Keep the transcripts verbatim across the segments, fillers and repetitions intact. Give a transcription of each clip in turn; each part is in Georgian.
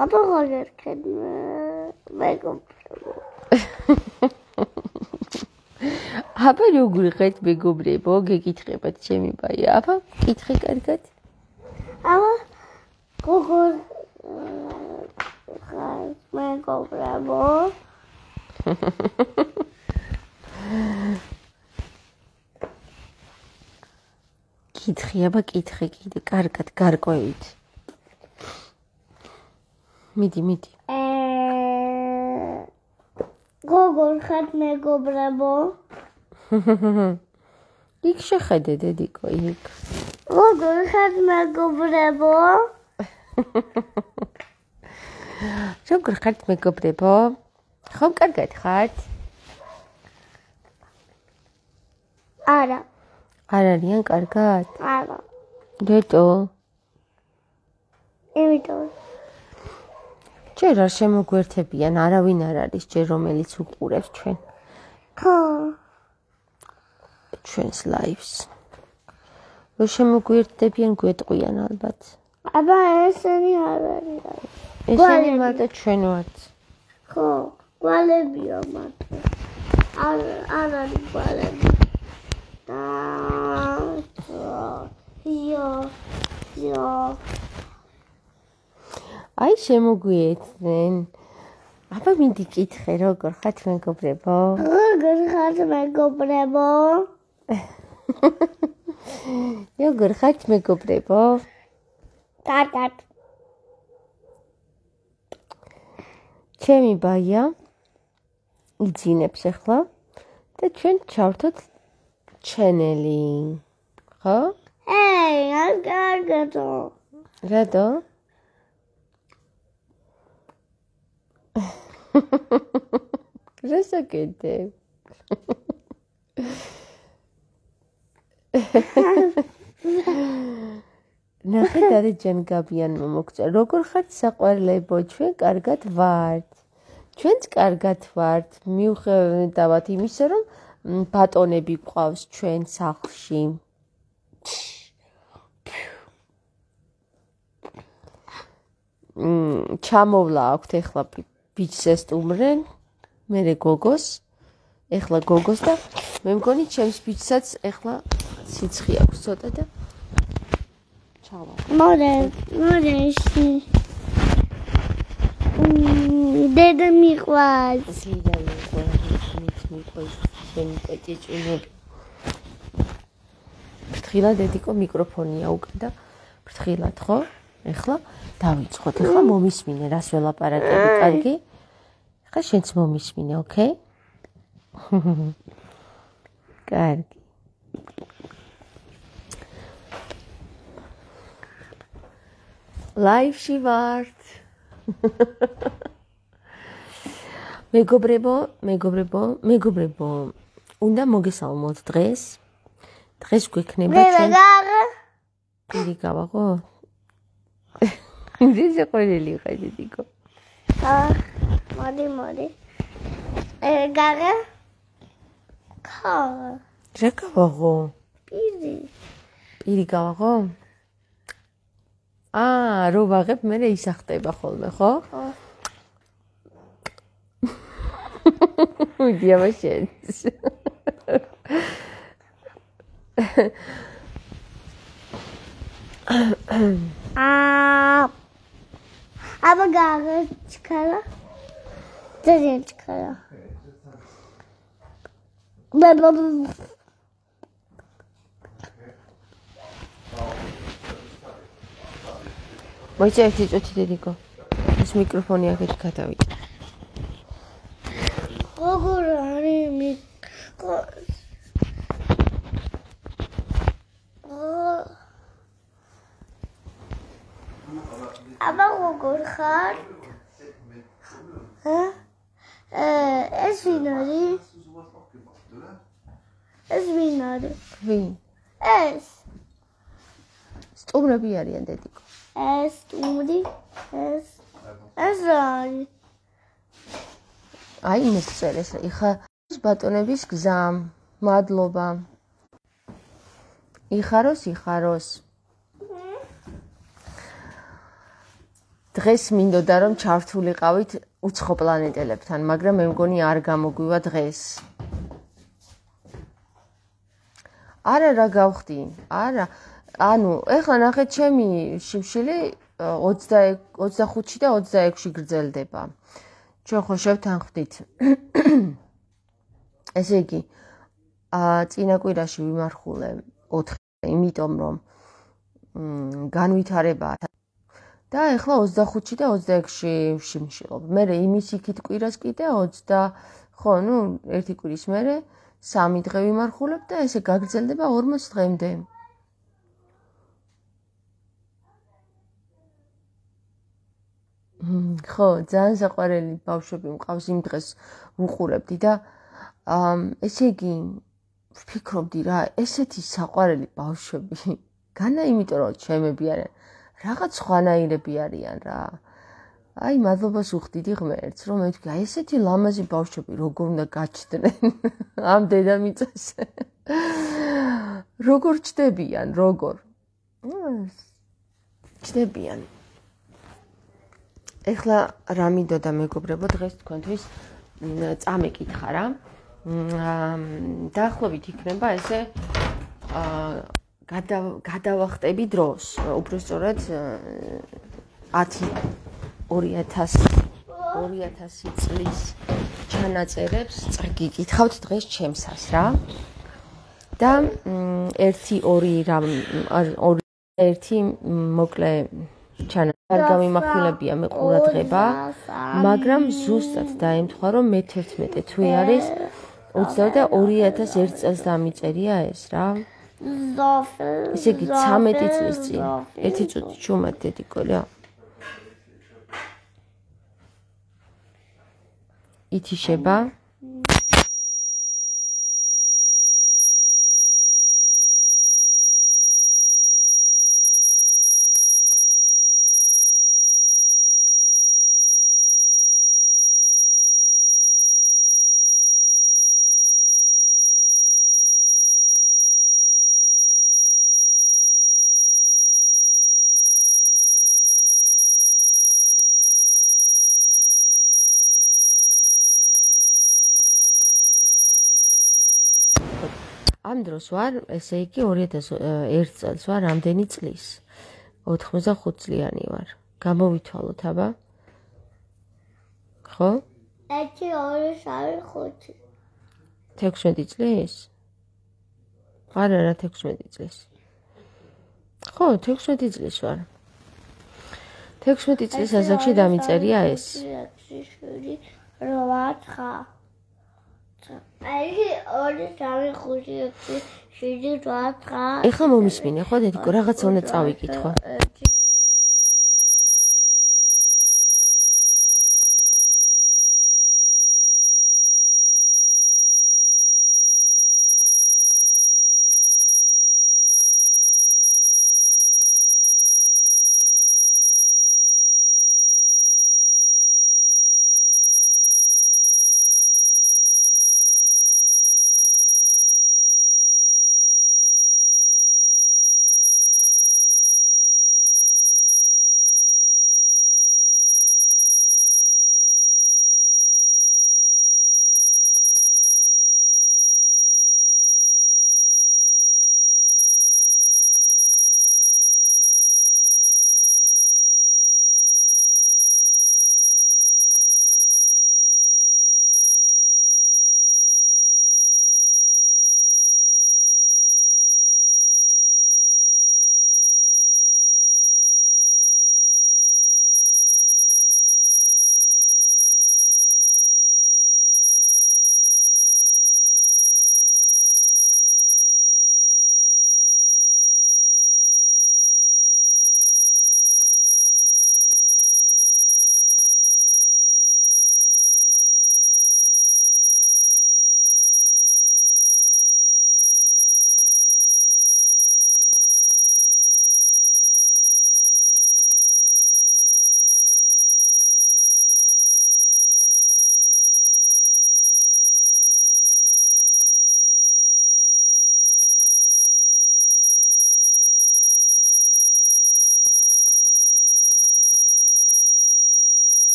აბა ღორერქენ მეგობრებო. აბა როგორ ხართ მეგობრებო? გეკითხებათ ჩემი ბაია. აბა კითხე კარგად. აბა როგორ ხართ მეგობრებო? კითხე, აბა კითხე კიდე კარგად გარკვევით. მიდი, მიდი. როგორ ხართ მეგობრებო? იქ შეხედე დედიკო, იქ. როგორ ხართ მეგობრებო? როგორ ხართ მეგობრებო? ხომ კარგად ხართ? არა. არ არიან კარგად? არა. რეტო? იმიტომ. ჯერ არ შემოგვერთებიან, არავინ არ არის ჯერ რომელიც უყურებს ჩვენ. ხო. ჩვენს ლაივს. რო შემოგვერთდებიან, გვეტყვიან ალბათ. აბა ესენი არ არის. ესენი მარტო ჩვენ ვართ. ხო, გვალებია მარტო. არ არ არის გვალები. იო, იო. აი შემოგვიეცნენ. აბა მინდი კითხე, როგორ ხართ მეგობრებო? როგორ ხართ მეგობრებო? როგორ ხართ მეგობრებო? კარგად. ჩემი ბაია იძინებს ახლა და ჩვენ ჩავთოთ ჩენელი. ხო? ეი, არ კარგადო. რატო? რასაკეთე? ნახე დადეჯან გაბიანმა მოგწა. როგორ ხართ საყვარლებო? ჩვენ კარგად ვართ. ჩვენც კარგად ვართ. მიუხედავად იმისა, რომ ბატონები გვყავს ჩვენ სახლში. ჩამოვლა აქვთ ახლა ბიჭს ესტუმრენ, მერე გოგოს, ახლა გოგოს და მე მგონი ჩემს ბიჭსაც ახლა სიცხე აქვს ცოტა და ჩავა. მორე, მორე ისი. დედა მიყვარს. დედა მიყვარს, მიყვარს, ჩემი პეჭეჭუნები. ფრთხილად დედიკო მიკროფონია უკან და ფრთხილად, ხო? ეხლა დავიწყოთ. ეხლა მომისმინე რას ველაპარაკები, კარგი? ეხლა შენც მომისმინე, ოკეი? კარგი. ლაივში ვართ. მეგობრებო, მეგობრებო, მეგობრებო, უნდა მოგესალმოთ დღეს. დღეს გვექნება ჩვენ. პირი გავაღო? ძიძე ყოლელი ხარ დედიკო. აა, მოდი, მოდი. ე, გაღა? ხა. რა გავაღო? პირი. პირი გავაღო? აა, რო ვაღებ, მე ისახტება ხოლმე, ხო? ხო. უდია მაშენს. აა აბა გაღა ჩქარა? ძალიან ჩქარა. ბაბა მოიცა ერთი წუთი დედიკო. ეს მიკროფონი აქეთ გადავიდა. როგორ არის მიკრო აბა როგორ ხარ? ჰა? ეს ვინ არის? ეს ვინ არის? ვინ? ეს. სტუმრები არიან დედიკო. ეს სტუმრი? ეს. ეს რა არის? აი ეს წერეს, იხა ბატონების გზა. მადლობა. იხაროს, იხაროს. დღეს მინდოდა რომ ჩართულიყავით უცხო პლანეტელებთან, მაგრამ მე მგონი არ გამოგვივა დღეს. არა რა გავხდი? არა. ანუ ეხლა ნახეთ ჩემი შიმშილი ოცდახუთში და ოცდაექვსში გრძელდება. ჩვენ ხო შევთანხმდით. ესე იგი, აა წინა კვირაში ვიმარხულე ოთხი, იმიტომ რომ განვითარება და ეხლა ოცდახუთში და ოცდაექვსში ვშიმშილობ. მერე იმის იქით კვირას კიდე ოცდა, ხო, ნუ ერთი კვირის მერე სამი დღე ვიმარხულებ და ესე გაგრძელდება ორმოც დღემდე. ხო, ძალიან საყვარელი ბავშვები მყავს, იმ დღეს ვუყურებდი და ესე იგი ვფიქრობდი რა, ესეთი საყვარელი ბავშვები განა იმიტომ რომ ჩემები არიან, რაღაც სხვანაირები არიან რა. აი, მადლობას უხდიდი ღმერთს, რომ მეთქი, აი ესეთი ლამაზი ბავშვები როგორ უნდა გაჩნდნენ ამ დედამიწაზე. როგორ ჩდებიან, როგორ? ჩდებიან. ეხლა რა მინდოდა მეგობრებო, დღეს თქვენთვის წამეკითხა რა. დაახლოებით იქნება ესე გადავახტები დროს, უბრალოდ ათი ორი ათასი წლის ჩანაწერებს წაგიკითხავთ დღეს ჩემსას რა. და ერთი ორი რამ ერთი მოკლე ჩანაწერი არ გამიმახვილებია მე ყურადღება, მაგრამ ზუსტად დაემთხვა რომ მეთერთმეტე თვე არის ოცდაორი და ორი ათას ერთ წელს დამიწერია ეს რა. ესე იგი ცამეტი წლის წინ. ერთი წუთი ჩუმად დედიკო რა. ითიშება. ამ დროს ვარ, ესე იგი ორი ათას ერთ წელს ვარ, რამდენი წლის? ოთხმოცდახუთ წლიანი ვარ. გამოვითვალოთ, აბა. ხო? ერთი, ორი, სამი, ხუთი. თექვსმეტი წლის? არა, რა თექვსმეტი წლის. ხო, თექვსმეტი წლის ვარ. თექვსმეტი წლის ასაკში დამიწერია ეს. აი, ორი, სამი, ხუთი, ექვსი, შვიდი, რვა, ცხრა. ეხლა მომისმინე, ხო, დედიკო, რაღაცა უნდა წავიკითხო.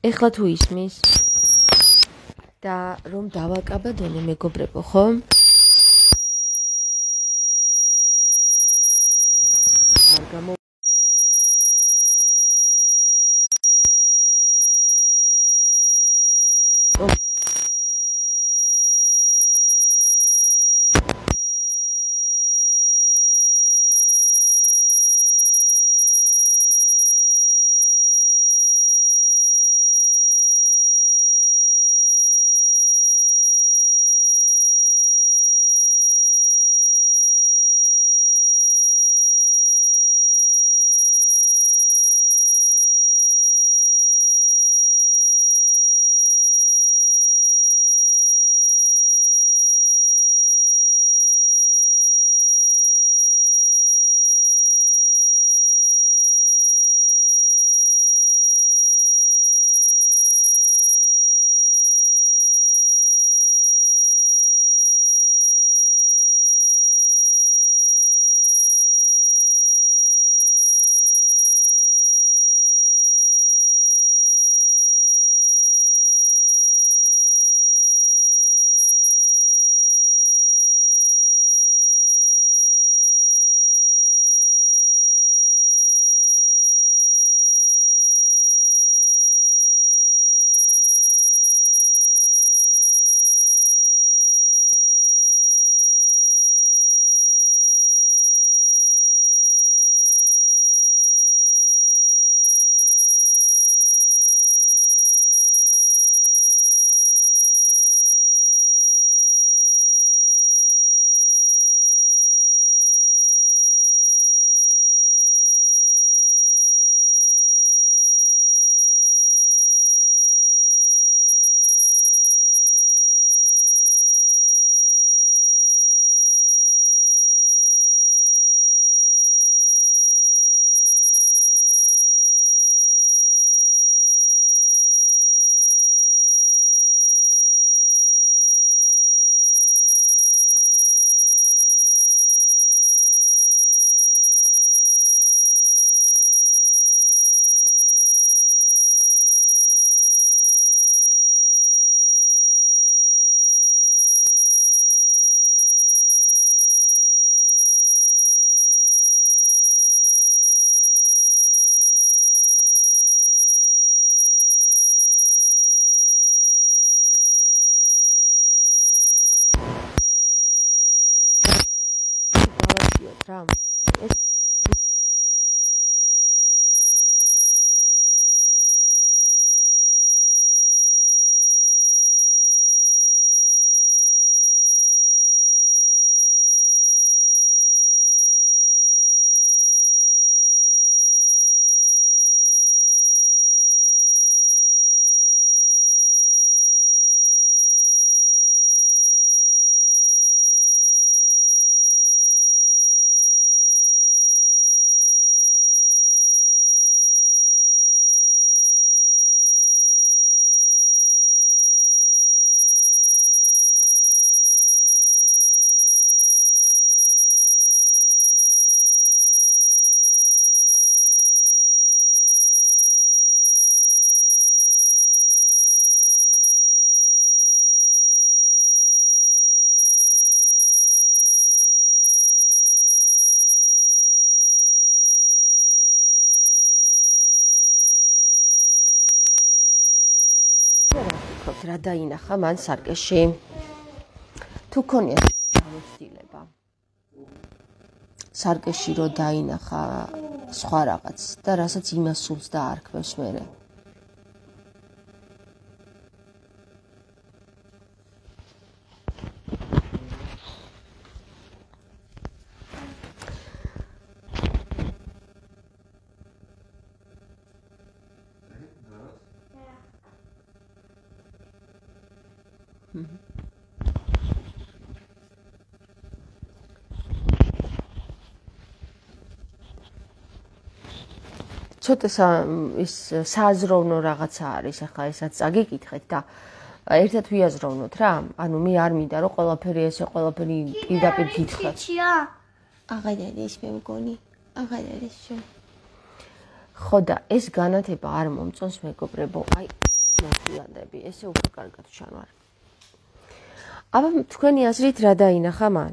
ეხლა თუ ისმის და რომ დავაკაბადონე მეგობრებო, ხო? არ გამო რა ეს რა დაინახა მან სარკეში თუ ქონია გამოცდილება სარკეში რო დაინახა სხვა რაღაც და რასაც იმას სულს დაარქმევს მერე ცოტა ის სააზროვნო რაღაცა არის ახლა ესაც წაგიკითხეთ და ერთად ვიაზროვნოთ რა ანუ მე არ მინდა რომ ყველაფერი ესე ყველაფერი პირდაპირ გითხრათ აღარ არის მე მგონი აღარ არის შენ ხო და ეს განათება არ მომწონს მეგობრებო აი მოგვიანდები, ესე უფრო კარგად ჩანვარ. აბა თქვენი აზრით რა დაინახა მან?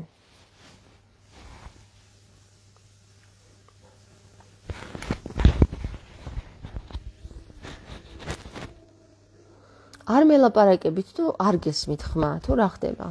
არ მელაპარაკებით თუ არ გესმით ხმა, თუ რა ხდება?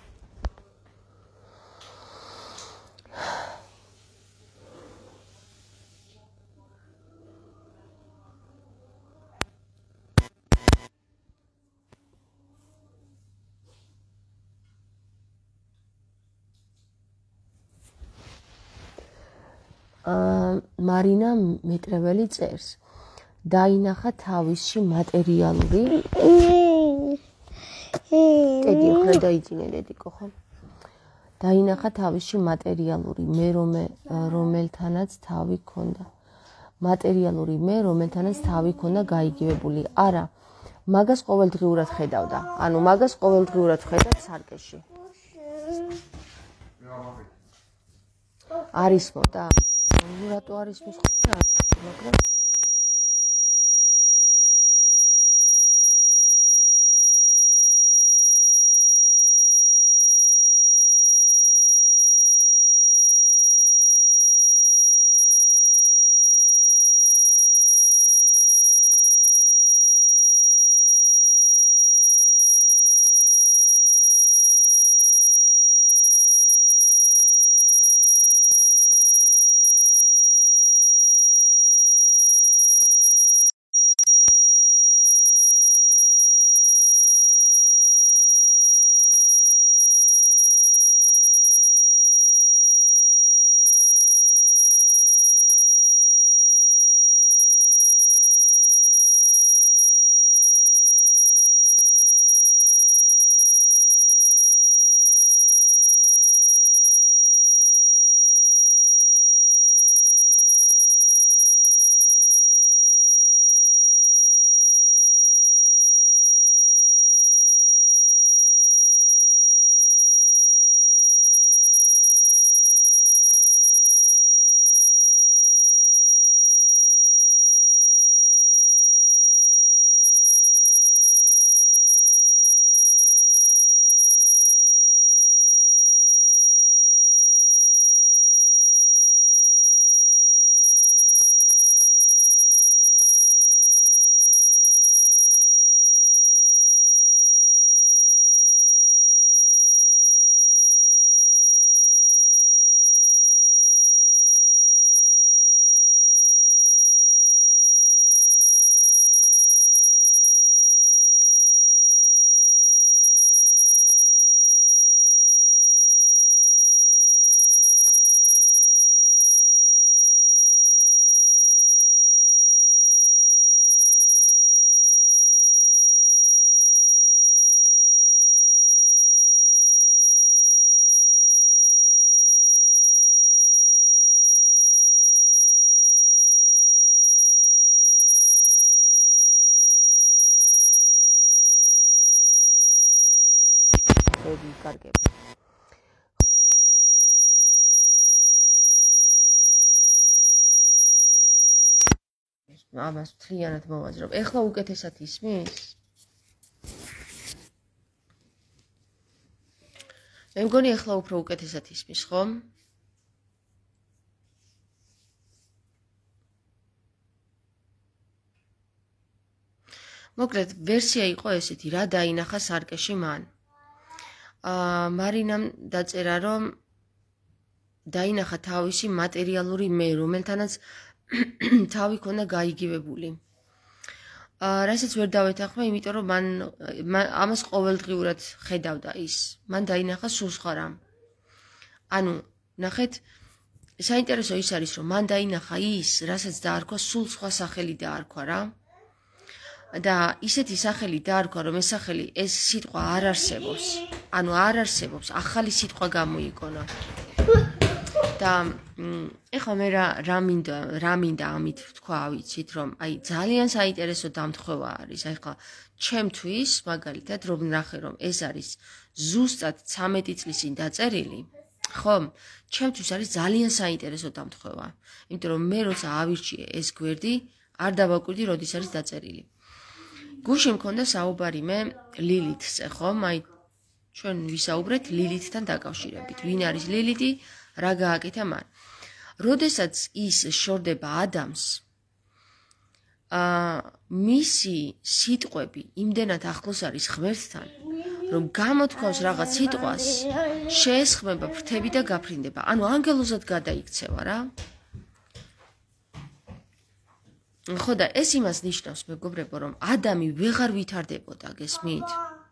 მარინა მეტრეველი წერს. დაინახა თავისში მატერიალური კედი ხლა დაიძინე დედიკო ხო? დაინახა თავისში მატერიალური მე რომელთანაც თავი ქონდა. მატერიალური მე რომელთანაც თავი ქონდა გაიგივებული. არა, მაგას ყოველდღიურად ხედავდა. ანუ მაგას ყოველდღიურად ხედავ სარკეში. არის მოდა? რატო არის მისხდა? მაგრამ ები კარგები. ამას მთლიანად მოვაძრობ. ეხლა უკეთესად ისმის? მე მგონი ეხლა უფრო უკეთესად ისმის, ხო? მოკლედ, ვერსია იყო ესეთი, რა დაინახა სარკეში მან. მარინამ დაწერა, რომ დაინახა თავისი მატერიალური მე, რომელთანაც თავი ქონდა გაიგივებული. რასაც ვერ დავეთანხმე, იმიტომ რომ მან ამას ყოველდღიურად ხედავდა ის. მან დაინახა სულ სხვა რამ. ანუ, ნახეთ, საინტერესო ის არის, რომ მან დაინახა ის, რასაც დაარქვა, სულ სხვა სახელი დაარქვა რა. და ისეთი სახელი დაარქვა, რომ ეს სახელი, ეს სიტყვა არ არსებობს. ანუ არ არსებობს, ახალი სიტყვა გამოიგონა. და ეხლა მე რა მინდა, რა მინდა ამით თქვა, ვიცით, რომ აი ძალიან საინტერესო დამთხვევა არის. აი ხა ჩემთვის, მაგალითად, რომ ნახე, რომ ეს არის ზუსტად ცამეტი წლის წინ დაწერილი, ხო? ჩემთვის არის ძალიან საინტერესო დამთხვევა. იმიტომ რომ მე როცა ავირჩიე ეს გვერდი, არ დავაკვირდი, როდის არის დაწერილი. გუშინ მქონდა საუბარი მე ლილითზე, ხომ? აი ჩვენ ვისაუბრეთ ლილითთან დაკავშირებით. ვინ არის ლილითი? რა გააკეთა მან? როდესაც ის შორდება ადამს, აა მისი სიტყვები იმდენად ახლოს არის ღმერთთან, რომ გამოთქვამს რაღაც სიტყვას, შეესხმება ფრთები და გაფრინდება. ანუ ანგელოზად გადაიქცევა რა. ხო და ეს იმას ნიშნავს, მეგობრებო, რომ ადამი ვეღარ ვითარდებოდა, გესმით?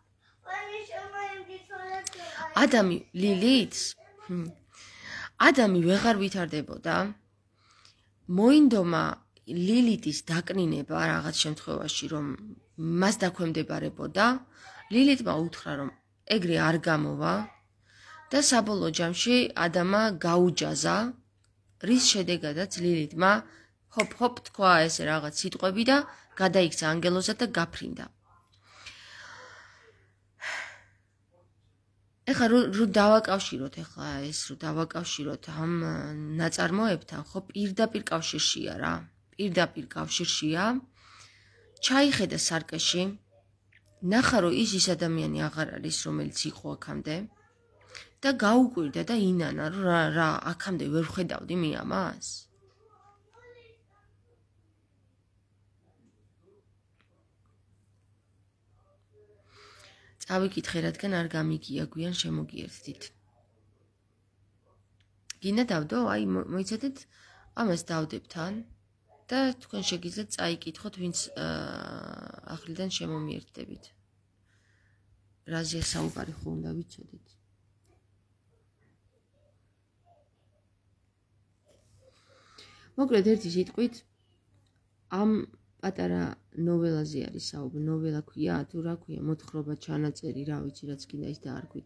ადამი ლილითს ადამი ვეღარ ვითარდებოდა. მოინდომა ლილითის დაკნინება რაღაც შემთხვევაში, რომ მას დაქვემდებარებოდა, ლილითმა უთხრა, რომ ეგრე არ გამოვა და საბოლოო ჯამში ადამა გაუჯაზა, რის შედეგადაც ლილითმა ჰოპ ჰოპ თქვა ესე რაღაც სიტყვები და გადაიქცა ანგელოზად და გაფრინდა. ეხლა რო დავაკავშიროთ ეხლა ეს რო დავაკავშიროთ ამ ნაწარმოებთან, ხო პირდაპირ კავშირშია რა. პირდაპირ კავშირშია. ჩაიხედა სარკეში, ნახა რომ ის ის ადამიანი აღარ არის, რომელიც იყო აქამდე და გაუკვირდა და ინანა რომ რა რა აქამდე ვერ ხედავდი მე ამას. წავიკითხე, რადგან არ გამიგია გვიან შემოგიერთდით. გინდა დავდო, აი მოიცადეთ ამას დავდებთან და თქვენ შეგიძლიათ წაიკითხოთ, ვინც ახლიდან შემომიერთდებით. რაზეა საუბარი ხო უნდა ვიცოდეთ. მოკლედ ერთი სიტყვით ამ პატარა ნოველაზე არის საუბარი, ნოველა ქვია, თუ რა ქვია, მოთხრობა, ჩანაწერი, რა ვიცი, რაც კიდე ის დაარქვით.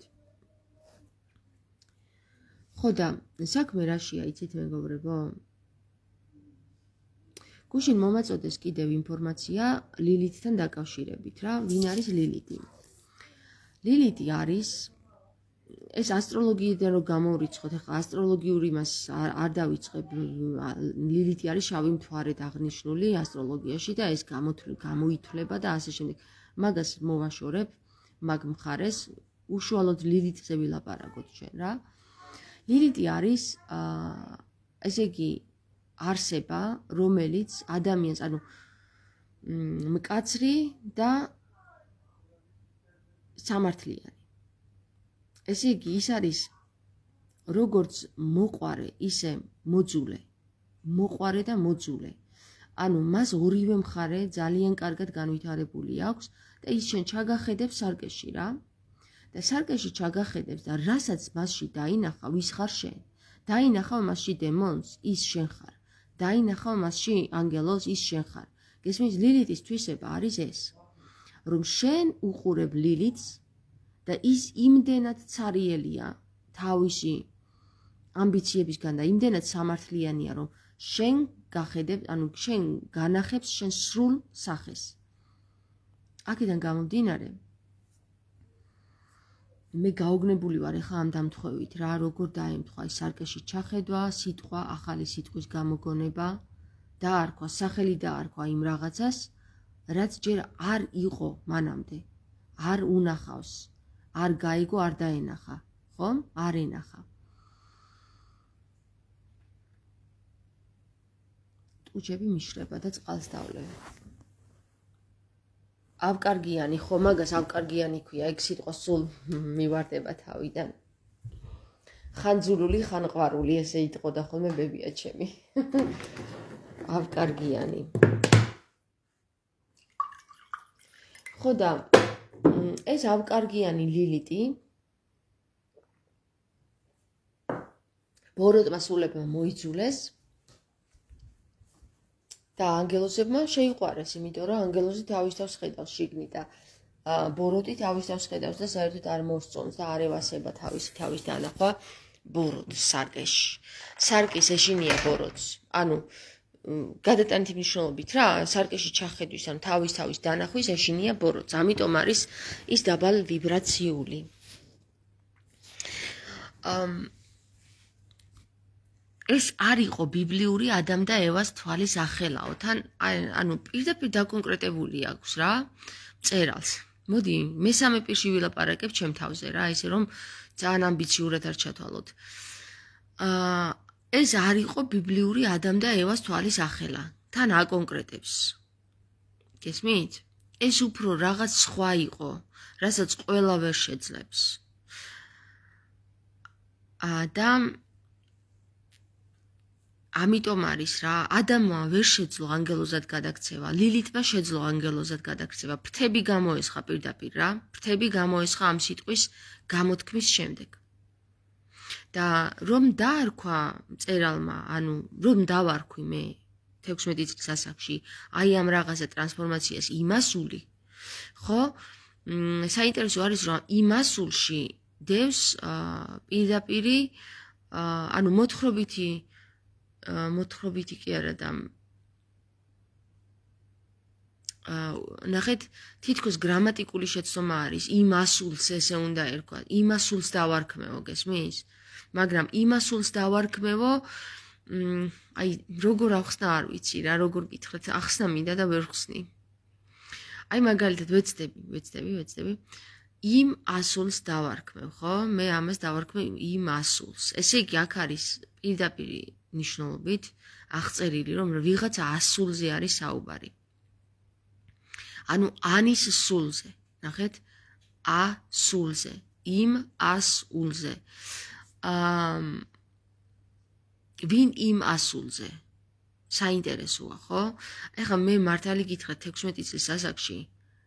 ხო და საქმე რაშია, იცით მეგობრებო? გუშინ მომაწოდეს კიდევ ინფორმაცია ლილითთან დაკავშირებით, რა, ვინ არის ლილითი? ლილითი არის ეს ასტროლოგიიდან რო გამოვრიცხოთ, ახლა ასტროლოგიური მას არ დავიწყებ, ლილითი არის შავი მთვარედ აღნიშნული ასტროლოგიაში და ეს გამოითვლება და ასე შემდეგ. მაგას მოვაშორებ, მაგ მხარეს, უშუალოდ ლილითზე ვილაპარაკოთ ჩვენ რა. ლილითი არის ესე იგი არსება, რომელიც ადამიანს, ანუ მკაცრი და სამართლიანი. ესე იგი ის არის როგორც მოყვარე, ისე მოძულე. მოყვარე და მოძულე. ანუ მას ორივე მხარე ძალიან კარგად განვითარებული აქვს და ის შენ ჩაგახედებს სარკეში რა. და სარკეში ჩაგახედებს და რასაც მასში დაინახავ, ის ხარ შენ. დაინახავ მასში დემონს, ის შენ ხარ. დაინახავ მასში ანგელოზს, ის შენ ხარ. გესმის, ლილითის თვისება არის ეს, რომ შენ უყურებ ლილითს და ის იმდენად ცარიელია თავისი ამბიციებისგან და იმდენად სამართლიანია, რომ შენ გახედებ, ანუ შენ განახებს შენ სრულ სახეს. აქედან გამომდინარე, მე გაოგნებული ვარ ეხლა ამ დამთხვევით რა, როგორ დაემთხვა ის სარკეში ჩახედვა, სიტყვა, ახალი სიტყვის გამოგონება, დაარქვა, სახელი დაარქვა იმ რაღაცას, რაც ჯერ არ იყო მანამდე, არ უნახავს, არ გაიგო, არ დაენახა, ხომ? არ ენახა. ტუჩები მიშრება და წყალს დავლევ. ავკარგიანი, ხო, მაგას ავკარგიანი ქვია, ეგ სიტყვა სულ მივარდება თავიდან. ხანძულული, ხანყვარული, ესე იტყოდა ხოლმე ბებია ჩემი. ავკარგიანი. ხო და ეს ავკარგიანი ლილითი ბოროტმა სულებმა მოიძულეს და ანგელოზებმა შეიყვარეს, იმიტომ რომ ანგელოზი თავის თავს ხედავს შიგნით და ბოროტი თავის თავს ხედავს და საერთოდ არ მოსწონს და არ ევასება თავისი თავის დანახვა ბოროტს სარკეში. სარკის ეშინია ბოროტს. ანუ გადატანითი მნიშვნელობით რა, სარკეში ჩახედვის ან თავის თავის დანახვის ეშინია ბოროტს. ამიტომ არის ის დაბალ ვიბრაციული. ეს არ იყო ბიბლიური ადამ და ევას თვალის ახელაო. თან ანუ პირდაპირ დაკონკრეტებული აქვს რა წერალს. მოდი, მესამე პირში ვილაპარაკებ ჩემ თავზე რა, ისე რომ ძალიან ამბიციურად არ ჩათვალოთ. აა ეს არ იყო ბიბლიური ადამ და ევას თვალის ახელა. თან აკონკრეტებს. გესმით? ეს უფრო რაღაც სხვა იყო, რასაც ყველა ვერ შეძლებს. აა და ამიტომ არის რა, ადამმა ვერ შეძლო ანგელოზად გადაქცევა, ლილითმა შეძლო ანგელოზად გადაქცევა. ფრთები გამოესხა პირდაპირ რა, ფრთები გამოესხა ამ სიტყვის გამოთქმის შემდეგ. და რომ დაარქვა წერალმა, ანუ რომ დავარქვი მე თექვსმეტი წლის ასაკში, აი ამ რაღაცა ტრანსფორმაციას იმასული, ხო? საინტერესო არის რომ იმასულში დევს პირდაპირი ანუ მოთხრობითი მოთხრობითი კი არა და ნახეთ თითქოს გრამატიკული შეცდომა არის იმასულს ესე უნდა ერქვა იმასულს დავარქმევო გესმის მაგრამ იმასულს დავარქმევო აი როგორ ახსნა არ ვიცი რა როგორ გითხრათ ახსნა მინდა და ვერ ხსნი აი მაგალითად ვეცდები ვეცდები ვეცდები იმ ასულს დავარქმევ ხო მე ამას დავარქმევ იმ ასულს ესე იგი აქ არის პირდაპირ ნიშნულობით აღწერილი რომ ვიღაც ასულზე არის საუბარი ანუ ანის სულზე ნახეთ ასულზე იმ ასულზე ამ ვინ იმ ასულზე საინტერესოა ხო ეხლა მე მართალი გითხრათ თექვსმეტი წლის ასაკში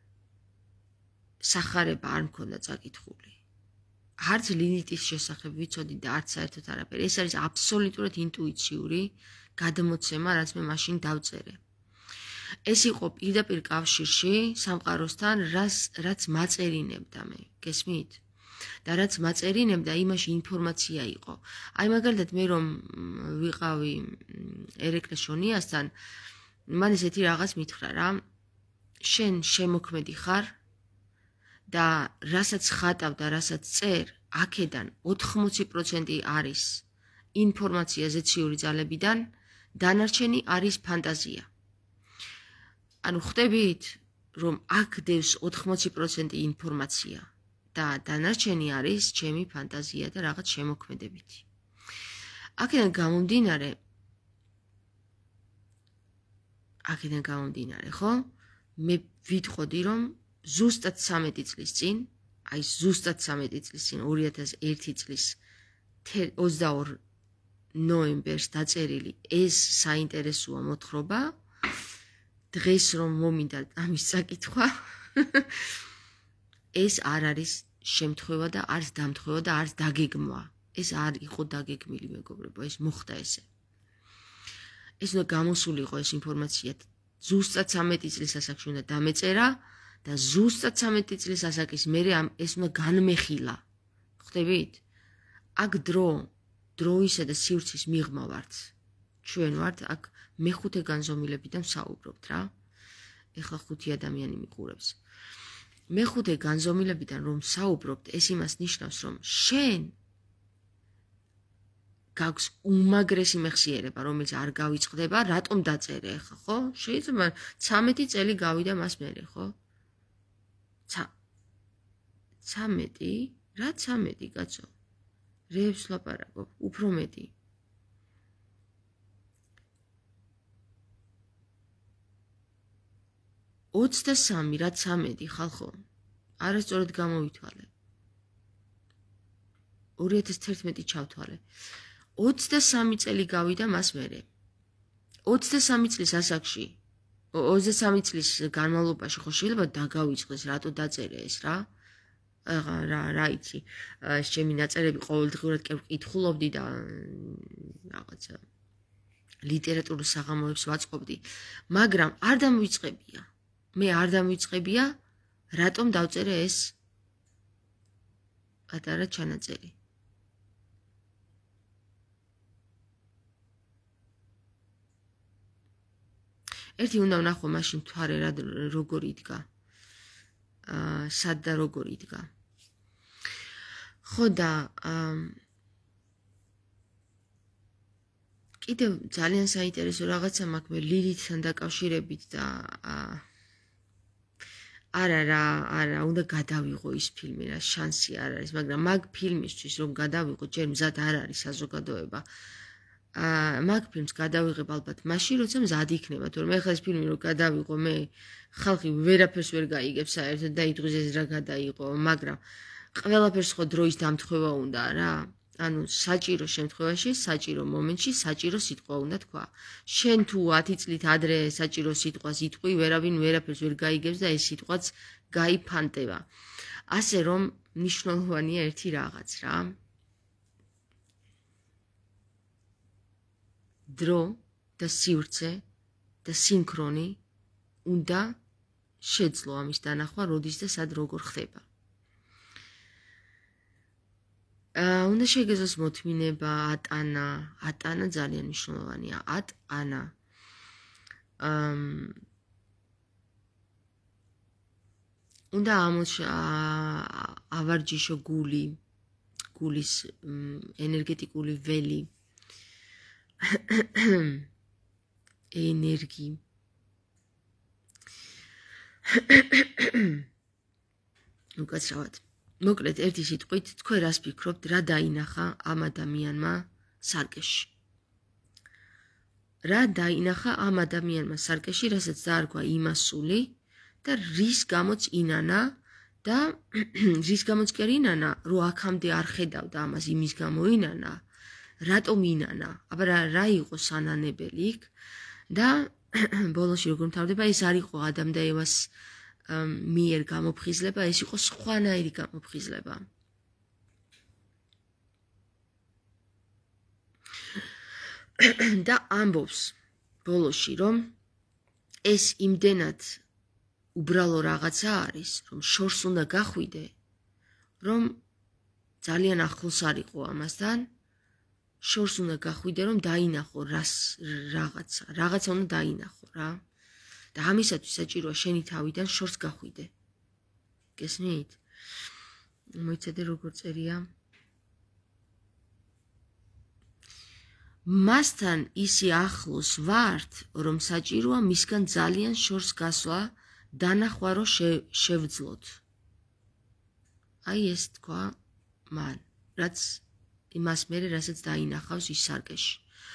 სახარება არ მქონდა წაკითხული არც ლინიტის შესახებ ვიცოდი და არც საერთოდ არაფერი ეს არის აბსოლუტურად ინტუიციური გადმოცემა რაც მე მაშინ დავწერე ეს იყო პირდაპირ კავშირში სამყაროსთან რაც მაწერინებდა მე გესმით და რაც მაწერინებდა იმაში ინფორმაცია იყო აი მაგალითად მე რომ ვიყავი ერეკლე შონიასთან მან ესეთი რაღაც მითხრა რა შენ შემოქმედი ხარ და რასაც ხატავ და რასაც წერ აქედან ოთხმოცი პროცენტი არის ინფორმაცია ზეციური ძალებიდან დანარჩენი არის ფანტაზია ანუ ხვდებით რომ აქ დევს ოთხმოცი პროცენტი ინფორმაცია და დანარჩენი არის ჩემი ფანტაზია და რაღაც შემოქმედებითი აქედან გამომდინარე აქედან გამომდინარე ხო მე ვიტყოდი რომ ზუსტად ცამეტი წლის წინ აი ზუსტად ცამეტი წლის წინ ორი ათას ერთი წლის ოცდაორ ნოემბერს დაწერილი ეს საინტერესოა მოთხრობა დღეს რომ მომინდა ამის საკითხვა ეს არ არის შემთხვევა და არც დამთხვევა და არც დაგეგმვა ეს არ იყო დაგეგმილი მეგობრებო ეს მოხდა ესე ეს უნდა გამოსულიყო ეს ინფორმაცია ზუსტად ცამეტი წლის ასაკში უნდა დამეწერა და ზუსტად ცამეტი წლის ასაკის მერე ამ ეს უნდა განმეხილა ხვდებით აქ დრო დროისა და სივრცის მიღმა ვართ ჩვენ ვართ აქ მეხუთე განზომილებიდან ვსაუბრობთ რა ეხლა ხუთი ადამიანი მიყურებს მეხუთე განზომილებიდან რომ საუბრობთ ეს იმას ნიშნავს რომ შენ გაქვს უმაგრესი მეხსიერება რომელიც არ გავიწყდება რატომ დაწერე ეხლა ხო შეიძლება ცამეტი წელი გავიდა მას მერე ხო ცამეტი რა ცამეტი კაცო რევს ლაპარაკობ უფრო მეტი ოცდასამი რა ცამეტი ხალხო არასწორად გამოვითვალე ორი ათას თერთმეტი ჩავთვალე ოცდასამი წელი გავიდა მას მერე ოცდასამი წლის ასაკში ოცდასამი წლის განმავლობაში ხო შეიძლება დაგავიწყდეს რატო დაწერე ეს რა რა რა იცი ეს ჩემი ნაწერები ყოველდღიურად კი ვკითხულობდი და რაღაცა ლიტერატურულ საღამოებს ვაწყობდი მაგრამ არ დამვიწყებია მე არ დამვიწყებია რატომ დავწერე ეს პატარა ჩანაწერი ერთი უნდა ვნახო მაშინ თვარე რა როგორ იდგა აა სად და როგორ იდგა ხო და კიდევ ძალიან საინტერესო რაღაცა მაქვს მე ლილითთან დაკავშირებით და არა რა, არა, უნდა გადავიღო ის ფილმი რა, შანსი არ არის, მაგრამ მაგ ფილმისთვის რომ გადავიღო, ჯერ მზად არ არის საზოგადოება. აა მაგ ფილმს გადავიღებ ალბათ მაშინ, როცა მზად იქნება, თორემ ეხლა ეს ფილმი რომ გადავიღო მე, ხალხი ვერაფერს ვერ გაიგებს საერთოდ და იტყვის ეს რა გადაიღო, მაგრამ ყველაფერს ხო დროის დამთხევა უნდა რა. ანუ საჭირო შემთხვევაში, საჭირო მომენტში, საჭირო სიტყვა უნდა თქვა. შენ თუ ათი წლით ადრე საჭირო სიტყვას იტყვი, ვერავინ ვერაფერს ვერ გაიგებს და ეს სიტყვაც გაიფანტება. ასე რომ მნიშვნელოვანია ერთი რაღაც რა. დრო და სივრცე და სინქრონი უნდა შეძლო ამის დანახვა, როდის და სად როგორ ხდება. უნდა შეგეძლოს მოთმინება, ატანა, ატანა ძალიან მნიშვნელოვანია, ატანა. უნდა ავარჯიშო გული, გულის ენერგეტიკული ველი, ენერგი. უკაცრავად. მოკლედ ერთი სიტყვით თქვენ რას ფიქრობთ, რა დაინახა ამ ადამიანმა სარკეში? რა დაინახა ამ ადამიანმა სარკეში, რასაც დაარქვა იმასული და რის გამოც ინანა და რის გამოც კი არ ინანა, რომ აქამდე არ ხედავდა ამას იმის გამო ინანა, რატომ ინანა? აბა რა იყო სანანებელი იქ და ბოლოში როგორ მთავრდება, ეს არ იყო ადამ და ევას მიერ გამოფხიზლება, ეს იყო სხვანაირი გამოფხიზლება. და ამბობს ბოლოში, რომ ეს იმდენად უბრალო რაღაცა არის, რომ შორს უნდა გახვიდე, რომ ძალიან ახლოს არ იყო ამასთან, შორს უნდა გახვიდე, რომ დაინახო რას რაღაცა, რაღაცა უნდა დაინახო რა. და ამისათვის საჭიროა შენი თავიდან შორს გახვიდე. გესმით? მოიცადე როგორ წერია. მასთან ისე ახლოს ვართ, რომ საჭიროა მისგან ძალიან შორს გასვლა, დანახვა რომ შევძლოთ. აი ეს თქვა მან, რაც იმას მერე, რასაც დაინახავს ის სარკეში.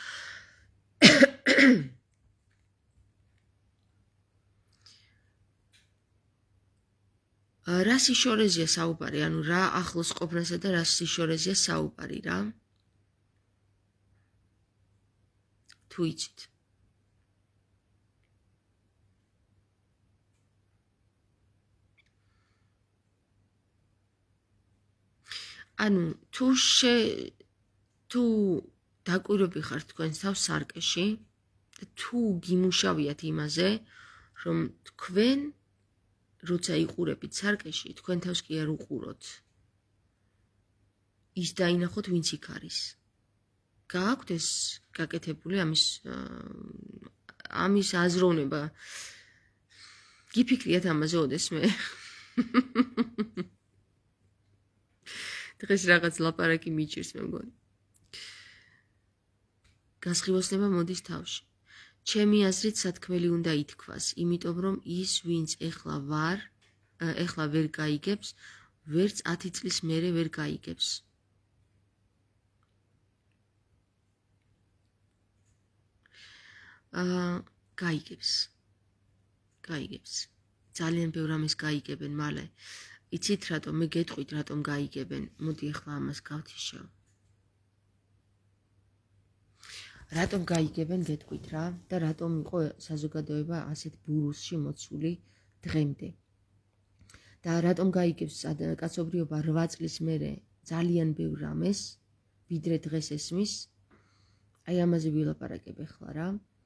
რა სიშორეზეა საუბარი, ანუ რა ახლოს ყოფნასა და რა სიშორეზეა საუბარი რა. თუ იცით. ანუ თუ შე თუ დაკვირვები ხართ თქვენს თავს სარკეში და თუ გიმუშავიათ იმაზე, რომ თქვენ როცა იყურებით სარკეში, თქვენ თავს კი არ უყუროთ. ის დაინახოთ, ვინც იქ არის. გააქვთ ეს გაკეთებული ამის ამის აზროვნება. გიფიქრიათ ამაზე ოდესმე? დღეს რაღაც ლაპარაკი მიჭირს მე მგონი. გასხივოსნება მოდის თავში. ჩემი აზრით სათქმელი უნდა ითქვას, იმიტომ რომ ის, ვინც ეხლა ვარ, ეხლა ვერ გაიგებს, ვერც ათი წლის მერე ვერ გაიგებს. აა გაიგებს. გაიგებს. ძალიან ბევრ ამას გაიგებენ მალე. იცით რატომ მე გეტყვით რატომ გაიგებენ? მოდი ეხლა ამას გავთიშავ. რატომ გაიგებენ გეტყვით რა და რატომ იყო საზოგადოება ასეთ ბურუსში მოცული დღემდე. და რატომ გაიგებს კაცობრიობა რვა წლის მერე ძალიან ბევრ რამეს, ვიდრე დღეს ესმის. აი ამაზე ვილაპარაკებ ახლა რა.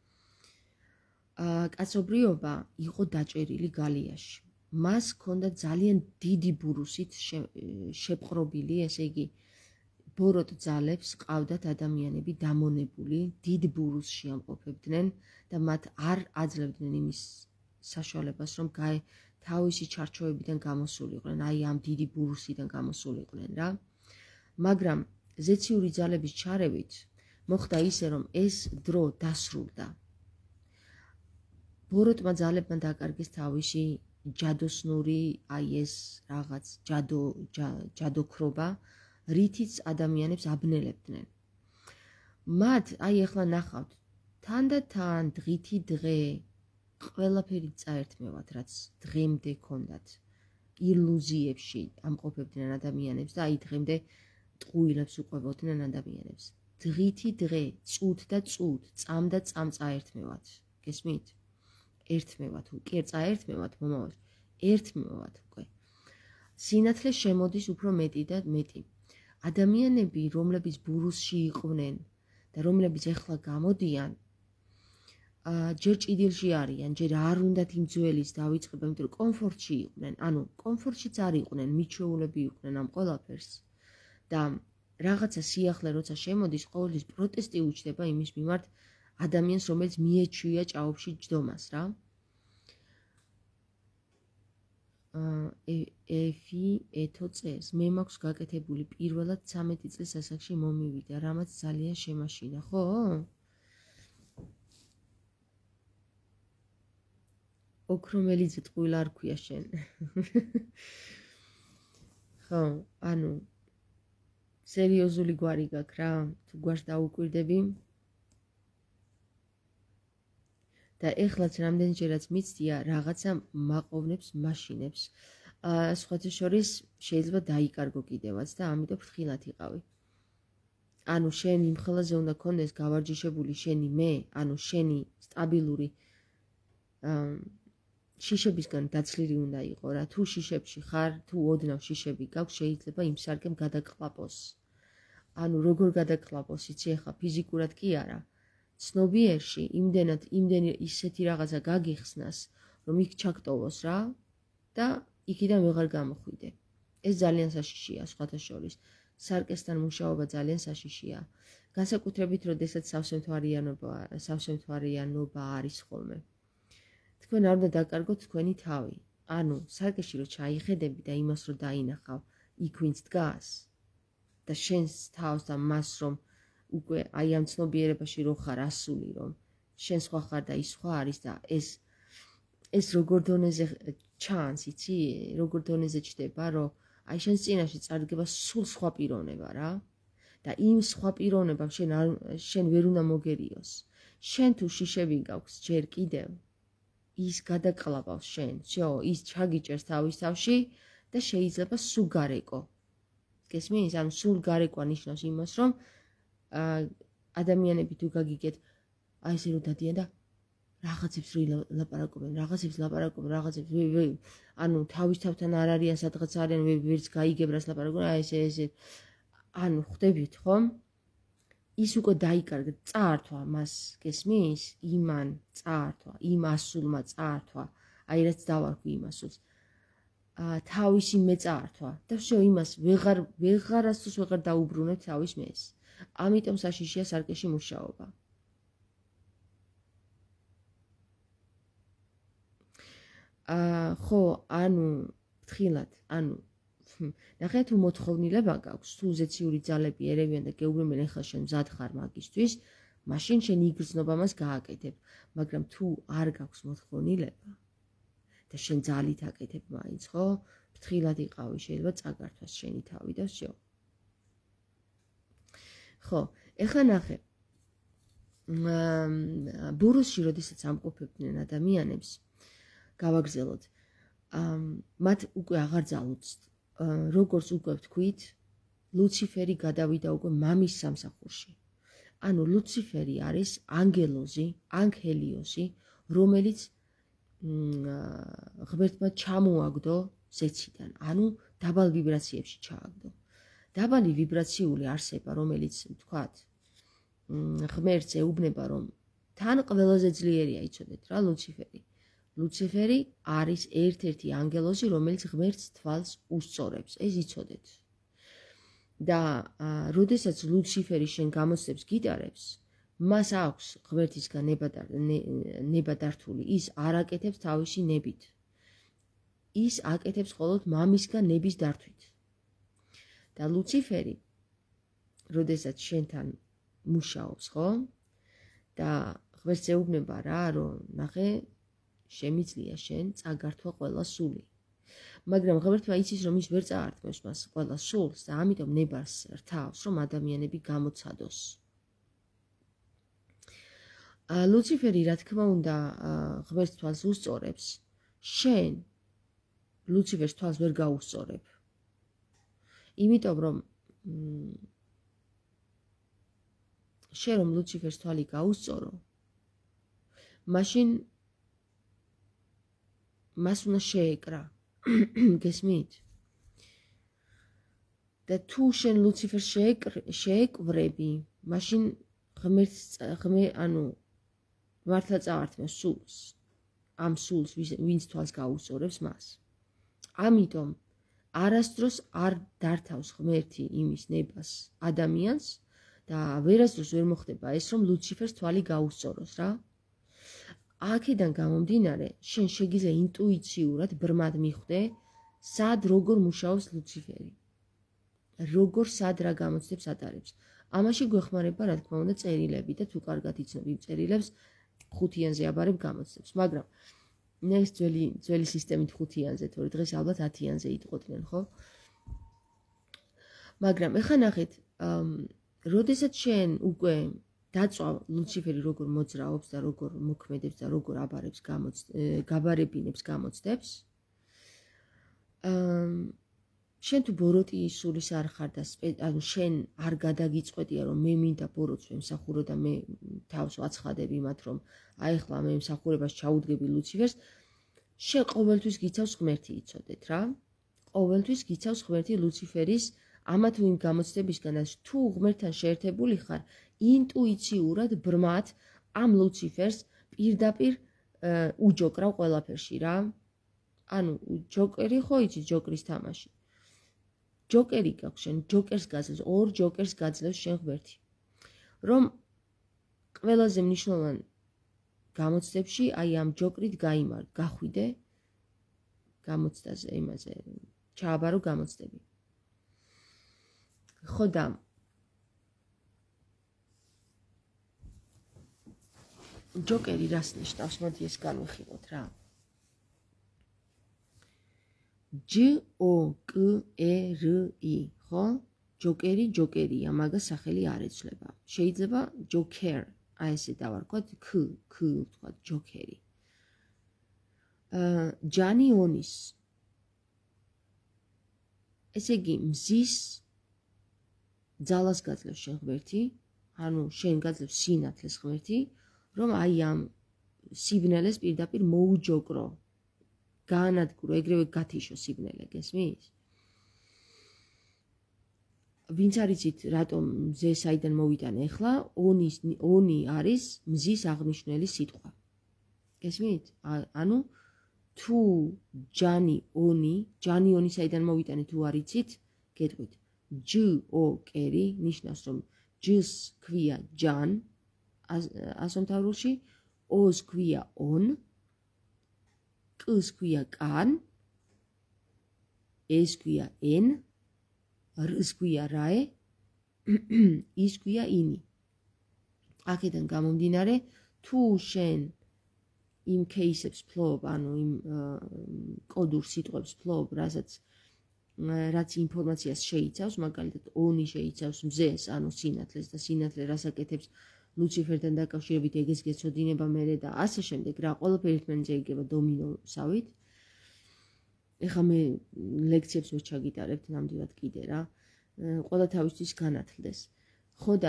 აა კაცობრიობა იყო დაჭერილი გალიაში. მას ჰქონდა ძალიან დიდი ბურუსით შეპყრობილი, ესე იგი ბოროტ ძალებს ყავდათ ადამიანები დამონებული, დიდ ბურუსში ამყოფებდნენ და მათ არ აძლევდნენ იმის საშუალებას, რომ თავისი ჩარჩოებიდან გამოსულიყვნენ, აი ამ დიდი ბურუსიდან გამოსულიყვნენ რა. მაგრამ ზეციური ძალების ჩარევით მოხდა ისე, რომ ეს დრო დასრულდა. ბოროტმა ძალებმა დაკარგეს თავისი ჯადოსნური, აი ეს რაღაც ჯადო ჯადოქრობა, რითიც ადამიანებს აბნელებდნენ. მათ, აი ახლა ნახავთ, თანდათან დღითი დღე ყველაფერი წაერთმევათ, რაც დღემდე ქონდათ. ილუზიებში ამყოფებდნენ ადამიანებს და აი დღემდე ტყუილებს უყვებოდნენ ადამიანებს. დღითი დღე, წუთ და წუთ, წამ და წამ წაერთმევათ. გესმით? ერთმევათ, კი არ წაერთმევათ მომავალში. ერთმევათ უკვე. სინათლე შემოდის უფრო მეტი და მეტი. ადამიანები, რომლებიც ბურუსში იყვნენ და რომლებიც ეხლა გამოდიან, ჯერ ჭიდილში არიან, ჯერ არ უნდათ იმ ძველის დავიწყება, იმიტომ რომ კომფორტში იყვნენ, ანუ კომფორტშიც არ იყვნენ, მიჩვეულები იყვნენ ამ ყველაფერს. და რაღაცა სიახლე როცა შემოდის, ყოველთვის პროტესტი უჩნდება იმის მიმართ ადამიანს, რომელიც მიეჩვია ჭაობში ჯდომას, რა. ეფი ეთო წეს, მე მაქვს გაკეთებული პირველად ცამეტი წლის ასაკში მომივიდა, რამაც ძალიან შემაშინა, ხო? ოქრომელიძე ტყუილა არ ქვია შენ. ხო, ანუ სერიოზული გვარი გაქვს რა, თუ გვარს დაუკვირდები. და ეხლაც რამდენჯერაც მიცდია რაღაცა მაყოვნებს, მაშინებს. სხვათა შორის შეიძლება დაიკარგო კიდევაც და ამიტომ ფრთხილად იყავი. ანუ შენ იმ ხელაზე უნდა კონდეს გავარჯიშებული შენი მე, ანუ შენი სტაბილური შიშებისგან დაცლილი უნდა იყო რა. თუ შიშებში ხარ, თუ ოდნავ შიშები გაქვს, შეიძლება იმ სარკემ გადაკლაპოს. ანუ როგორ გადაკლაპოს, იცი ახლა ფიზიკურად კი არა. ცნობიერში იმდენად იმდენი ისეთი რაღაცა გაგიხსნას, რომ იქ ჩაგტოვოს რა და იქიდან ვეღარ გამოხვიდე. ეს ძალიან საშიშია სხვათა შორის. სარკესთან მუშაობა ძალიან საშიშია. განსაკუთრებით, როდესაც სავსემთვარიანობა, სავსემთვარიანობა არის ხოლმე. თქვენ არ უნდა დაკარგოთ თქვენი თავი. ანუ სარკეში რო ჩაიხედები და იმას რო დაინახავ, იქ ვინც დგას და შენს თავს და მას რომ უკვე აი ამ ცნობიერებაში რო ხარ ასული, რომ შენ სხვა ხარ და ის სხვა არის და ეს ეს როგორ დონეზე ჩანს, იცი, როგორ დონეზე ჩდება, რომ აი შენს წინაშე წარდგება სულ სხვა პიროვნება რა და იმ სხვა პიროვნებამ შენ არ შენ ვერ უნდა მოგერიოს. შენ თუ შიშები გაქვს ჯერ კიდევ ის გადაკლაპავს შენ, всё, ის ჩაგიჭერს თავის თავში და შეიძლება სულ გარეკო. გესმის? ანუ სულ გარეკვა ნიშნავს იმას, რომ ადამიანები თუ გაგიგეთ, აი ესე რომ დადიან და რაღაცებს რო ლაპარაკობენ, რაღაცებს ლაპარაკობენ, რაღაცებს ანუ თავის თავთან არ არიან, სადღაც არიან, ვერც გაიგებ რას ლაპარაკობენ, აი ესე ესე ანუ ხვდებით ხომ? ის უკვე დაიკარგა, წაართვა მას, გესმის? იმან წაართვა, იმ ასულმა წაართვა, აი რაც დავარქვი იმ ასულს. თავისი მე წაართვა და всё იმას ვეღარ ვეღარასდროს ვეღარ დაუბრუნებ თავის მეს. ამიტომ საშიშია სარკეში მუშაობა. აა ხო, ანუ ფრთხილად, ანუ ნახე თუ მოთხოვნილება გაქვს, თუ ზეციური ძალები ერევიან და გეუბნებიან ახლა შენ მზად ხარ მაგისთვის, მაშინ შენ იგრძნობა მას გააკეთებ, მაგრამ თუ არ გაქვს მოთხოვნილება და შენ ძალით აკეთებ მაინც, ხო? ფრთხილად იყავი, შეიძლება წაგართვას შენი თავი და всё. ხო, ეხლა ნახე. ბურუსში როდესაც ამყოფებდნენ ადამიანებს, გავაგზელოთ. მათ უკვე აღარ ძალუძთ. როგორც უკვე ვთქვით, ლუციფერი გადავიდა უკვე მამის სამსახურში. ანუ ლუციფერი არის ანგელოზი, ანგელიოსი, რომელიც ღმერთმა ჩამოაგდო ზეციდან, ანუ დაბალ ვიბრაციებში ჩააგდო. დაბალი ვიბრაციული არსება, რომელიც ვთქვათ, ღმერთს ეუბნება, რომ თან ყველაზე ძლიერია, იცოდეთ რა, ლუციფერი. ლუციფერი არის ერთ-ერთი ანგელოზი, რომელიც ღმერთს თვალს უსწორებს, ეს იცოდეთ. და როდესაც ლუციფერი შენ გამოცდებს გიტარებს, მას აქვს ღმერთისგან ნება დართული, ის არ აკეთებს თავისი ნებით. ის აკეთებს მხოლოდ მამისგან ნების დართვით. და ლუციფერი, როდესაც შენთან მუშაობს, ხო? და ღმერთს ეუბნება რა, რომ ნახე, შემიძლია შენ წაგართვა ყველა სული. მაგრამ ღმერთმა იცის, რომ ის ვერ წაართმევს მას ყველა სულს და ამიტომ ნებას რთავს, რომ ადამიანები გამოცადოს. ლუციფერი, რა თქმა უნდა, ღმერთს თვალს უსწორებს. შენ ლუციფერს თვალს ვერ გაუსწორებ. იმიტომ რომ შენ რომ ლუციფერს თვალი გაუსწორო, მაშინ მას უნდა შეეკრა. გესმით? და თუ შენ ლუციფერს შეეკვრები, მაშინ ღმერთს ღმე ანუ მართლა წავართმევს სულს. ამ სულს ვინც თვალს გაუსწორებს მას. ამიტომ არასდროს არ დართავს ღმერთი იმის ნებას ადამიანს და ვერასდროს ვერ მოხდება ეს, რომ ლუციფერს თვალი გაუსწოროს რა. აქედან გამომდინარე, შენ შეგიძლია ინტუიციურად ბრმად მიხვდე, სად როგორ მუშაობს ლუციფერი. როგორ სად რა გამოცდებს ატარებს. ამაში გვეხმარება, რა თქმა უნდა, წერილები და თუ კარგად იცნობ იმ წერილებს, ხუთიანზე აბარებ გამოცდებს. მაგრამ ეს ძველი ძველი სისტემით ხუთიანზე, თორე დღეს ალბათ ათიანზე იტყოდნენ, ხო? მაგრამ ეხლა ნახეთ, როდესაც შენ უკვე დაწვა ლუციფერი როგორ მოძრაობს და როგორ მოქმედებს და როგორ აბარებს გაბარებინებს გამოცდებს, შენ თუ ბოროტი სულის არ ხარ და ანუ შენ არ გადაგიწყვეტია, რომ მე მინდა ბოროტს ვემსახურო და მე თავს ვაცხადები მათ, რომ აი ახლა მე მსახურებას ჩაუდგები ლუციფერს, შენ ყოველთვის გიცავს ღმერთი იცოდეთ რა. ყოველთვის გიცავს ღმერთი ლუციფერის ამა თუ იმ გამოცდებისგან, თუ ღმერთთან შეერთებული ხარ, ინტუიციურად ბრმად ამ ლუციფერს პირდაპირ უჯოკრავ ყველაფერში რა. ანუ ჯოკერი ხო იცი ჯოკრის თამაში. ჯოკერი გაქვს შენ, ჯოკერს გაძლევს, ორ ჯოკერს გაძლევს შენ ღმერთი. რომ ყველაზე მნიშვნელოვან გამოცდებში აი ამ ჯოკრით გაიმარ, გახვიდე გამოცდაზე, იმაზე ჩააბარო გამოცდები. ხო და ჯოკერი რას ნიშნავს? მოდი ეს განვიხილოთ რა. ჯ ო კ ე რ ი, ხო? ჯოკერი, ჯოკერია, მაგას სახელი არ ეცვლება. შეიძლება ჯოკერ, აი ესე დავარქვათ, ქ, ქ ვთქვათ, ჯოკერი. ჯანი ონის. ესე იგი, მზის ძალას გაძლევს შენ ღმერთი, ანუ შენ გაძლევს სინათლეს ღმერთი, რომ აი ამ სიბნელეს პირდაპირ მოუჯოკრო, გაანადგურო, ეგრევე გათიშო სიბნელე, გესმის? ვინც არ იცით, რატომ მზე საიდან მოვიტანე ახლა, ონის ონი არის მზის აღნიშნული სიტყვა. გესმით? ანუ თუ ჯანი ონი, ჯანი ონი საიდან მოვიტანე თუ არ იცით, გეტყვით. ჯ ო კერი ნიშნავს, რომ ჯს ქვია ჯან ასომთავრულში, ოს ქვია on, კს ქვია კან, ეს ქვია en, რს ქვია რაე, ის ქვია ინი. აქედან გამომდინარე, თუ შენ იმ кейსებს ფლობ, ანუ იმ კოდურ სიტყვებს ფლობ, რასაც რაც ინფორმაციას შეიცავს, მაგალითად ონი შეიცავს მზეს, ანუ სინათლეს და სინათლე რას აკეთებს ლუციფერთან დაკავშირებით, ეგეც გეცოდინება მერე და ასე შემდეგ რა, ყველაფერი ერთმანეთზე იგება დომინოსავით. ეხლა მე ლექციებს ვერ ჩაგიტარებთ ნამდვილად კიდე რა. ყველა თავისთვის განათლდეს. ხო და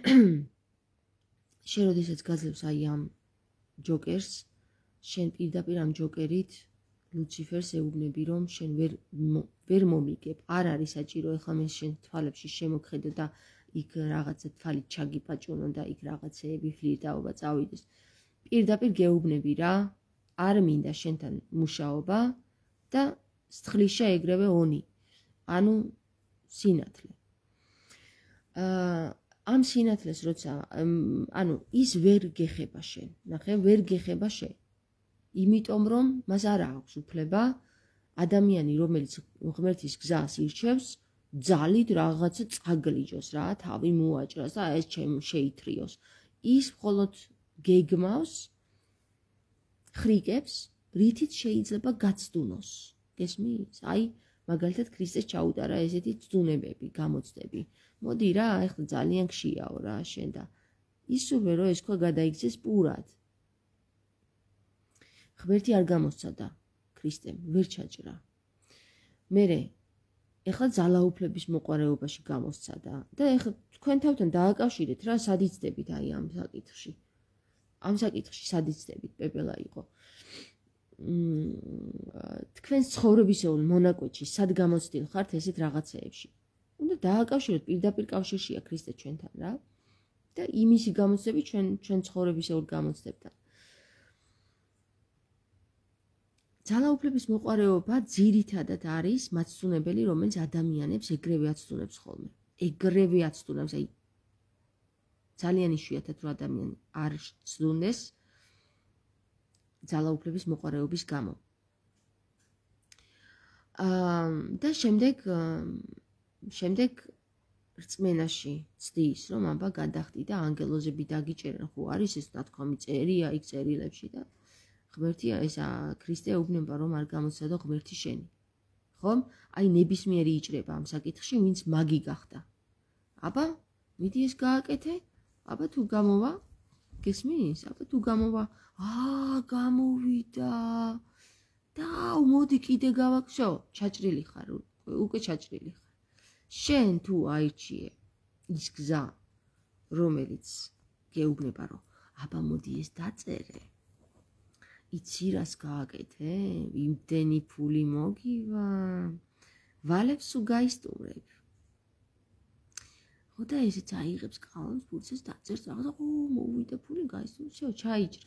შენ როდესაც გაძლევს აი ამ ჯოკერს, შენ პირდაპირ ამ ჯოკერით ლუციფერს ეუბნები, რომ შენ ვერ ვერ მომიგებ, არ არის საჭირო ეხლა მე შენ თვალებში შემოგხედო და იქ რაღაცა თვალით ჩაგიპაჭუნო და იქ რაღაცეები ფლირტაობა წავიდეს. პირდაპირ გეუბნები რა, არ მინდა შენთან მუშაობა და სთხლიშა ეგრევე ონი, ანუ სინათლე. ამ სინათლეს როცა, ანუ ის ვერ გეხება შენ, ნახე, ვერ გეხება შენ. იმიტომ რომ მას არ აქვს უფლება ადამიანი, რომელიც ღმერთის გზას ირჩევს, ძალით რაღაცა წაგლიჯოს რა, თავი მოაჭრას და ეს ჩემ შეითრიოს. ის მხოლოდ გეგმავს, ხრიკებს, რითიც შეიძლება გაცდუნოს. გესმის? აი, მაგალითად ქრისტეს ჩაუტარა ესეთი ცდუნებები, გამოცდები. მოდი რა, ეხლა ძალიან გშიაო რა შენ და ისურვე რომ ეს თქვა გადაიქცეს პურად. ღმერთი არ გამოსცადა ქრისტემ, ვერ ჩაჭრა. მერე ეხლა ძალაუფლების მოყარეობაში გამოსცადა და ეხლა თქვენ თავთან დააკავშირეთ რა, სად იცდებით აი ამ საკითხში. ამ საკითხში სად იცდებით, პეპელა იყო. თქვენს ცხოვრებისეულ მონაკვეთში სად გამოცდილ ხართ ესეთ რაღაცეებში. უნდა დააკავშიროთ, პირდაპირ კავშირშია ქრისტე ჩვენთან რა. და იმისი გამოცდები ჩვენ ჩვენ ცხოვრებისეულ გამოცდებთან. ძალაუფლების მოყარეობა ძირითადად არის მაცდუნებელი, რომელიც ადამიანებს ეგრევე აცდუნებს ხოლმე. ეგრევე აცდუნებს, აი ძალიან იშვიათად რომ ადამიანი არ ცდუნდეს ძალაუფლების მოყარეობის გამო. აა და შემდეგ შემდეგ რწმენაში ცდის, რომ აბა გადახდი და ანგელოზები დაგიჭერენ, ხო არის ეს ნათქვამი წერია იქ წერილებში და ღმერთი ესა ქრისტე უბნება რომ არ გამოცადო ღმერთი შენი. ხომ? აი ნებისმიერი იჭრება ამ საკითხში, ვინც მაგი გახდა. აბა, მიდი ეს გააკეთე, აბა თუ გამოვა, გესმის? აბა თუ გამოვა, აა გამოვიდა. და მოდი კიდე გავაკშო, ჩაჭრილი ხარ, უკვე ჩაჭრილი ხარ. შენ თუ აირჩიე ის გზა, რომელიც გეუბნება რომ აბა მოდი ეს დაწერე. იცი რას გააკეთე? იმდენი ფული მოგივა. ვალებს თუ გაისტუმრებ. ხო და ესეც აიღებს კალამს, ფურცეს დაწერს რაღაცა, ო მოვიდა ფული გაისტუმრე, შო ჩაიჭრა.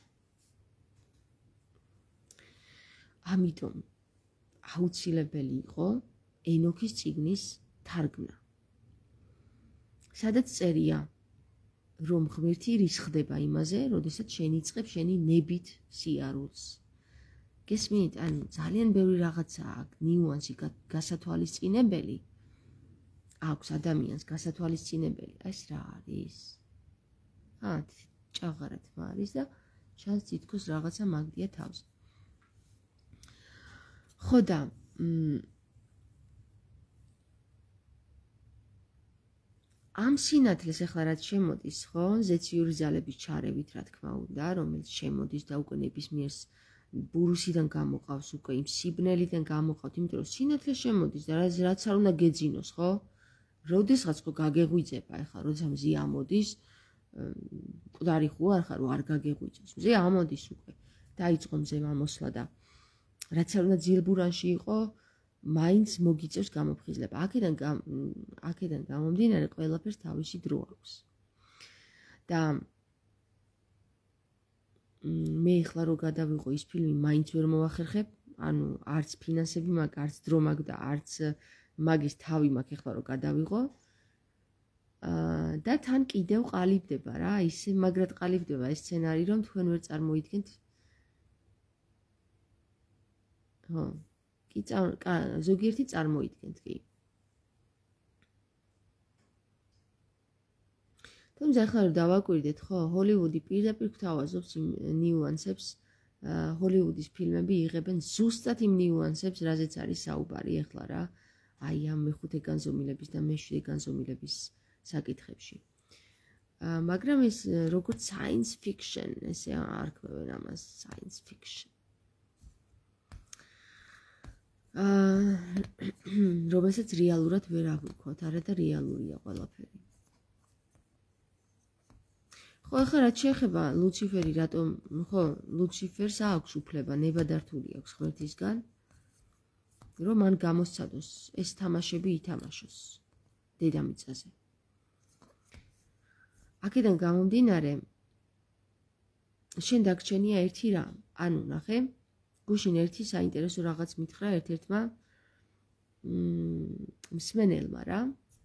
ამიტომ აუცილებელი იყო ენოქის წიგნის თარგმნა. სადაც წერია რომ ღმერთი რისხდება იმაზე, როდესაც შენ იწყებ შენი ნებით სიარულს. გესმით? ანუ ძალიან ბევრი რაღაცა აქვს, ნიუანსი, გასათვალისწინებელი. აქვს ადამიანს გასათვალისწინებელი. ეს რა არის? აა, ჭაღარა თმა არის და ჩანს თითქოს რაღაცა მაგდია თავზე. ხო და ამ სინათლეს ახლა რაც შემოდის, ხო, ზეციური ძალების ჩარევით, რა თქმა უნდა, რომელიც შემოდის და უკვე ნებისმიერს ბურუსიდან გამოყავს, უკვე იმ სიბნელიდან გამოყავთ, იმიტომ რომ სინათლე შემოდის და რაც არ უნდა გეძინოს, ხო? როდესღაც ხო გაგეღვიძება, ახლა როცა მზე ამოდის, მკვდარი ხო არ ხარ, რომ არ გაგეღვიძოს. მზე ამოდის უკვე. დაიწყო მზე ამოსვლა და რაც არ უნდა ძილბურანში იყო, მაინც მოგიწევს გამოფხიზლება. აქედან აქედან გამომდინარე ყველაფერს თავისი დრო აქვს. და მე ახლა რო გადავიღო ის ფილმი, მაინც ვერ მოვახერხებ, ანუ არც ფინანსები მაქვს, არც დრო მაქვს და არც მაგის თავი მაქვს ახლა რო გადავიღო. აა და თან კიდევ ყალიბდება რა, ისე მაგრად ყალიბდება ეს სცენარი, რომ თქვენ ვერ წარმოიდგენთ. ხო კი ზოგიერთი წარმოიდგენთ კი. თუმცა ახლა რომ დავაკვირდეთ, ხო, ჰოლივუდი პირდაპირ გვთავაზობს იმ ნიუანსებს, ჰოლივუდის ფილმები იღებენ ზუსტად იმ ნიუანსებს, რაზეც არის საუბარი ახლა რა, აი ამ მეხუთე განზომილების და მეშვიდე განზომილების საკითხებში. მაგრამ ეს როგორც science fiction, ესე არქმევენ ამას science fiction. აა რომელსაც რეალურად ვერ აღვიქვათ, არა და რეალურია ყველაფერი. ხო, ახლა რაც შეეხება ლუციფერი, რატომ, ხო, ლუციფერს აქვს უფლება, ნებადართული აქვს ღმერთისგან, რომ მან გამოსცადოს ეს თამაშები ითამაშოს დედამიწაზე. აქედან გამომდინარე, შენ დაგრჩენია ერთი რამ, ანუ ნახე, გუშინ ერთი საინტერესო რაღაც მითხრა ერთ-ერთმა მსმენელმა რა.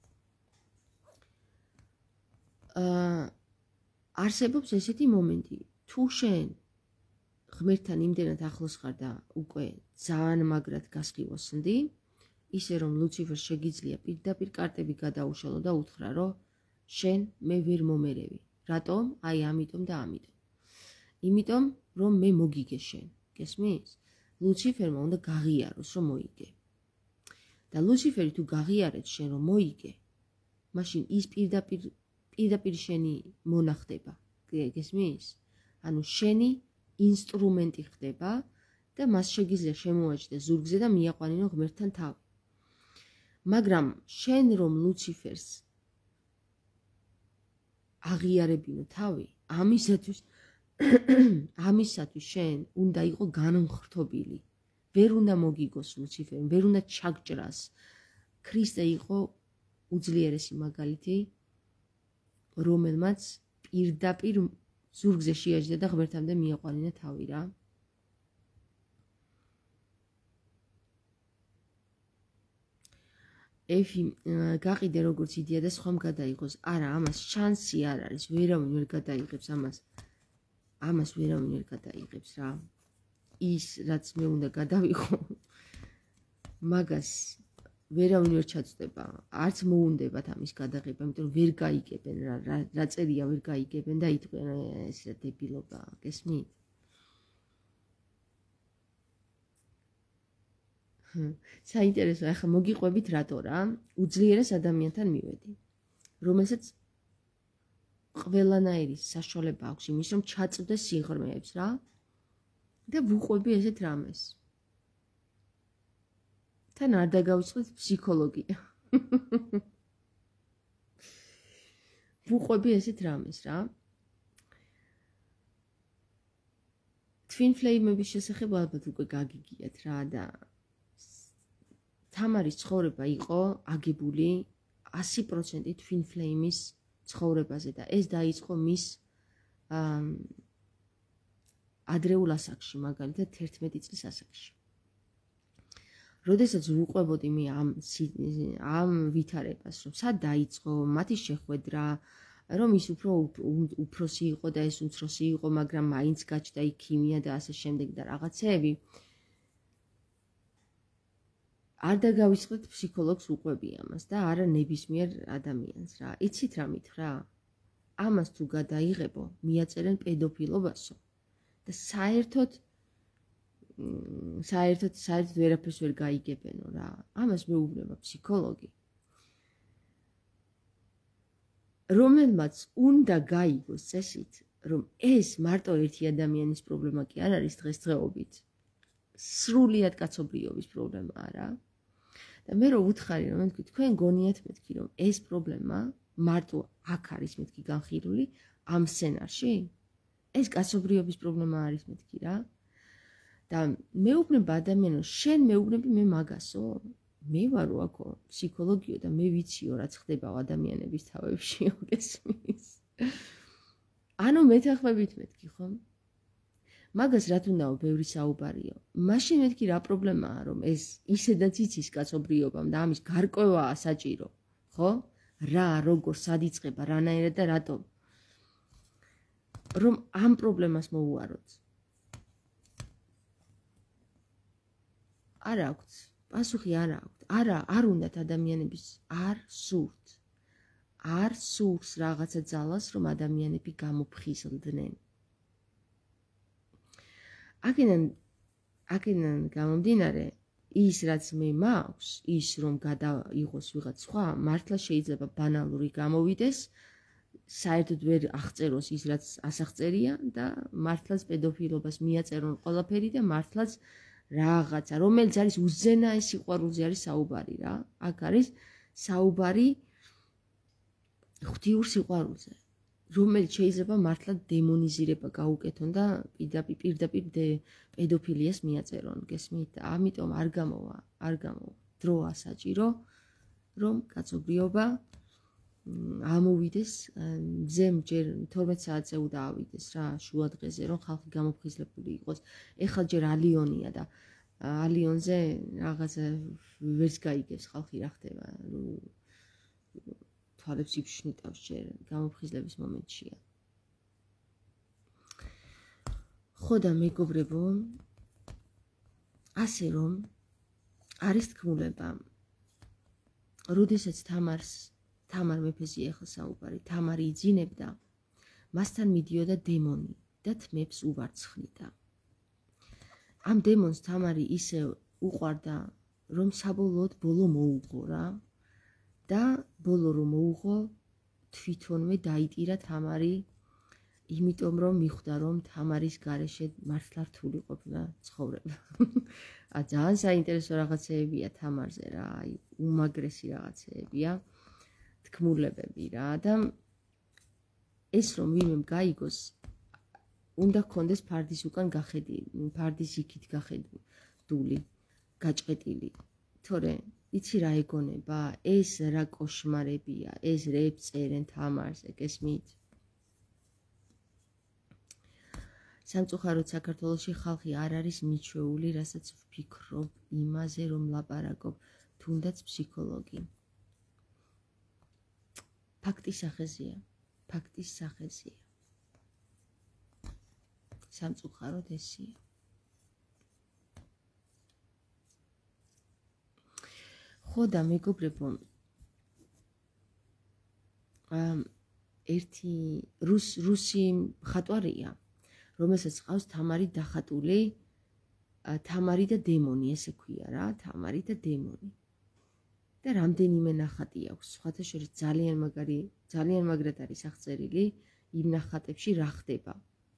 აა არსებობს ესეთი მომენტი, თუ შენ ღმერთთან იმდენად ახლოს ხარ და უკვე ძალიან მაგრად გასყივოსნდი, ისე რომ ლუციფერს შეგიძლია პირდაპირ კარტები გადაუშალო და უთხრა, რომ შენ მე ვერ მომერევი. რატომ? აი ამიტომ და ამიტომ. იმიტომ რომ მე მოგიგე შენ. გესმის? ლუციფერმა უნდა გაღიაროს რომ მოიგე. და ლუციფერი თუ გაღიარებს შენ რომ მოიგე, მაშინ ის პირდაპირ პირდაპირ შენი მონა ხდება. გესმის? ანუ შენი ინსტრუმენტი ხდება და მას შეგიძლია შემოაჭდე ზურგზე და მიაყვანინო ღმერთთან თავი. მაგრამ შენ რომ ლუციფერს აღიარებინო თავი, ამისათვის ამისათვის შენ უნდა იყო განმხრთობილი. ვერ უნდა მოგიგოს ლუციფერი, ვერ უნდა ჩაგჭრას. ქრისტე იყო უძლიერესი მაგალითი, რომელმაც პირდაპირ ზურგზე შეაჯდა და ღმერთამდე მიაყვანინა თავი რა. ეფი გაყიდე როგორც იდეა და სხვამ გადაიღოს. არა, ამას შანსი არ არის, ვერავინ ვერ გადაიღებს ამას. ამას ვერავინ ვერ გადაიღებს რა. ის რაც მე უნდა გადავიღო, მაგას ვერავინ ვერ ჩაწდება. არც მოუნდებათ ამის გადაღება, იმიტომ რომ ვერ გაიგებენ რა, რა წერია ვერ გაიგებენ და იტყვიან ეს რა დებილობა, გესმით? საინტერესო, ახლა მოგიყვებით რატო რა? უძლიერეს ადამიანთან მივედი, რომელსაც ყველანაირი საშუალება აქვს იმის, რომ ჩაწვდეს სიღრმეებს რა და ვუყვები ესეთ რამეს. თან არ დაგავიწყდით ფსიქოლოგია. ვუყვები ესეთ რამეს რა. Twin Flame-ების შესახებ ალბათ უკვე გაგიგიათ რა და თამარის ცხოვრება იყო აგებული ასი პროცენტი Twin Flame-ის ცხოვრებაზე და ეს დაიწყო მის ადრეულ ასაკში, მაგალითად თერთმეტი წლის ასაკში. როდესაც ვუყვებოდი მე ამ ამ ვითარებას, რომ სად დაიწყო მათი შეხვედრა, რომ ის უფრო უფროსი იყო და ეს უმცროსი იყო, მაგრამ მაინც გაჩნდა იქ ქიმია და ასე შემდეგ და რაღაცეები. არ დაგავიწყდით ფსიქოლოგს უყვები ამას და არა ნებისმიერ ადამიანს რა. იცით რა მითხრა? ამას თუ გადაიღებო, მიაწერენ პედოფილობასო და საერთოდ საერთოდ საერთოდ ვერაფერს ვერ გაიგებენო რა. ამას მეუბნება ფსიქოლოგი. რომელმაც უნდა გაიგოს წესით, რომ ეს მარტო ერთი ადამიანის პრობლემა კი არ არის დღესდღეობით. სრულიად კაცობრიობის პრობლემაა რა. და მე რო ვუთხარი რომ მეთქი თქვენ გონიათ მეთქი რომ ეს პრობლემა მარტო აქ არის მეთქი განხილული ამ სცენარში? ეს კაცობრიობის პრობლემა არის მეთქი რა. და მეუბნება ადამიანს, შენ მეუბნები მე მაგასო? მე ვარო აქო ფსიქოლოგიო და მე ვიციო რაც ხდება ადამიანების თავებში, გესმის? ანუ მეთანხმებით მეთქი ხომ? მაგას რა თუნდაო ბევრი საუბარიო. მაშინ მეთქი რა პრობლემაა, რომ ეს ისედაც იცის კაცობრიობამ და ამის გარკვევაა საჭირო, ხო? რა, როგორ, სად იწყება, რანაირად და რატომ? რომ ამ პრობლემას მოუაროთ. არ აქვს, პასუხი არ აქვს. არა, არ უნდათ ადამიანების, არ სურთ. არ სურს რაღაცა ძალას, რომ ადამიანები გამოფხიზლდნენ. აქედან აქედან გამომდინარე, ის რაც მე მაქვს, ის რომ გადაიღოს ვიღაც სხვა, მართლა შეიძლება ბანალური გამოვიდეს, საერთოდ ვერ აღწეროს ის რაც ასაღწერია და მართლაც პედოფილობას მიაწერონ ყველაფერი და მართლაც რაღაცა, რომელიც არის უზენაეს სიყვარულზე არის საუბარი რა. აქ არის საუბარი ღვთიურ სიყვარულზე, რომელიც შეიძლება მართლა დემონიზირება გაუკეთონ და პირდაპირ პირდაპირ პედოფილიას მიაწერონ, გესმით? ამიტომ არ გამოვა, არ გამოვა. დროა საჭირო, რომ კაცობრიობა ამოვიდეს, მზემ ჯერ თორმეტ საათზე უნდა ავიდეს რა, შუა დღეზე, რომ ხალხი გამოფხიზლებული იყოს. ეხლა ჯერ ალიონია და ალიონზე რაღაცა ვერც გაიგებს ხალხი რა ხდება. ნუ თვალებს იფშნიტავს ჯერ გამოფხიზლების მომენტშია. ხო და მეგობრებო, ასე რომ არის თქმულება, როდესაც თამარს თამარ მეფეზე ეხლა საუბარი, თამარი იძინებდა, მასთან მიდიოდა დემონი და თმებს უვარცხნიდა. ამ დემონს თამარი ისე უყვარდა, რომ საბოლოოდ ბოლო მოუღო რა და ბოლო რომ მოუღო, თვითონვე დაიტირა თამარი, იმიტომ რომ მიხვდა რომ თამარის გარეშე მართლა რთული ყოფილა ცხოვრება. ა ძალიან საინტერესო რაღაცეებია თამარზე რა, აი უმაგრესი რაღაცეებია, თქმულებები რა და ეს რომ ვინმემ გაიგოს, უნდა გქონდეს ფარდის უკან გახედი, ფარდის იქით გახედული, გაჭყეტილი. თორე იცი რა ეგონება, ეს რა კოშმარებია, ეს რებს წერენ თამარს, ეგესმით? სამწუხაროდ საქართველოში ხალხი არ არის მიჩვეული, რასაც ვფიქრობ იმაზე, რომ ლაპარაკობ, თუნდაც ფსიქოლოგი. ფაქტის სახეზეა, ფაქტის სახეზეა. სამწუხაროდ ესია. ხო და მეგობრებო, ერთი რუს რუსი მხატვარია, რომელსაც ყავს თამარი დახატული, თამარი და დემონი, ესე ქვია რა, თამარი და დემონი. და რამდენიმე ნახატი აქვს, სხვათა შორის ძალიან მაგარი, ძალიან მაგრად არის აღწერილი იმ ნახატებში რა ხდება.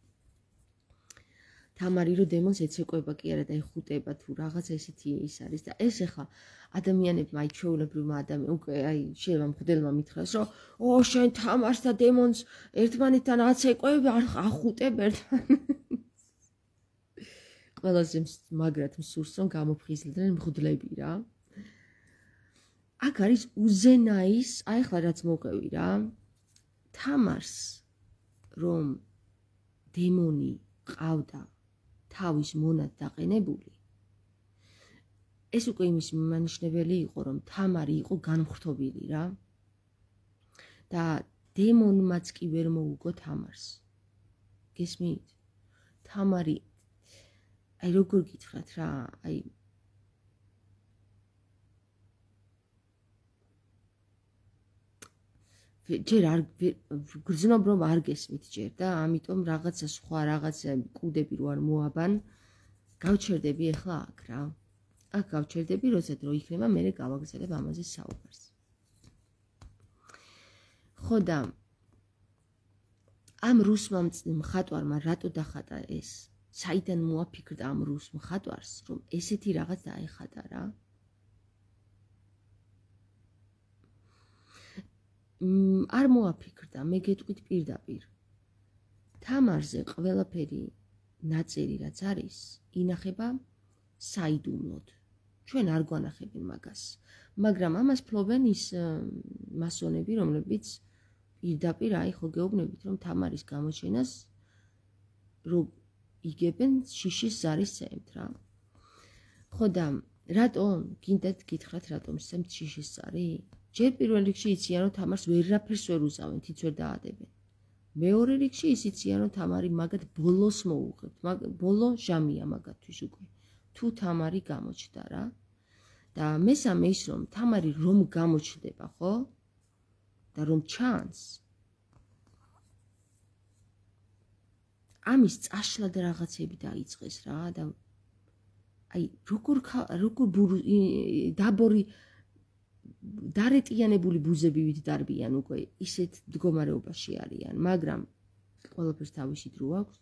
თამარი რო დემონს ეცეკვება კი არა და ეხუტება თუ რაღაცა ესეთი ის არის და ეს ახლა ადამიანებმა აი ჩვეულებრივმა ადამიანებმა უკვე აი შეიძლება მღვდელმა მითხრას რომ ო შენ თამარს და დემონს ერთმანეთთან აცეკვებ ახუტებ ერთმანეთს. ყველაზე მაგრად მსურს რომ გამოფხიზლდნენ მღვდლები რა. აქ არის უზენაის, აი ახლა რაც მოყევი რა, თამარს რომ დემონი ყავდა თავის მონად დაყენებული, ეს უკვე იმის მიმანიშნებელი იყო, რომ თამარი იყო განმხრთობილი რა და დემონმაც კი ვერ მოუგო თამარს. გესმით? თამარი, აი როგორ გითხრათ რა, აი ჯერ არ გრძნობ რომ არ გესმით ჯერ და ამიტომ რაღაცა სხვა რაღაცა კუდები რო არ მოაბან, გავჩერდები ახლა აქ რა. აქ გავჩერდები, როცა დრო იქნება, მე გავაგზავნებ ამაზე საუბარს. ხო და ამ რუსმა მხატვარმა რატო დახატა ეს? საიდან მოაფიქრდა ამ რუს მხატვარს, რომ ესეთი რაღაც დაეხატა რა? არ მოაფიქრდა, მე გეტყვით პირდაპირ. თამარზე ყველაფერი ნაწერი რაც არის, ინახება საიდუმლოდ. ჩვენ არ გვანახებენ მაგას, მაგრამ ამას ფლობენ ის მასონები, რომლებიც პირდაპირ აი ხო გეუბნებით, რომ თამარის გამოჩენას რო იგებენ შიშის ზარის წემთ რა. ხო და რატო გინდათ გითხრათ რატომ სცემთ შიშის ზარი? ჯერ პირველ რიგში იციან რომ თამარს ვერაფერს ვერ უზავენ, თიც ვერ დაადებენ. მეორე რიგში ის იციან რომ თამარი მაგათ ბოლოს მოუღებთ, ბოლო ჟამია მაგათთვის უკვე. თუ თამარი გამოჩნდა რა. და მესამე ის რომ თამარი რომ გამოჩნდება, ხო? და რომ ჩანს. ამის წაშლა და რაღაცები დაიწყეს რა და აი როგორ როგორ დაბორი დარეტიანებული ბუზები ვიდარბიან უკვე ისეთ მდგომარეობაში არიან, მაგრამ ყველაფერს თავისი დრო აქვს.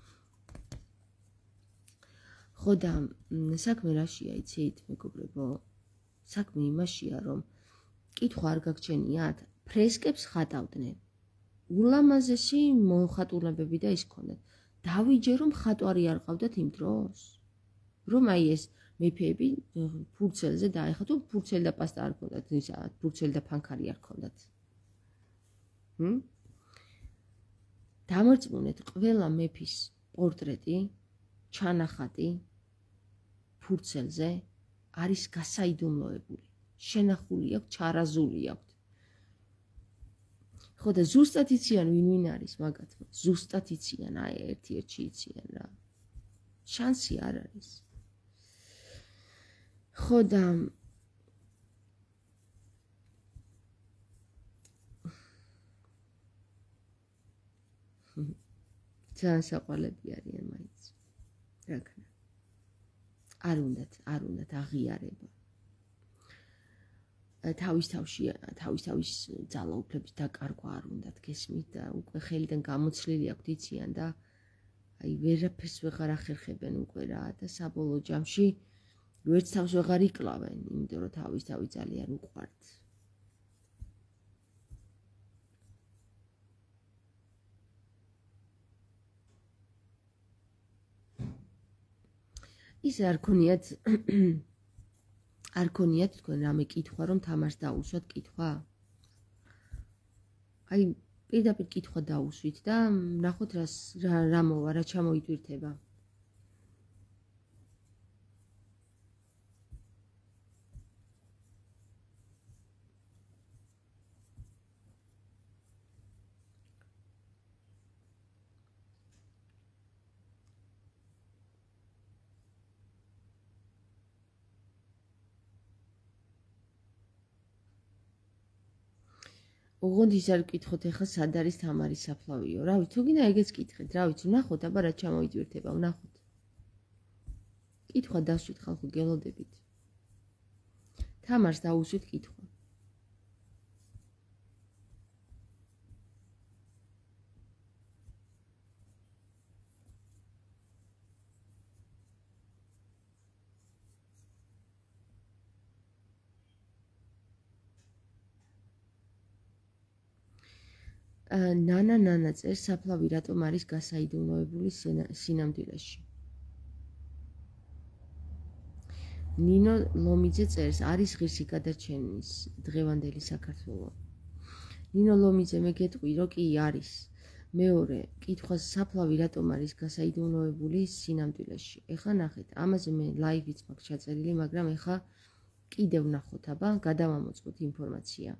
ხო და საქმე რაშია იცით, მეგობრებო? საქმე იმაშია, რომ კითხვა არ გაგჩენიათ, ფრესკებს ხატავდნენ. ულამაზესი მოხატულებები და ის ქონდათ. დავიჯე რომ ხატვარი არ ყავდათ იმ დროს. რომ აი ეს მეფეები ფურცელზე დაეხა თუ ფურცელი და პასტა არ ქონდათ, ისა ფურცელი და ფანქარი არ ქონდათ. ჰმ? დამორწმუნეთ, ყველა მეფის პორტრეტი, ჩანახატი ფურცელზე არის გასაიდუმლოებული. შენახული აქვს, ჩარაზული აქვს. ხო და ზუსტად იციან ვინ ვინ არის მაგათმა. ზუსტად იციან, აი ერთ-ერთში იციან რა. შანსი არ არის. ხო და ძალიან საყვარლები არიან მაინც. რა ქნა. არ უნდათ, არ უნდათ აღიარება. თავის თავში, თავის თავის ძალაუფლების დაკარგვა არ უნდათ გესმით და უკვე ხელიდან გამოცლილი აქვთ იციან და აი ვერაფერს ვეღარ ახერხებენ უკვე რა და საბოლოო ჯამში ვერც თავს ვეღარ იკლავენ, იმიტომ რომ თავის თავი ძალიან უყვართ. ის არ ქონიათ არ ქონიათ თქვენ რამე კითხვა რომ თამარს დაუსვათ კითხვა? აი პირდაპირ კითხვა დაუსვით და ნახოთ რას რა მოვა, რა ჩამოიტვირთება. ოღონდ ის არ გკითხოთ ახლა სად არის თამარის საფლავიო. რა ვიცი, თუ გინდა ეგეც კითხეთ, რა ვიცი, ვნახოთ, აბა რა ჩამოიტვირთება, ვნახოთ. კითხვა დასვით ხალხო, გელოდებით. თამარს დაუსვით კითხვა. ნანა ნანა წერს საფლავი რატომ არის გასაიდუმლოებული სინამდვილეში. ნინო ლომიძე წერს არის ღირსი გადარჩენის დღევანდელი საქართველო. ნინო ლომიძე მე გეტყვი რომ კი არის. მეორე კითხვას საფლავი რატომ არის გასაიდუმლოებული სინამდვილეში. ეხლა ნახეთ, ამაზე მე ლაივიც მაქვს ჩაწერილი, მაგრამ ეხლა კიდევ ნახოთ, აბა გადავამოწმოთ ინფორმაცია.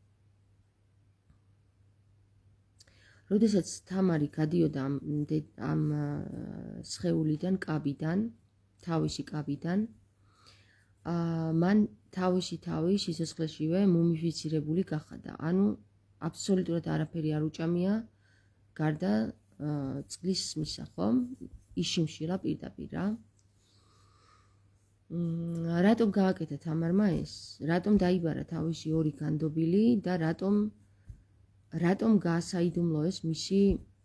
როდესაც თამარი გადიოდა ამ ამ სხეულიდან, კაბიდან, თავისი კაბიდან, აა მან თავისი თავი სიცოცხლეშივე მუმიფიცირებული გახადა. ანუ აბსოლუტურად არაფერი არ უჭამია გარდა წყლის მისა, ხომ? იშიმშილა პირდაპირ რა. მ რატომ გააკეთა თამარმა ეს? რატომ დაიბარა თავისი ორი განდობილი და რატომ რატომ გაასაიდუმლოეს მისი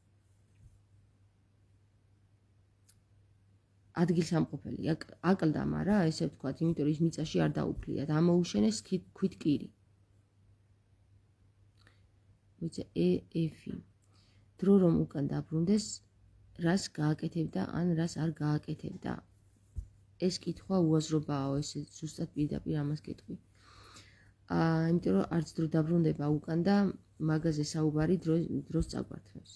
ადგილსამყოფელი? აკლდა, მაგრამ ესე ვთქვათ, იმიტომ რომ ის მიწაში არ დაუფლია და ამოუშენეს ქვით კირი. ვიცი, ეფი. დრო რომ უკან დაბრუნდეს, რას გააკეთებდა ან რას არ გააკეთებდა? ეს კითხვა უაზრობაო, ესე ზუსტად პირდაპირ ამას გეტყვი. აა, იმიტომ რომ არც დრო დაბრუნდება უკან და მაგაზე საუბარი დროს წაგვართმევს.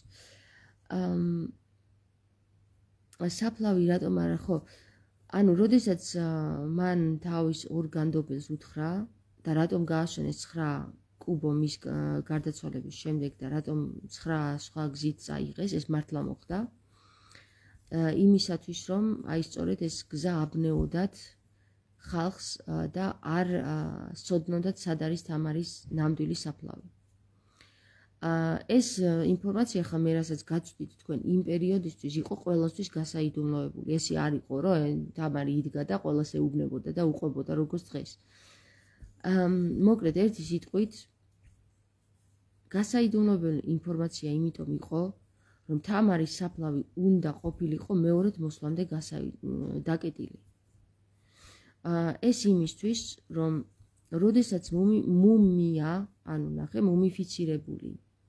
აა საფლავი რატომ არა ხო? ანუ როდესაც მან თავის ორ განდობელს უთხრა და რატომ გააშენეს ცხრა კუბო მის გარდაცვალების შემდეგ და რატომ ცხრა სხვა გზით წაიღეს, ეს მართლა მოხდა. იმისათვის რომ აი სწორედ ეს გზა აბნეოდათ ხალხს და არ სცოდნოდათ სად არის თამარის ნამდვილი საფლავი. ეს ინფორმაცია ხა მე რასაც გაწვდით თქვენ იმ პერიოდისთვის იყო ყველასთვის გასაიდუმლოებული. ესე არ იყო რომ თამარი იდგა და ყველას ეუბნებოდა და უყვებოდა როგორც დღეს. მოკლედ ერთი სიტყვით გასაიდუმლოებელი ინფორმაცია იმიტომ იყო რომ თამარის საფლავი უნდა ყოფილიყო მეორედ მოსვლამდე დაკეტილი. ეს იმისთვის რომ როდესაც მუმია, ანუ ნახე, მუმიფიცირებული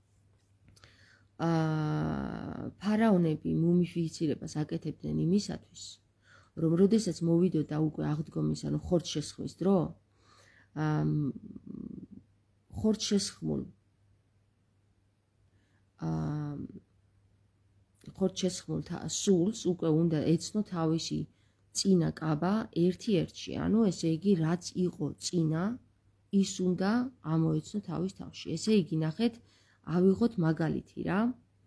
აა ფარაონები მუმიფიცირებას აკეთებდნენ იმისათვის, რომ როდესაც მოვიდოდა უკვე აღდგომის, ანუ ხორცშესხმის დრო, აა ხორცშესხმულ აა ხორცშესხმულ სულს უკვე უნდა ეცნო თავისი წინა კაბა ერთ-ერთში, ანუ ესე იგი რაც იყო წინა, ის უნდა ამოეცნო თავის თავში. ესე იგი ნახეთ, ავიღოთ მაგალითი რა.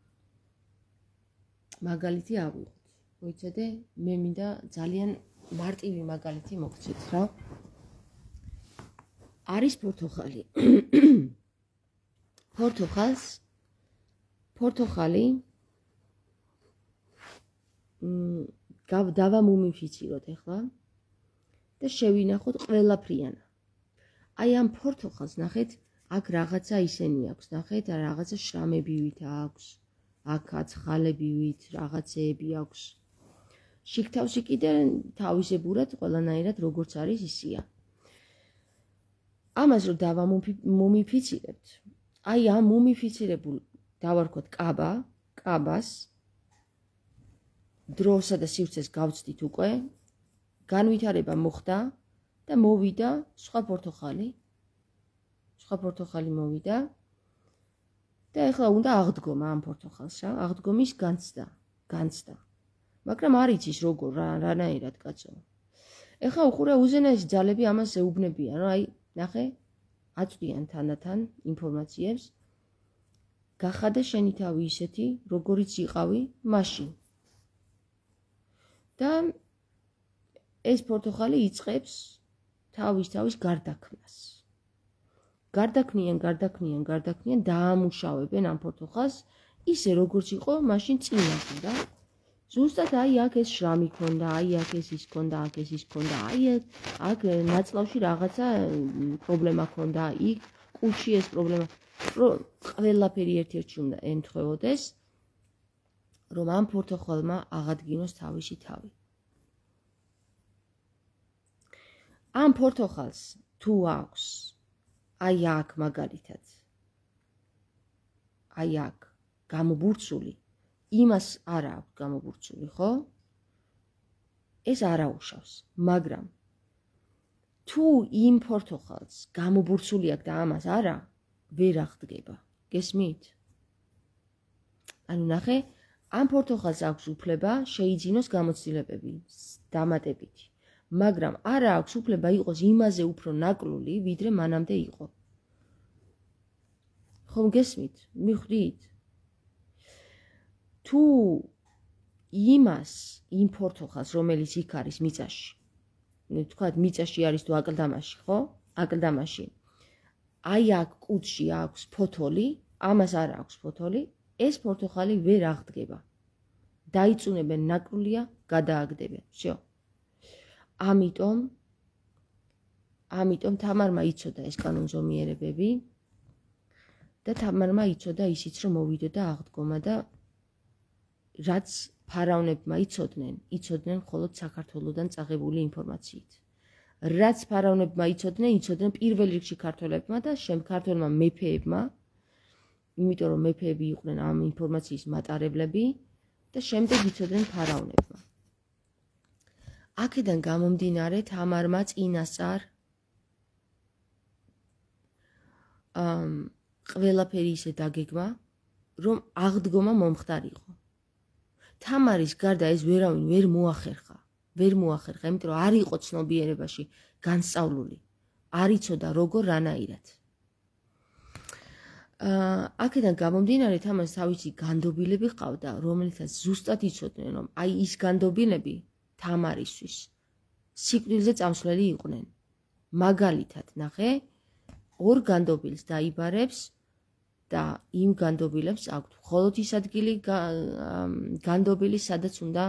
მაგალითი ავიღოთ. მოიცადე, მე მინდა ძალიან მარტივი მაგალითი მოგცეთ რა. არის პორტოხალი. პორტოხალს პორტოხალი დავამუმიფიციროთ ახლა და შევინახოთ ყველაფრიანა. აი ამ ფორთოხალს ნახეთ, აქ რაღაცა ისენი აქვს, ნახეთ, რაღაცა შრამებივით აქვს, აქაც ხალებივით რაღაცეები აქვს. შიგთავში კიდე თავისებურად ყველანაირად როგორც არის ისია. ამას რომ დავამუმიფიცირებთ, აი ამ მუმიფიცირებულ დავარქოთ კაბა, კაბას დროსა და სივრცეს გავცდით უკვე, განვითარება მოხდა და მოვიდა სხვა პორტოხალი. სხვა პორტოხალი მოვიდა და ეხლა უნდა აღდგომა ამ პორტოხალს, რა, აღდგომის განცდა, განცდა. მაგრამ არ იცის როგორ, რანაირად კაცო. ეხლა უყურე უზენაესი ძალები ამას ეუბნებიან, რომ აი, ნახე, აწვდიან თანდათან ინფორმაციებს. გახადა შენი თავი ისეთი, როგორიც იყავი მაშინ. და ეს პორტოხალი იწყებს თავის თავის გარდაქმნას. გარდაქმნიან, გარდაქმნიან, გარდაქმნიან, დაამუშავებენ ამ პორტოხალს ისე როგორც იყო მაშინ წინასე და ზუსტად აი აქ ეს შრამი ქონდა, აი აქ ეს ის ქონდა, აქ ეს ის ქონდა, აი აქ ნაწლავში რაღაცა პრობლემა ქონდა, იქ კუჩი ეს პრობლემა. ყველაფერი ერთ-ერთში უნდა ემთხვეოდეს, რომ ამ პორტოხალმა აღადგინოს თავისი თავი. ამ პორტოხალს თუ აქვს აი აქ მაგალითად, აი აქ გამობურცული, იმას არ აქვს გამობურცული, ხო? ეს არ აუშავს, მაგრამ თუ იმ პორტოხალს გამობურცული აქვს და ამას არა, ვერ აღდგება. გესმით? ანუ ნახე, ამ პორტოხალს აქვს უფლება შეიძინოს გამოცდილებები დამატებითი, მაგრამ არა აქვს უფლება იყოს იმაზე უფრო ნაკლული, ვიდრე მანამდე იყო. ხომ გესმით? მიხვდით? თუ იმას, იმ პორტოხალს, რომელიც იქ არის მიწაში, თქვათ მიწაში არის თუ აკლდამაში, ხო? აკლდამაში. აი აქ კუთხში აქვს ფოთოლი, ამას არ აქვს ფოთოლი, ეს პორტოხალი ვერ აღდგება. დაიწუნებენ ნაკლულია, გადააგდებენ. всё. ამიტომ ამიტომ თამარმა იცოდა ეს კანონზომიერებები და თამარმა იცოდა ისიც რომ მოვიდოდა აღდგომა და რაც ფარავნებმა იცოდნენ, იცოდნენ მხოლოდ საქართველოსდან წაღებული ინფორმაციით. რაც ფარავნებმა იცოდნენ, იცოდნენ პირველ რიგში ქართველებმა და შემ ქართველმა მეფეებმა, იმიტომ რომ მეფეები იყვნენ ამ ინფორმაციის მატარებლები და შემდეგ იცოდნენ ფარავნებმა. აქედან გამომდინარე თამარმა წინასწარ ამ ყველაფერი ისე დაგეგმა, რომ აღდგომა მომხდარიყო. თამარის გარდა ეს ვერავინ ვერ მოახერხა, ვერ მოახერხა, იმიტომ რომ არ იყო ცნობიერებაში განსწავლული, არ იცოდა როგორ რანაირად. აქედან გამომდინარე თამარს თავისი განდობილები ყავდა, რომელთაც ზუსტად იცოდნენ, რომ აი ის განდობილები თამარისთვის სიკვდილზე წამსვლელი იყვნენ. მაგალითად, ნახე, ორ განდობილს დაიბარებს და იმ განდობილებს აქვთ მხოლოდ ის ადგილი განდობილი, სადაც უნდა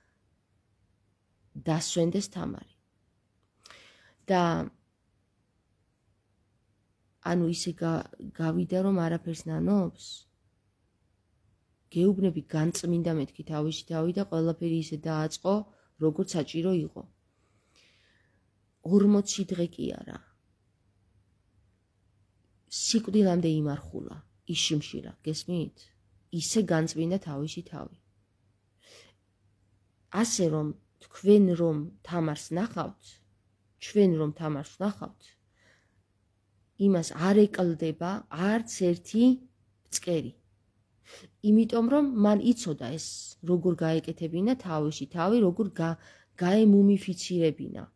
დასვენდეს თამარი. და ანუ ისე გავიდა რომ არაფერს ნანობს. გეუბნები განწმინდა მეთქი თავისი თავი და ყველაფერი ისე დააწყო, როგორც საჭირო იყო. ორმოცი დღე კი არა. სიკვდილამდე იმარხულა, იშიმშილა, გესმით? ისე განწმინდა თავისი თავი. ასე რომ თქვენ რომ თამარს ნახავთ, ჩვენ რომ თამარს ნახავთ, იმას არ ეკლდება არც ერთი ფწკერი. იმიტომ რომ მან იცოდა ეს როგორ გაეკეთებინა თავისი თავი, როგორ გაემუმიფიცირებინა.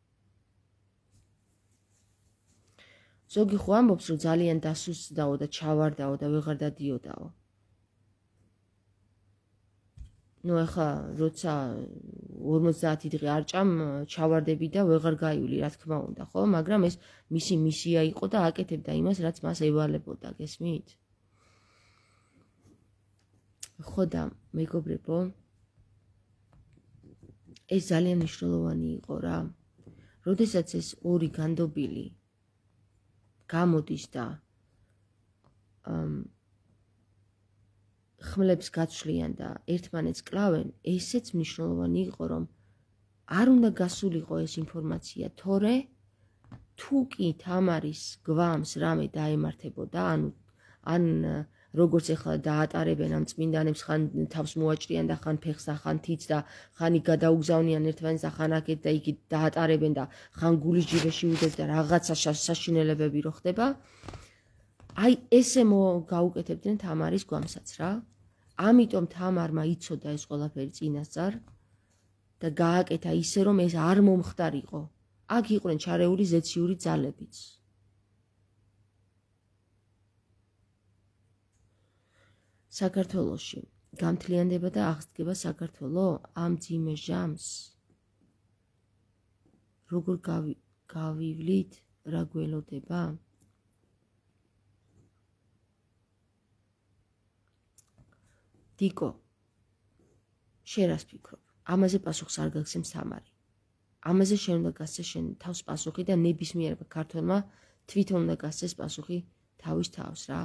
ზოგი ხო ამბობს, რომ ძალიან დასუსტდაო და ჩავარდაო და ვეღარ დადიოდაო. ნუ ახლა როცა ორმოცდაათი დღე არ ჭამ, ჩავარდები და ვეღარ გაივლი, რა თქმა უნდა, ხო? მაგრამ ეს მისი მისია იყო და აკეთებდა იმას, რაც მას ევალებოდა, გესმით? ხო და მეგობრებო, ეს ძალიან მნიშვნელოვანი იყო რა. როდესაც ეს ორი განდობილი გამოდის და ხმლებს გაცვლიან და ერთმანეთს კლავენ, ესეც მნიშვნელოვანი იყო, რომ არ უნდა გასულიყო ეს ინფორმაცია, თორე თუ კი თამარის გვამს რამე დაემართებოდა, ანუ ან როგორც ეხლა დაატარებენ ამ წმინდანებს, ხან თავს მოაჭრიან და ხან ფეხს და ხან თითს და ხან იქ გადაუგზავნიან ერთმანეთს და ხან აქეთ და იქით დაატარებენ და ხან გულის ჯირეში უდებს და რაღაცა საშინელებები რო ხდება. აი ესე გაუკეთებდნენ თამარის გვამსაც რა. ამიტომ თამარმა იცოდა ეს ყველაფერი წინასწარ და გააკეთა ისე რომ ეს არ მომხდარიყო. აქ იყვნენ ჩარეული ზეციური ძალებიც. საქართველოში გამთლიანდება და აღსდგება საქართველო ამ ძიმე ჟამს. როგორ გავივლით, რა გველოდება? დიკო, შენ რას ფიქრობ? ამაზე პასუხს არ გაგცემს თამარი. ამაზე შენ უნდა გასცეს შენ თავს პასუხი და ნებისმიერ ქართველმა თვითონ უნდა გასცეს პასუხი თავის თავს რა.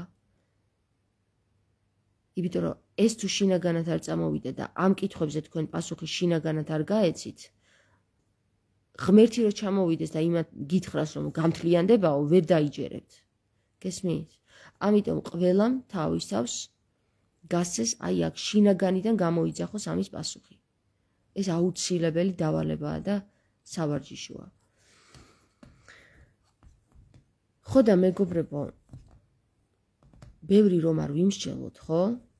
იმიტომ რომ ეს თუ შინაგანად არ წამოვიდა და ამ კითხვებზე თქვენ პასუხი შინაგანად არ გაეცით, ღმერთი რო ჩამოვიდეს და იმათ გითხრას რომ გამთლიანდებაო, ვერ დაიჯერებთ. გესმით? ამიტომ ყველამ თავის თავს გასცეს აი აქ შინაგანიდან გამოიძახოს ამის პასუხი. ეს აუცილებელი დავალებაა და სავარჯიშოა. ხო და მეგობრებო, ბევრი რომ არ ვიმსჯელოთ, ხო?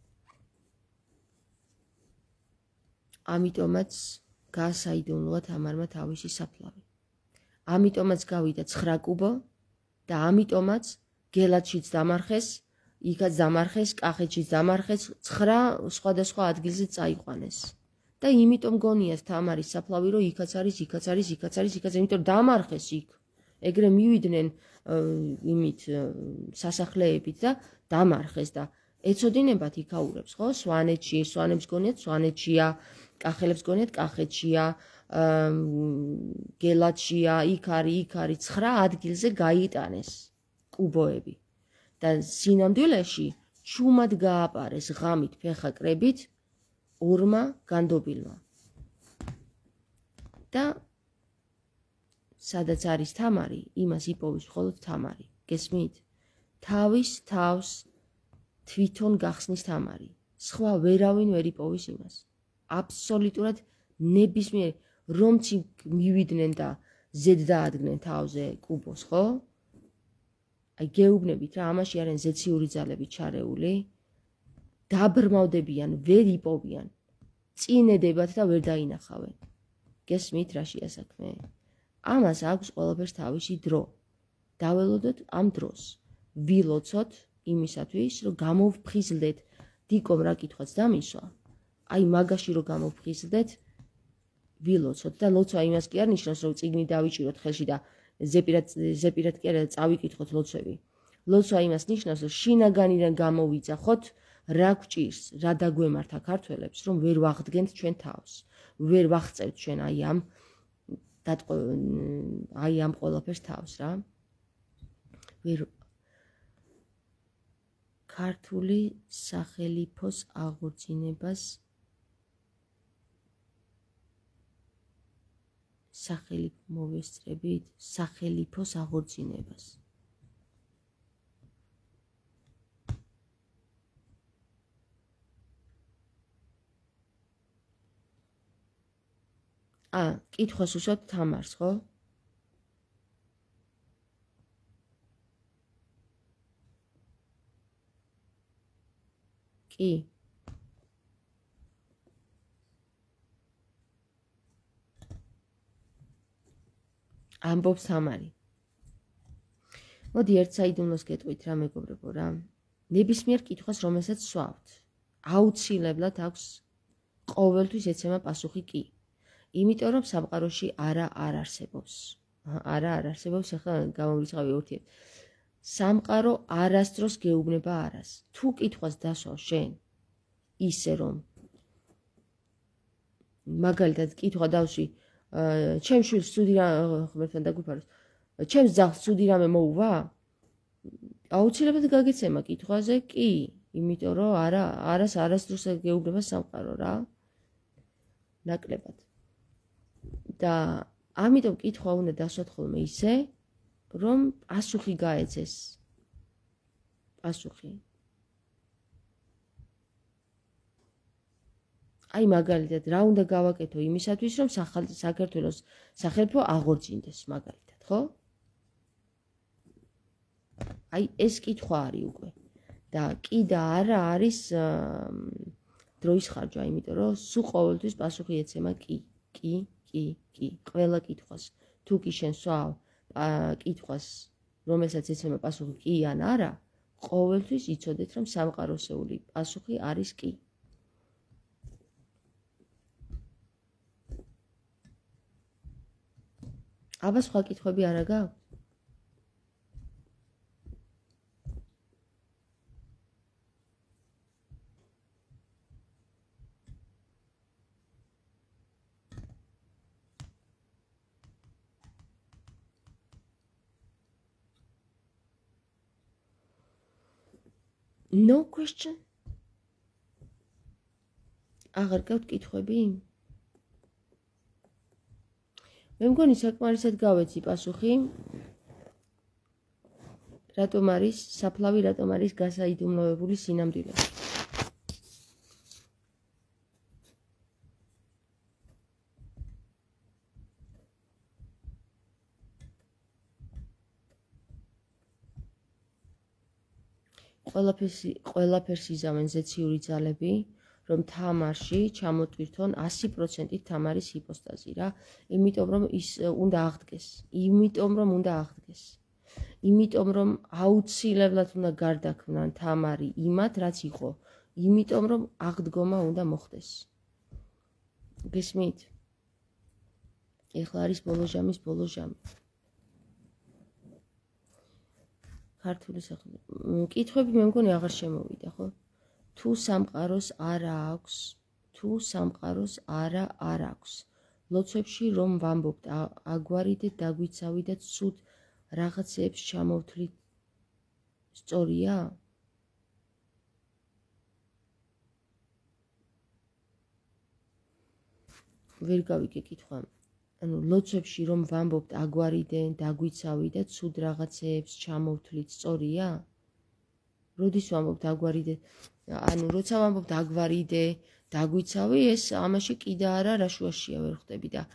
ამიტომაც გაასაიდუმლოა თამარმა თავისი საფლავი. ამიტომაც გავიდა ცხრა კუბო და ამიტომაც გელათშიც დამარხეს, იქაც დამარხეს, კახეთშიც დამარხეს, ცხრა სხვადასხვა ადგილზე წაიყვანეს. და იმიტომ გონიათ თამარის საფლავი, რომ იქაც არის, იქაც არის, იქაც არის, იქაც, იმიტომ დამარხეს იქ. ეგრე მივიდნენ იმით სასახლეებით და დამარხეს და ეცოდინებათ იქაურებს, ხო? სვანეთში, სვანებს გონიათ, სვანეთშია, კახელებს გონიათ, კახეთშია, გელათშია, იქ არის, იქ არის, ცხრა ადგილზე გაიტანეს კუბოები. და სინამდვილეში ჩუმად გააპარეს ღამით ფეხაკრებით ორმა განდობილმა. და სადაც არის თამარი, იმას იპოვის მხოლოდ თამარი. გესმით? თავის თავს თვითონ გახსნის თამარი. სხვა ვერავინ ვერ იპოვის იმას. აბსოლუტურად ნებისმიერ რომც მივიდნენ და ზედ დაადგნენ თავზე კუბოს, ხო? აი გეუბნებით რა, ამაში არიან ზეციური ძალები ჩარეული. დაბრმავდებიან, ვერ იპოვიან. წინედებათ და ვერ დაინახავენ. გესმით რაშია საქმე? ამას აქვს ყველაფერს თავისი დრო. დაველოდოთ ამ დროს. ვილოცოთ იმისათვის, რომ გამოვფხიზლდეთ. დიკომ რა კითხვაც დამისვა. აი მაგაში რომ გამოვფხიზლდეთ, ვილოცოთ და ლოცვა იმას კი არ ნიშნავს, რომ წიგნი დავიჭიროთ ხელში და ზეპირად ზეპირად კი არა წავიკითხოთ ლოცვები. ლოცვა იმას ნიშნავს, რომ შინაგანიდან გამოვიძახოთ რა გვჭირს, რა დაგვემართა ქართველებს, რომ ვერ ვაღდგენთ ჩვენ თავს. ვერ ვაღწევთ ჩვენ აი ამ აი ამ ყველაფერს თავს რა. ვერ ქართული სახელმწიფოს აღორძინებას სახელმწიფო მოვესწრებით, სახელმწიფოს აღორძინებას. ა, კითხვას უსვათ თამარს, ხო? კი. ამბობს თამარი. მოდი ერთ საიდუმლოს გეტყვით რა მეგობრებო რა. ნებისმიერ კითხვას რომელსაც სვავთ, აუცილებლად აქვს ყოველთვის ეცემა პასუხი კი. იმიტომ რომ სამყაროში არა არ არსებობს. არა არ არსებობს, ახლა გამოვრიცხავი ურთიერთ. სამყარო არასდროს გეუბნება არას. თუ კითხვას დასვავ შენ ისე რომ მაგალითად კითხვა დავში ჩემს შვილს ცუდი ხმებთან დაგვიფაროს ჩემს ძაღლს ცუდი რამე მოუვა აუცილებლად გაგეცემა კითხვაზე კი იმიტომ რომ არა არას არასდროს გეუბნება სამყარო რა ნაკლებად და ამიტომ კითხვა უნდა დასვათ ხოლმე ისე რომ პასუხი გაეცეს პასუხი აი მაგალითად რა უნდა გავაკეთო იმისათვის რომ საქართველოს სახელმწიფო აღორძინდეს მაგალითად ხო აი ეს კითხვა არის უკვე და კი და არა არის დროის ხარჯვა იმიტომ რომ სულ ყოველთვის პასუხი ეცემა კი კი კი კი ყველა კითხვას თუ კი შენ სვავ კითხვას რომელსაც ეცემა პასუხი კი ან არა ყოველთვის იცოდეთ რომ სამყაროსეული პასუხი არის კი აბა სხვა კითხვები არა გაქვს? No question? აღარ გაქვთ კითხვები? მე მგონი საკმარისად გავეცი პასუხი რატომ არის საფლავი რატომ არის გასაიდუმლოებული სინამდვილე ყველაფერს ყველაფერს იზამენ ზეციური ძალები რომ თამარში ჩამოტვირთონ ასი პროცენტით თამარის ჰიპოსტაზი რა იმიტომ რომ ის უნდა აღდგეს იმიტომ რომ უნდა აღდგეს იმიტომ რომ აუცილებლად უნდა გარდაქმნან თამარი იმათ რაც იყო იმიტომ რომ აღდგომა უნდა მოხდეს გესმით ეხლა არის ბოლო ჟამის ბოლო ჟამი ქართული სახელმწიფო კითხვები მე მგონი აღარ შემოვიდა ხო თუ სამყაროს არა აქვს თუ სამყაროს არა არ აქვს ლოცვებში რომ ვამბობთ აგვარიდეთ დაგვიცავიდეთ ცუდ რაღაცებს ჩამოვთვლით სწორია ვერ გავიგე კითხვა ანუ ლოცვებში რომ ვამბობთ აგვარიდენ დაგვიცავიდეთ ცუდ რაღაცებს ჩამოვთვლით სწორია როდის ვამბობთ აგვარიდე ანუ როცა ვამბობთ აგვარიდე დაგვიცავი ეს ამაში კი და არა რა შუაშია ვერ ხვდები და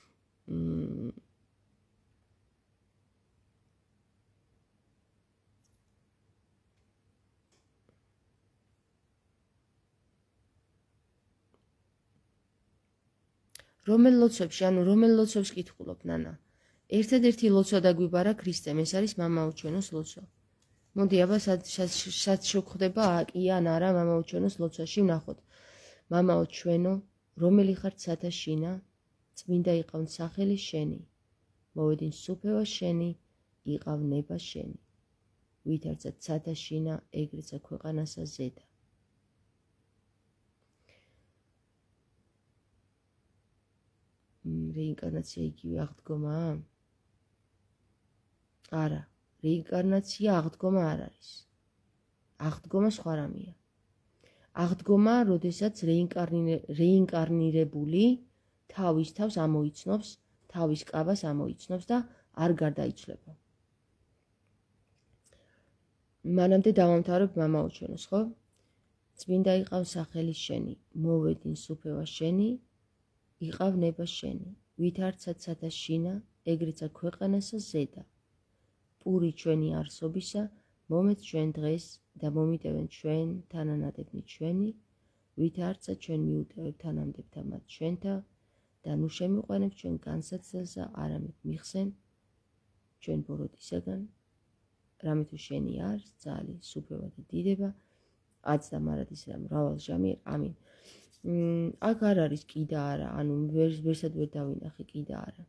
რომელ ლოცვებში ანუ რომელ ლოცვებს კითხულობ ნანა ერთადერთი ლოცვა დაგვიბარა ქრისტემ ეს არის მამაო ჩვენოს ლოცვა მოდი აბა სად შეგხვდება კი ან არა მამაო ჩვენოს ლოცვაში ვნახოთ მამაო ჩვენო რომელი ხარ ცათა შინა წმინდა იყავნ სახელი შენი მოვედინ სუფევა შენი იყავ ნება შენი ვითარცა ცათა შინა ეგრეცა ქვეყანასა ზედა რეინკარნაცია იგივე აღდგომაა არა რეინკარნაცია აღდგომა არ არის აღდგომა სხვა რამეა აღდგომა როდესაც რეინკარნირებული თავის თავს ამოიცნობს თავის კაბას ამოიცნობს და არ გარდაიცვლება მანამდე დავამთავრებ მამაო ჩვენოს ხო წმინდა იყავ სახელი შენი მოვედინ სუფევა შენი იყავ ნება შენი ვითარცა ცათა შინა ეგრეცა ქვეყანასა ზედა პური ჩვენი არსობისა მომეც ჩვენ დღეს და მომიტევენ ჩვენ თანანადებნი ჩვენი ვითარცა ჩვენ მიუტევებ თანამდებთა მათ ჩვენთა და ნუ შემიყვანებ ჩვენ განსაცდელსა არამედ მიხსენ ჩვენ ბოროტისაგან რამე თუ შენი არის ძალი სუფევა და დიდება აც და მარადის რა მრავალ ჟამი ამინ აქ არ არის კი და არა ანუ ვერსად ვერ დავინახე კი და არა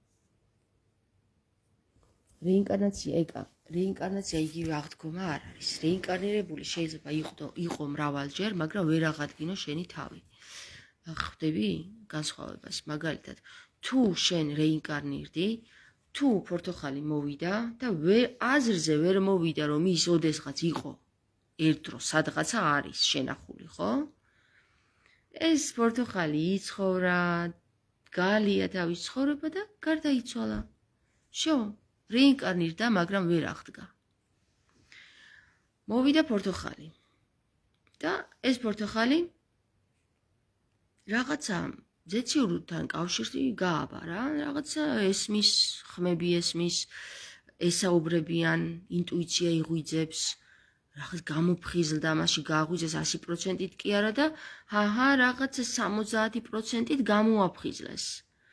რეინკარნაცია ეკა რეინკარნაცია იგივე აღდგომა არ არის რეინკარნირებული შეიძლება იყო იყო მრავალჯერ მაგრამ ვერ აღადგინო შენი თავი ხვდები განსხვავებას, მაგალითად, თუ შენ რეინკარნირდი, თუ პორტოხალი მოვიდა და ვერ აზრზე ვერ მოვიდა, რომ ის ოდესღაც იყო ერთ დროს სადღაცა არის შენახული, ხო? ეს პორტოხალი იცხოვრა, გაალია თავის ცხოვრება და გარდაიცვალა. შო, რეინკარნირდა, მაგრამ ვერ აღდგა. მოვიდა პორტოხალი. და ეს პორტოხალი რაღაცა ზეციურთან კავშირი გააბარა, რაღაცა ესმის, ხმები ესმის, ესაუბრებიან, ინტუიცია იღვიძებს, რაღაც გამოფხიზლდა, მასში გააღვიძეს ასი პროცენტით კი არა და ჰაჰა, რაღაცა სამოცდაათი პროცენტით გამოაფხიზლეს.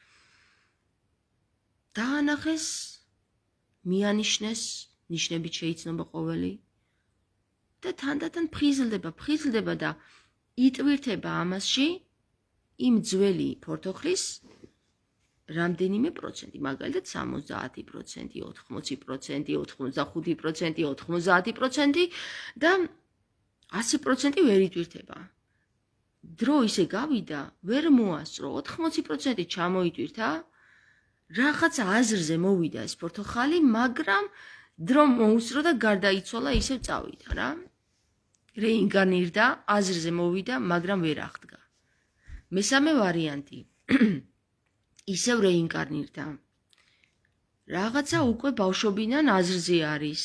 დაანახეს, მიანიშნეს, ნიშნებით შეიცნობა ყოველი და თანდათან ფხიზლდება, ფხიზლდება და იტვირთება ამასში იმ ძველი პორტოხლის რამდენიმე პროცენტი, მაგალითად სამოცდაათი პროცენტი, ოთხმოცი პროცენტი, ოთხმოცდახუთი პროცენტი, ოთხმოცდაათი პროცენტი და ასი პროცენტი ვერ იტვირთება. დრო ისე გავიდა, ვერ მოასწრო, ოთხმოცი პროცენტი ჩამოიტვირთა, რაღაც აზრზე მოვიდა ეს პორტოხალი, მაგრამ დრო მოუსწრო და გარდაიცვალა, ისევ წავიდა რა. რეინკარნირდა, აზრზე მოვიდა, მაგრამ ვერ აღდგა. მესამე ვარიანტი. ისევ რეინკარნირდა. რაღაცა უკვე ბავშვობიდან აზრზე არის.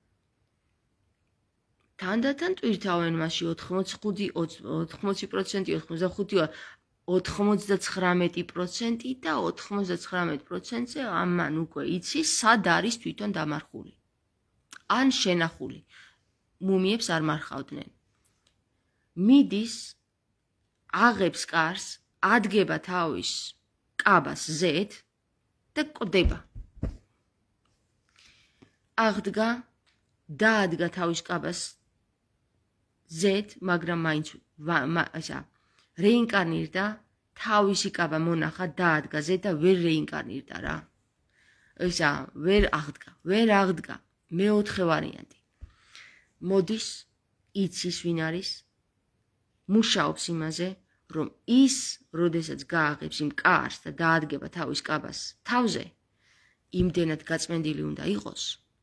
თანდათან ტვირთავენ მასში ოთხმოცი პროცენტი, ოცდახუთი, ოთხმოცდაცხრამეტი პროცენტი და ოთხმოცდაცხრამეტ პროცენტზე ამან უკვე იცის, სად არის თვითონ დამარხული. ან შენახული. მუმიებს არ მარხავდნენ. მიდის, აღებს კარს, ადგება თავის კაბას ზეთ და კვდება. აღდგა, დაადგა თავის კაბას ზეთ, მაგრამ მაინც ესა რეინკარნირდა, თავისი კაბა მონახა, დაადგა ზეთ და ვერ რეინკარნირდა რა. ესა ვერ აღდგა, ვერ აღდგა. მეოთხე ვარიანტი. მოდის, იცის ვინ არის, მუშაობს იმაზე, რომ ის, როდესაც გააღებს იმ კარს და დაადგება თავის კაბას თავზე, იმდენად გაწმენდილი უნდა იყოს,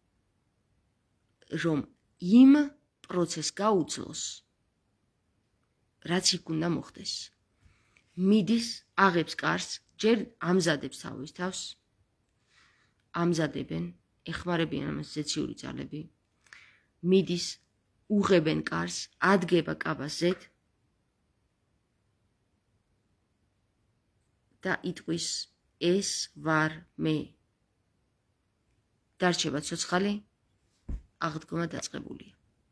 რომ იმ პროცესს გაუძლოს, რაც იქ უნდა მოხდეს. მიდის, აღებს კარს, ჯერ ამზადებს თავის თავს, ამზადებენ, ეხმარებიან ამას ზეციური ძალები. მიდის, უღებენ კარს, ადგება კაბას ზეთ და იტყვის ეს ვარ მე. დარჩება ცოცხალი, აღდგომა დაწყებულია.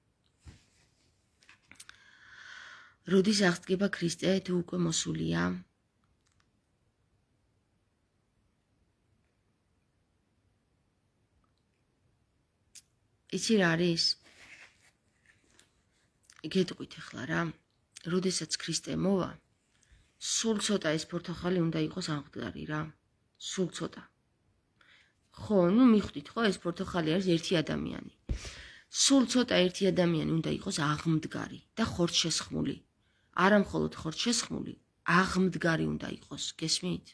როდის აღდგება ქრისტე, თუ უკვე მოსულია? იცი რა არის? გეტყვით ახლა რა, როდესაც ქრისტე მოვა, სულ ცოტა ეს პორტოხალი უნდა იყოს აღდგარი რა, სულ ცოტა. ხო, ნუ მიხვდით ხო, ეს პორტოხალი არის ერთი ადამიანი. სულ ცოტა ერთი ადამიანი უნდა იყოს აღმდგარი და ხორცშესხმული. არა მხოლოდ ხორცშესხმული, აღმდგარი უნდა იყოს, გესმით?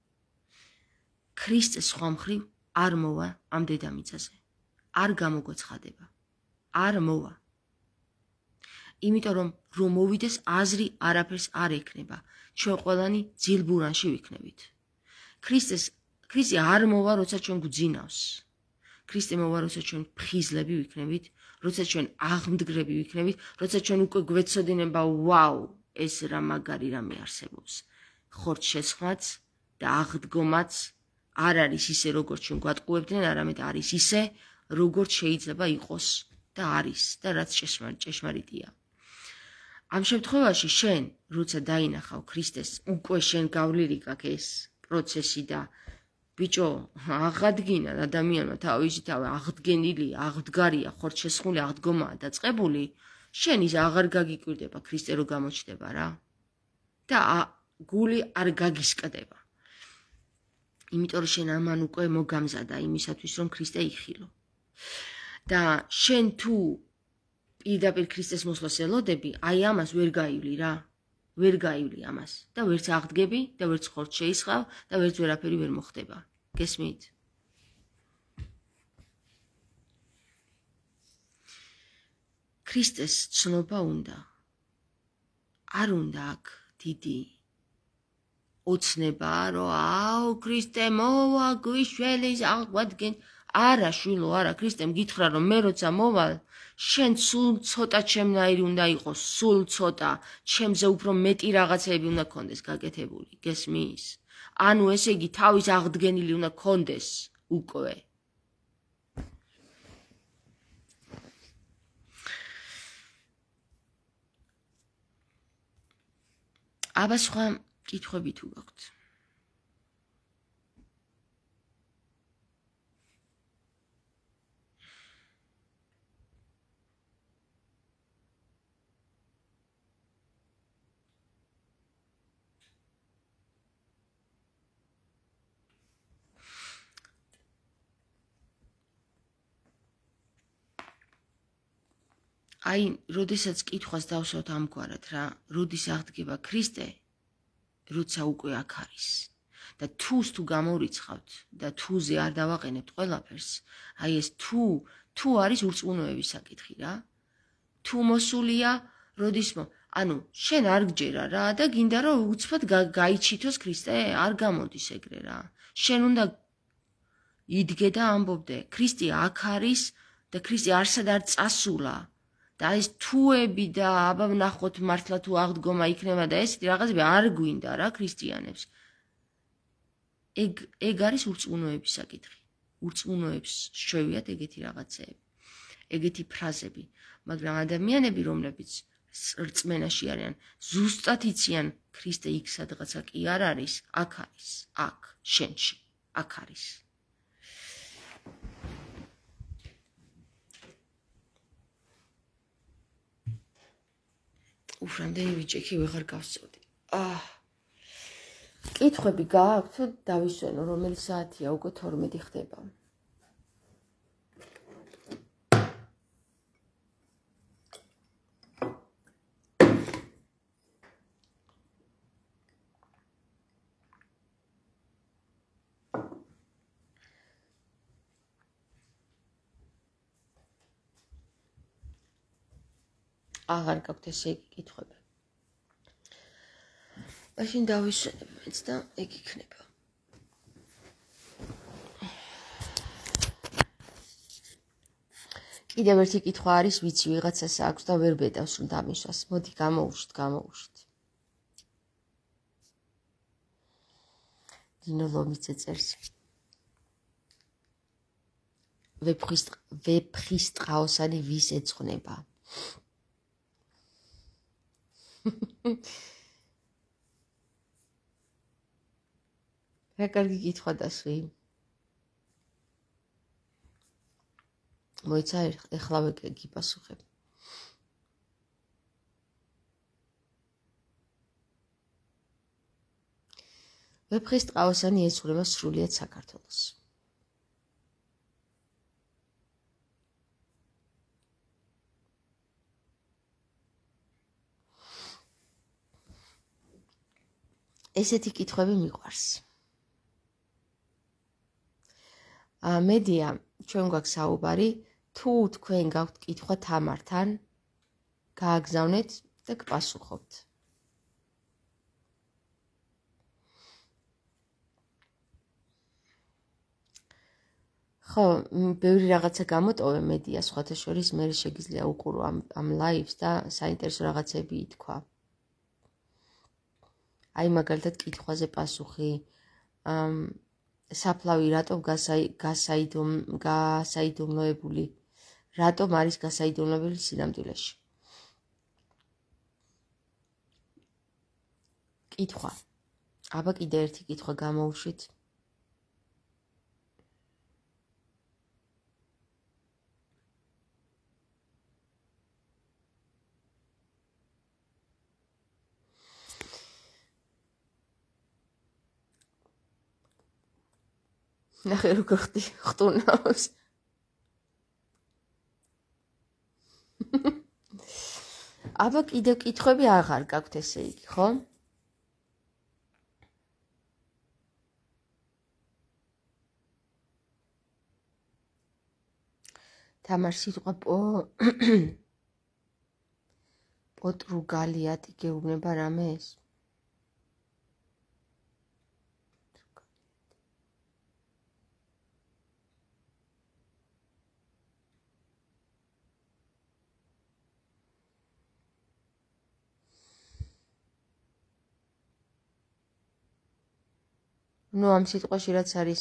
ქრისტე სხვა მხრივ არ მოვა ამ დედამიწაზე. არ გამოგვეცხადება. არ მოვა. იმიტომ რომ რომ მოვიდეს აზრი არაფერს არ ექნება. ჩვენ ყველანი ძილბურანში ვიქნებით. ქრისტეს ქრისტე არ მოვა, როცა ჩვენ გვძინავს. ქრისტე მოვა, როცა ჩვენ ფხიზლები ვიქნებით, როცა ჩვენ აღმდგრები ვიქნებით, როცა ჩვენ უკვე გვეცოდინება, ვაუ, ეს რა მაგარი რამე არსებობს. ხორცშესხმაც და აღდგომაც არ არის ისე, როგორც ჩვენ გვატყუებდნენ, არამედ არის ისე, როგორც შეიძლება იყოს და არის და რაც ჭეშმარიტია. ამ შემთხვევაში შენ, როცა დაინახავ ქრისტეს, უკვე შენ გავლილი გაქვს ეს პროცესი და ბიჭო, აღადგინა ადამიანმა თავისი თავი, აღდგენილი, აღდგარია, ხორცშესხმული აღდგომაა დაწყებული, შენ ის აღარ გაგიკვირდება ქრისტე რო გამოჩნდება რა. და გული არ გაგისკდება. იმიტომ რომ შენ ამან უკვე მოგამზადა იმისათვის, რომ ქრისტე იხილო. და შენ თუ პირდაპირ ქრისტეს მოსვლას ელოდები, აი ამას ვერ გაივლი რა. ვერ გაივლი ამას და ვერც აღდგები და ვერც ხორც შეისხავ და ვერც ვერაფერი ვერ მოხდება. გესმით? ქრისტეს ცნობა უნდა. არ უნდა აქ დიდი ოცნება, რომ აუ ქრისტე მოვა გვიშველის აღვადგენ. არა შვილო, არა, ქრისტემ გითხრა რომ მე როცა მოვალ, შენ სულ ცოტა ჩემნაირი უნდა იყოს, სულ ცოტა, ჩემზე უფრო მეტი რაღაცები უნდა გქონდეს გაკეთებული, გესმის? ანუ ესე იგი თავის აღდგენილი უნდა გქონდეს უკვე. აბა სხვა კითხვები თუ გაქვთ? აი, როდესაც კითხვას დავსვათ ამგვარად რა, როდის აღდგება ქრისტე, როცა უკვე აქ არის. და თუს თუ გამორიცხავთ და თუზე არ დავაყენებთ ყველაფერს, აი ეს თუ თუ არის ურწმუნოების საკითხი რა. თუ მოსულია, როდის მო, ანუ შენ არ გჯერა რა და გინდა რომ უცბად გაიჩითოს ქრისტე, არ გამოდის ეგრე რა. შენ უნდა იდგე და ამბობდე, ქრისტე აქ არის და ქრისტე არსად არ წასულა. და ეს თუები და აბა ვნახოთ მართლა თუ აღდგომა იქნება და ესეთი რაღაცები არ გვინდა რა ქრისტიანებს. ეგ ეგ არის ურწმუნოების საკითხი. ურწმუნოებს შევიათ ეგეთი რაღაცეები, ეგეთი ფრაზები, მაგრამ ადამიანები, რომლებიც რწმენაში არიან, ზუსტად იციან ქრისტე იქ სადღაცა კი არ არის, აქ არის, აქ, შენში, აქ არის. უფ, რამდენი ვიჭექი ვეღარ გავსწორდი. აა. კითხვები გააქვთ? დავისვენო, რომელი საათია, უკვე თორმეტი ხდება. აღარ გაქვთ ესე იგი კითხვები. მაშინ დავისვენებ მეც და ეგ იქნება. კიდევ ერთი კითხვა არის, ვიცი ვიღაცას აქვს და ვერ ბედავს რომ დამისვას. მოდი გამოუშვით, გამოუშვით. დინო ლომიძე წერს. ვეფხისტყაოსანი ვის ეძღვნება? რა კარგი კითხვა დასვი. მოიცა ეხლავე გიპასუხებ. ვეფხისტყაოსანი ეძღვნება სრულიად საქართველოს. ესეთი კითხვები მიყვარს. მედია, ჩვენ გვაქვს საუბარი, თუ თქვენ გაქვთ კითხვა თამართან, გააგზავნეთ და გპასუხობთ. ხო, ბევრი რაღაცა გამოტოვე მედია, სხვათა შორის მე შეგიძლია უყურო ამ ამ ლაივს და საინტერესო რაღაცები ითქვა. აი მაგალითად კითხვაზე პასუხი, საფლავი რატომ გასაიდომ გასაიდუმლოებული, რატომ არის გასაიდუმლოებული სინამდვილეში? კითხვა. აბა კიდე ერთი კითხვა გამოუშვით. ნახე როგორ ხტუნავს. აბა კიდევ კითხვები აღარ გაქვთ ესე იგი, ხო? თამარ სიტყვა პო პორტუგალიათი გეუბნება რამეს? ნუ ამ სიტყვაში რაც არის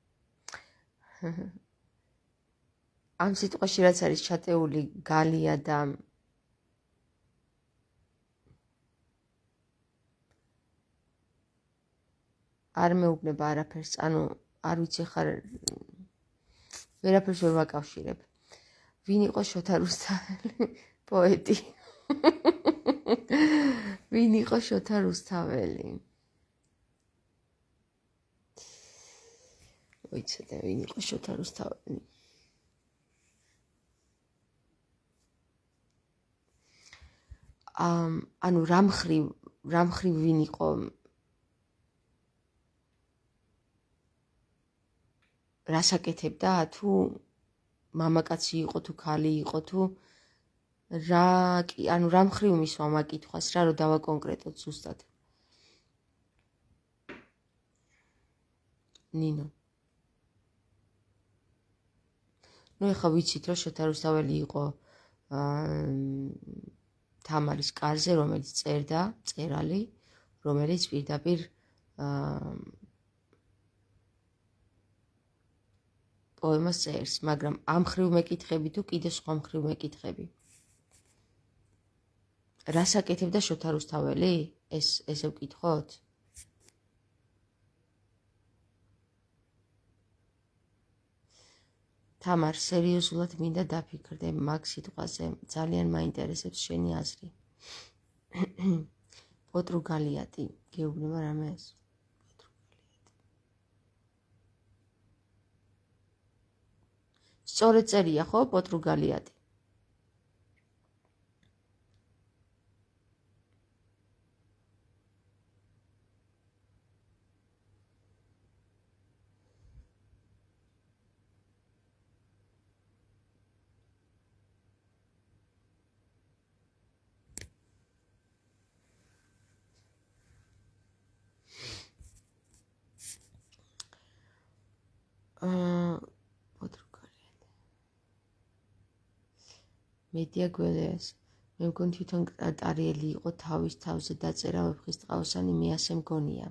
ამ სიტყვაში რაც არის ჩატეული გალია და არ მეუბნება არაფერს, ანუ არ ვიცი ხარ ვერაფერს ვერ ვაკავშირებ. ვინ იყო შოთა რუსთაველი? პოეტი. ვინ იყო შოთა რუსთაველი? ვიცოდე ვინ იყო შოთა რუსთაველი. ამ ანუ რამხრივ რამხრივ ვინ იყო რასაკეთებდა თუ მამაკაცი იყო თუ ქალი იყო თუ რა ანუ რამხრივ მისვა მაკითხვას რა რომ დავაკონკრეტოთ ზუსტად. ნინო ნუ ეხა ვიცით რომ შოთა რუსთაველი იყო თამარის კარზე, რომელიც წერდა, წერალი, რომელიც პირდაპირ პოემას წერს, მაგრამ ამ ხრივ მეკითხები თუ კიდე სხვა მხრივ მეკითხები. რასაკეთებდა შოთა რუსთაველი? ეს ესე ვკითხოთ? თამარ, სერიოზულად მინდა დაფიქრდე მაგ სიტყვაზე, ძალიან მაინტერესებს შენი აზრი. პორტუგალიათი გეუბნება რამეს? სწორედ წერია ხო პორტუგალიათი? მედია გველეას მე მგონი თვითონ ტარიელი იყო თავის თავზე დაწერა ვეფხისტყაოსანი მე ასე მგონია.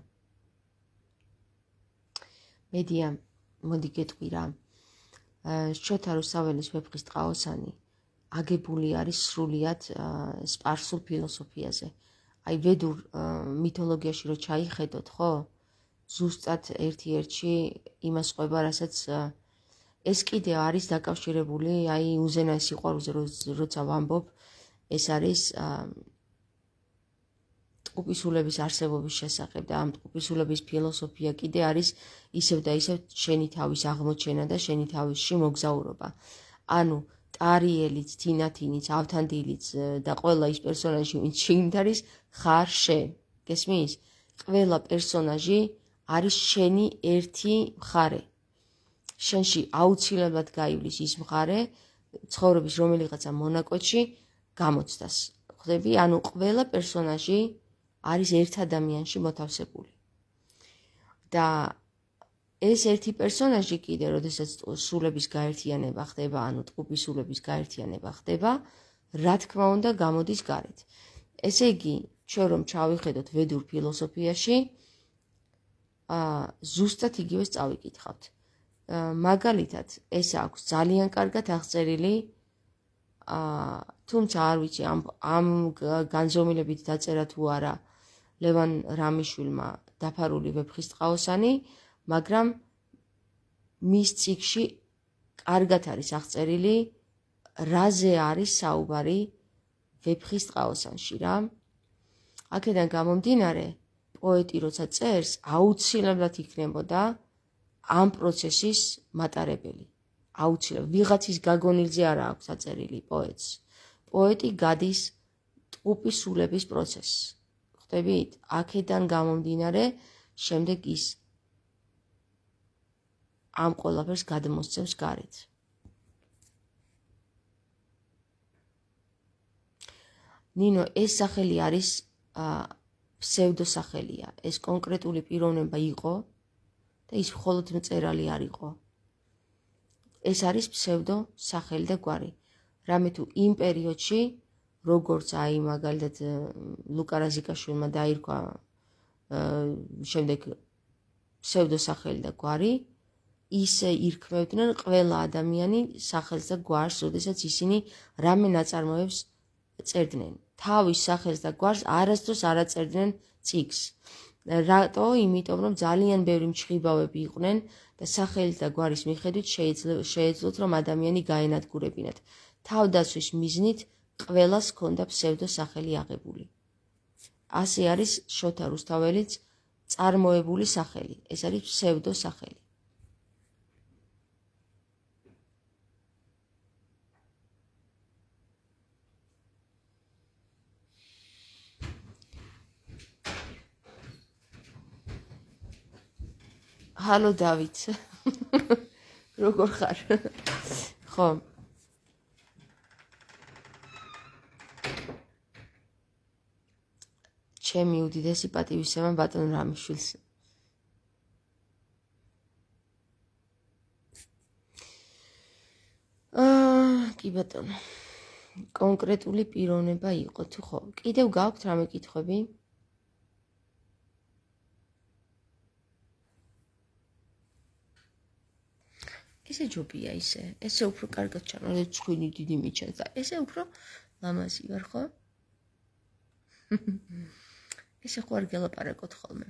მედია მოდი გეტყვი რა. შოთა რუსთაველის ვეფხისტყაოსანი აგებული არის სრულიად სპარსულ ფილოსოფიაზე. აი ვედურ მითოლოგიაში რო ჩაიხედოთ, ხო? ზუსტად ერთ-ერთში იმას ყვება, რასაც ეს კიდე არის დაკავშირებული, აი უზენაეს სიყვარულზე როცა ვამბობ, ეს არის ტყუპისულების არსებობის შესახებ და ამ ტყუპისულების ფილოსოფია კიდე არის ისევ და ისევ შენი თავის აღმოჩენა და შენი თავისში მოგზაურობა. ანუ ტარიელიც, თინათინიც, ავთანდილიც და ყველა ის პერსონაჟი, ვინც შიგნით არის, ხარ შენ. გესმის? ყველა პერსონაჟი არის შენი ერთი მხარე. შენში აუცილებლად გაივლის ის მხარე, ცხოვრების რომელიღაცა მონაკვეთში გამოცდას. ხვდები? ანუ ყველა პერსონაჟი არის ერთ ადამიანში მოთავსებული. და ეს ერთი პერსონაჟი კიდე, როდესაც სულების გაერთიანება ხდება, ანუ ტყუპის სულების გაერთიანება ხდება, რა თქმა უნდა გამოდის გარეთ. ესე იგი, ჩვენ რომ ჩავიხედოთ ვედურ ფილოსოფიაში, აა ზუსტად იგივეს წავიკითხავთ. მაგალითად, ეს აქვს ძალიან კარგად აღწერილი, აა თუმცა არ ვიცი ამ ამ განზომილებით დაწერა თუ არა ლევან რამიშვილმა დაფარული ვეფხისტყაოსანი, მაგრამ მის წიგნში კარგად არის აღწერილი, რაზე არის საუბარი ვეფხისტყაოსანში რა. აქედან გამომდინარე, პოეტი როცა წერს, აუცილებლად იქნებოდა ამ პროცესის მატარებელი. აუცილებლად ვიღაცის გაგონილზე არა აქვს აწერილი პოეტს. პოეტი გადის ტყუპის სულების პროცესს. ხვდებით? აქედან გამომდინარე, შემდეგ ის ამ ყველაფერს გადმოსცემს გარეთ. ნინო, ეს სახელი არის ფსევდოსახელია. ეს კონკრეტული პიროვნება იყო და ის მხოლოდ მწერალი არ იყო. ეს არის ფსევდოსახელი და გვარი. რამე თუ იმ პერიოდში, როგორც აი მაგალითად ლუკა რაზიკაშვილმა დაირქვა შემდეგ ფსევდოსახელი და გვარი, ისე ირქმევდნენ ყველა ადამიანი სახელს და გვარს, როდესაც ისინი რამე ნაწარმოებს წერდნენ. თავის სახელს და გვარს არასდროს არ აწერდნენ წიგნს. რატო? იმიტომ რომ ძალიან ბევრი მჩხიბავები იყვნენ და სახელის და გვარის მიხედვით შეეძლოთ რომ ადამიანი გაენადგურებინათ. თავდაცვის მიზნით ყველას ჰქონდა ფსევდოსახელი აღებული. ასე არის შოთა რუსთაველის წარმოებული სახელი. ეს არის ფსევდოსახელი. ჰალო დავით. როგორ ხარ? ხო. ჩემი უდიდესი პატივისცემა ბატონ რამიშვილს. აა, კი ბატონო. კონკრეტული პიროვნება იყო თუ ხო? კიდევ გაქვთ რამე კითხვები? ესე ჯობია ისე, ესე უფრო კარგად ჩანო, ცხვინი დიდი მიჩანს და ესე უფრო ლამაზი ვარ, ხო? ესე ხო არ გელაპარაკოთ ხოლმე.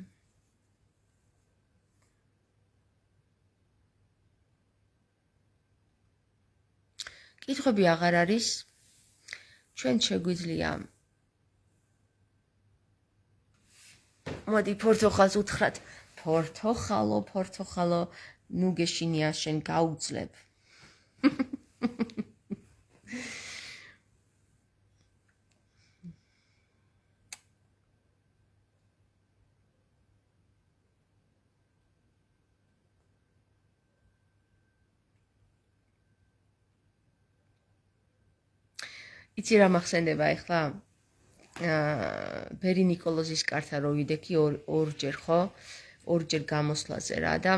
კითხვები აღარ არის. ჩვენ შეგვიძლია მოდი ფორთოხალს უთხრათ. ფორთოხალო, ფორთოხალო ნუ გეშინია შენ გაუძლებ. იცი რა მახსენდება ეხლა? აა ბერი ნიკოლოზის კართა რო ვიდექი ორჯერ ხო? ორჯერ გამოსვლაზე რა და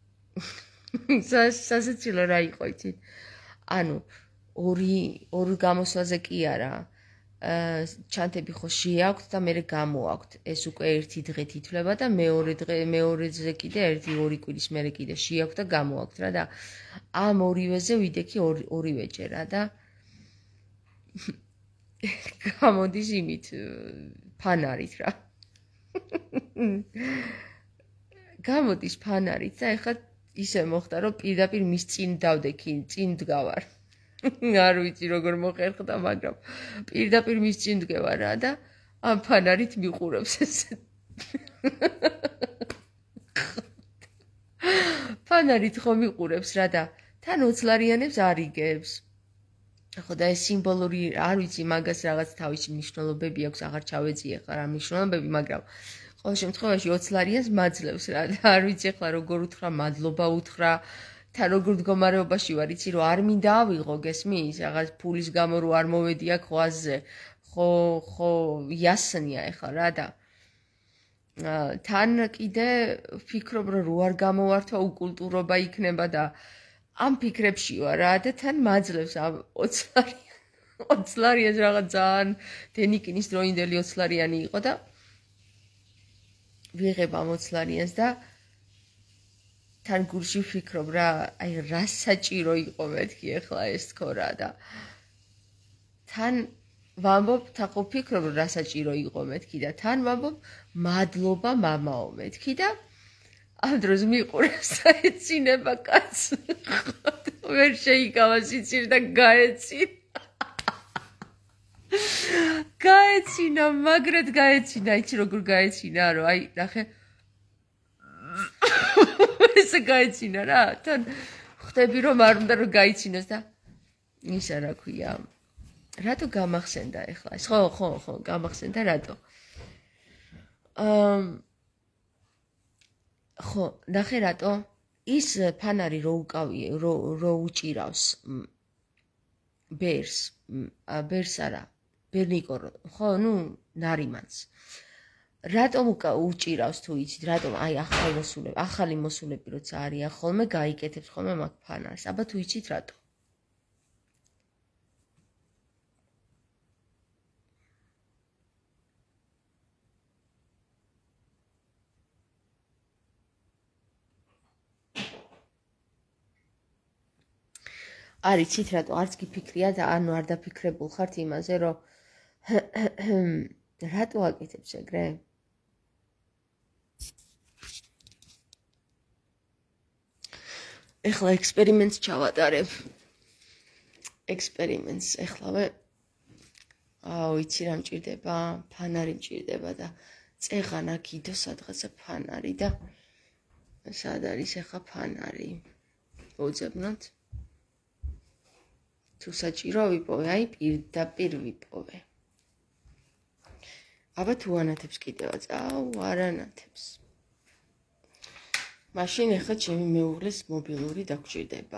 სასაცილო რა იყო იცით? ანუ ორი ორ გამოსვლაზე კი არა. აა ჩანთები ხო შეაქვთ და მე გამოაქვთ. ეს უკვე ერთი დღე თითვლება და მეორე დღე მეორეზე კიდე ერთი ორი კვირის მერე კიდე შეაქვთ და გამოაქვთ რა და ამ ორივეზე ვიდექი ორივეჯერ რა და გამოდის იმით ფანარით რა. გამოდის ფანარით და ეხლა ისე მოხდა რომ პირდაპირ მის წინ დავდექი, წინ დგავარ. არ ვიცი როგორ მოხერხდა, მაგრამ პირდაპირ მის წინ დგევარ რა და ამ ფანარით მიყურებს ესე. ფანარით ხო მიყურებს რა და თან ოცლარიანებს არ იგებს. ხო და ეს სიმბოლური არ ვიცი მაგას რაღაც თავისი მნიშვნელობები აქვს, აღარ ჩავეძიე ხა რა მნიშვნელობები, მაგრამ ყოველ შემთხვევაში ოცლარიანს მაძლევს რა და არ ვიცი ხა როგორ უთხრა, მადლობა უთხრა, თან როგორ მდგომარეობაში ვარ, იცი რომ არ მინდა ავიღო, გესმის, რაღაც ფულის გამო რო არ მოვედი აქ ღვაზზე, ხო, ხო, იასნია ეხლა რა და თან კიდე ვფიქრობ რომ რო არ გამოვართვა უკულტურობა იქნება და ამ ფიქრებში ვარ რა და თან მაძლევს ამ ოცლარიან ოცლარიანს რაღაც ძალიან დენიკინის დროინდელი ოცლარიანი იყო და ვიღებ ამ ოცლარიანს და თან გულში ვფიქრობ რა აი რა საჭირო იყო მეთქი ახლა ეს თქო რა და თან ვამბობ თან ხო ვფიქრობ რა საჭირო იყო მეთქი და თან ვამბობ მადლობა მამაო მეთქი და ამ დროს მიყურებს საეცინება კაც. ვერ შეიკავა სიცივ და გაეცინა. გაეცინა, მაგრად გაეცინა, იცი როგორ გაეცინა, რომ აი, ნახე. ესე გაეცინა რა, თან ხვდები რომ არ უნდა რომ გაიცინოს და ისა რა ქვია. რატო გამახსენდა ეხლა ეს? ხო, ხო, ხო, გამახსენდა რატო? აა ხო, ნახე რატო? ის ფანარი რო უკავია, რო რო უჭირავს ბერს, ბერს არა, ბერნიკო, ხო, ნუ ნარიმანს. რატომ უჭირავს თუ იცით, რატომ აი ახალი მოსულები, ახალი მოსულები როცა არიან ხოლმე გაიკეთებს ხოლმე მაგ ფანარს. აბა თუ იცით რატო? არ იცით რატო, არც კი ფიქრია და ანუ არ დაფიქრებულ ხართ იმაზე, რომ რატო აკეთებს ეგრე? ეხლა ექსპერიმენტს ჩავატარებ. ექსპერიმენტს ეხლავე. აუ, იცი რა მჭირდება? ფანარი მჭირდება და წეღან აქ იდო სადღაცა ფანარი და სად არის ეხლა ფანარი? მოუძებნოთ. თუ საჭირო ვიპოვე, აი პირდაპირ ვიპოვე. აბა თუ ანათებს კიდევაც, აუ, არ ანათებს. მაშინ ეხლა ჩემი მეუღლის მობილური დაგჭირდება.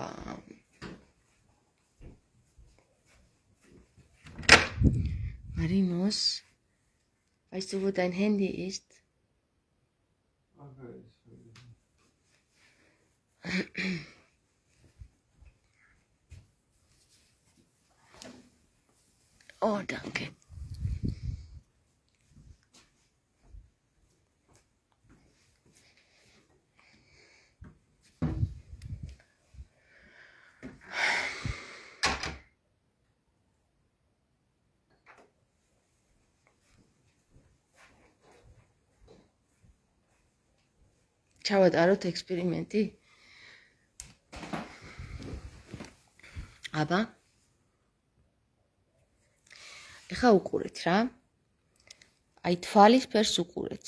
Marimos, weißt du, wo dein Handy ist? Oh, danke. ჩავატაროთ ექსპერიმენტი? აბა ეხა უყურეთ რა. აი თვალის ფერს უყურეთ.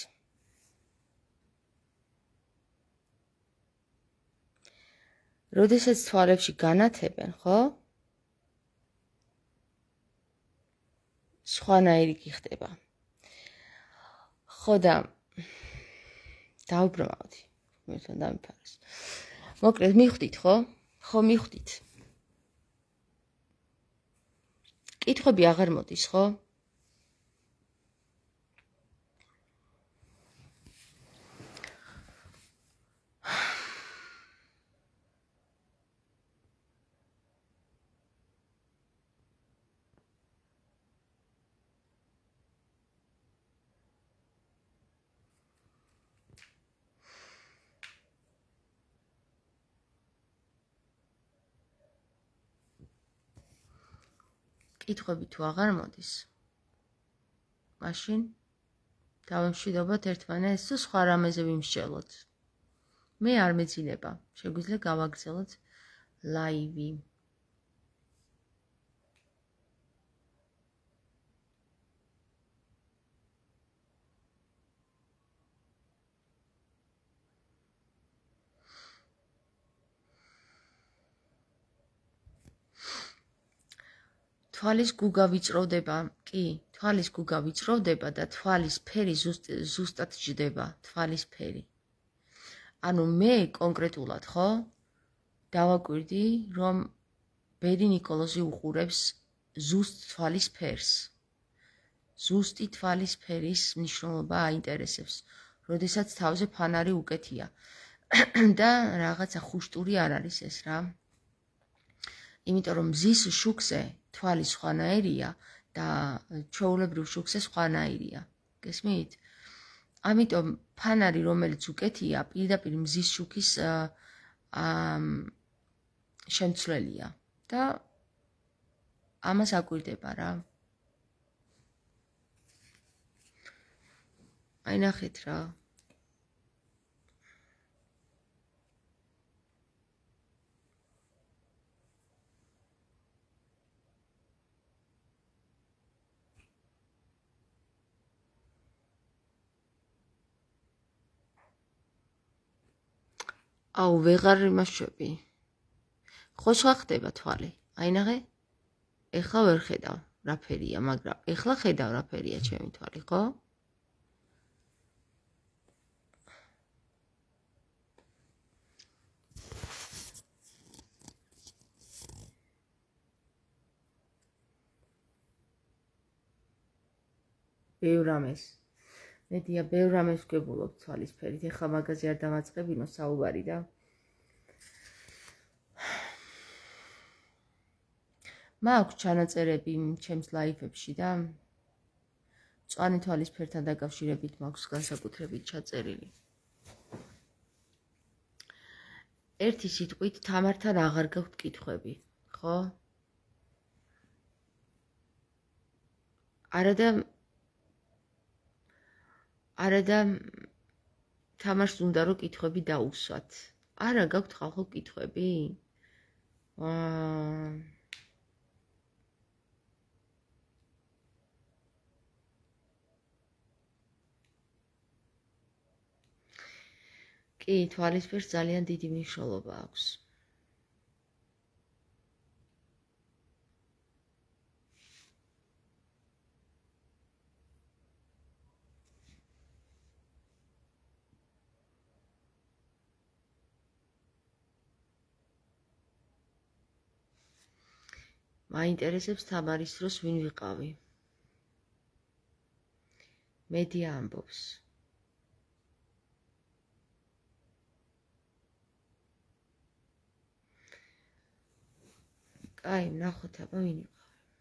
როდესაც თვალებში განათებენ, ხო? სხვანაირი გიხდება. ხო და დაუბრმავდი. მე თან დამიფარეს. მოკლედ მიხვდით, ხო? ხო მიხვდით. კითხვები აღარ მოდის, ხო? კითხვები თუ აღარ მოდის, მაშინ დავემშვიდობოთ ერთმანეთს თუ სხვა რამეზე ვიმსჯელოთ. მე არ მეძინება, შეგვიძლია გავაგრძელოთ ლაივი. თვალის გუგა ვიწროვდება, კი, თვალის გუგა ვიწროვდება და თვალის ფერი ზუსტად ჯდება, თვალის ფერი. ანუ მე კონკრეტულად, ხო, დავაკვირდი, რომ ბერი ნიკოლოზი უყურებს ზუსტ თვალის ფერს. ზუსტი თვალის ფერის მნიშვნელობა აინტერესებს, როდესაც თავზე ფანარი უკეთია. და რაღაცა ხუშტური არ არის ეს რა. იმიტომ რომ მზის შუქზე თვალი სხვანაირია და ჩვეულებრივ შუქზე სხვანაირია. გესმით? ამიტომ ფანარი რომელიც უკეთია, პირდაპირ მზის შუქის შემცვლელია და ამას აკვირდება რა. აი ნახეთ რა. აუ ვეღარ იმაშვები. ხო სხვა ხდება თვალი. აი ნახე. ეხლა ვერ ხედავ. რა ფერია, მაგრამ ეხლა ხედავ რა ფერია ჩემი თვალი, ხო? ბევრ რამეს. მედია ბევრ რამეს ვგებულობ თვალის ფერით. ეხლა მაგაზე არ დავაწყებინო საუბარი და მაქვს ჩანაწერები ჩემს ლაიფებში და მწვანე თვალის ფერთან დაკავშირებით მაქვს განსაკუთრებით ჩაწერილი. ერთი სიტყვით თამართან აღარ გაქვთ კითხვები, ხო? არადა არადა თამარს უნდა რომ კითხვები დაუსვათ. არა გაქვთ ხალხო კითხვები? აა კი, თვალისფერს ძალიან დიდი მნიშვნელობა აქვს. მაინტერესებს თამარის დროს ვინ ვიყავი. მედია ამბობს. კაი, ნახოთ აბა ვინ იყავი.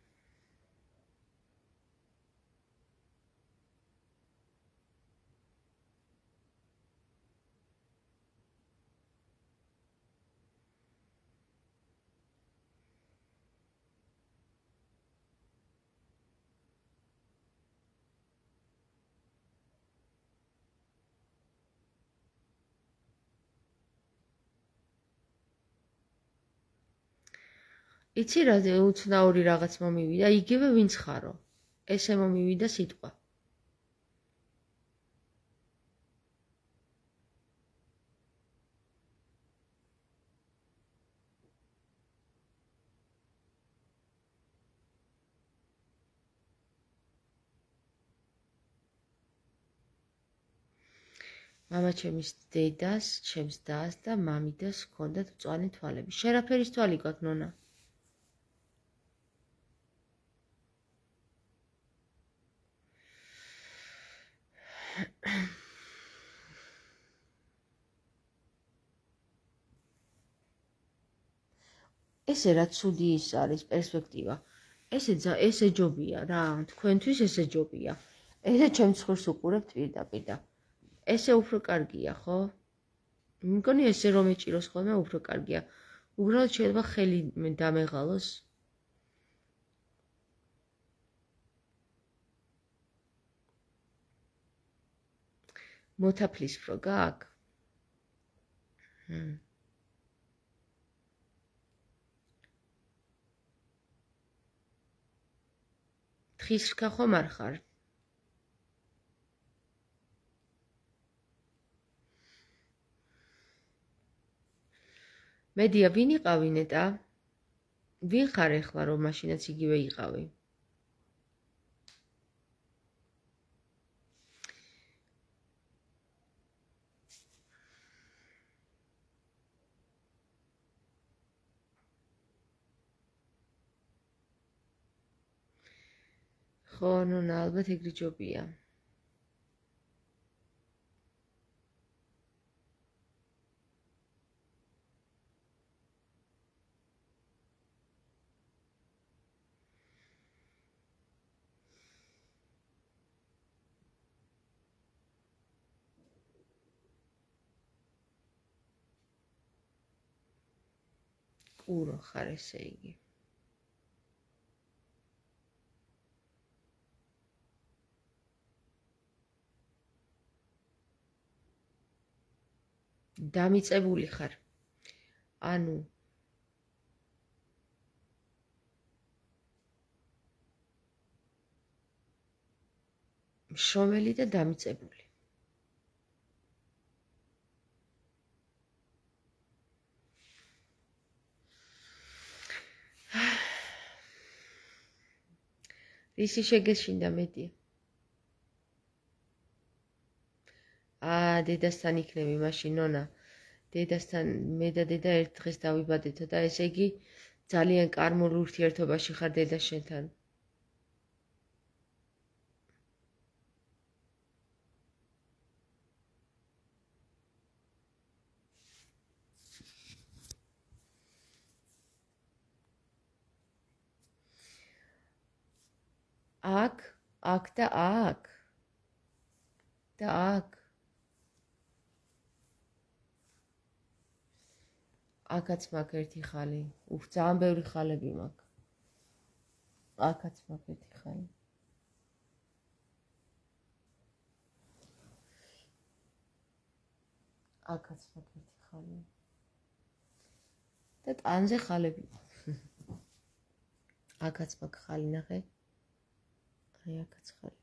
იცი რა უცნაური რაღაც მომივიდა, იგივე ვინც ხარო. ესე მომივიდა სიტყვა. მამა ჩემის დედას, ჩემს დას და მამიდას ჰქონდათ მწვანე თვალები. შენ რა ფერის თვალი გაქვს, ნონა? ესე რა ცუდი ის არის პერსპექტივა. ესე ესე ჯობია რა, თქვენთვის ესე ჯობია. ესე ჩემს ხვირს უყურებთ პირდაპირ და ესე უფრო კარგია, ხო? მგონი ესე რომ ეჭიროს ხოლმე უფრო კარგია. უბრალოდ შეიძლება ხელი დამეღალოს. მოთაფლისფრო გაქვს? ჰმ. თხისრქა ხომ არ ხარ? მედია ვინ იყავი ნეტა? ვინ ხარ ეხლა რომ მაშინაც იგივე იყავი? ხო, ნონა, ალბათ ეგრე ჯობია. კურო ხარ ესე იგი. დამიწებული ხარ. ანუ მშრომელი და დამიწებული. რისი შეგეშინდა მეტია? აა, დედასთან იქნები მაშინ, ნონა. დედასთან მე და დედა ერთ დღეს დავიბადეთო და ესე იგი ძალიან კარმულ ურთიერთობაში ხარ დედა შენთან. აქ, აქ და აქ. და აქ. აქაც მაქვს ერთი ხალი. უფ, ძალიან ბევრი ხალები მაქვს. აქაც მაქვს ერთი ხალი. აქაც მაქვს ერთი ხალი. და ტანზე ხალები. აქაც მაქვს ხალი, ნახე. აი, აქაც ხალი.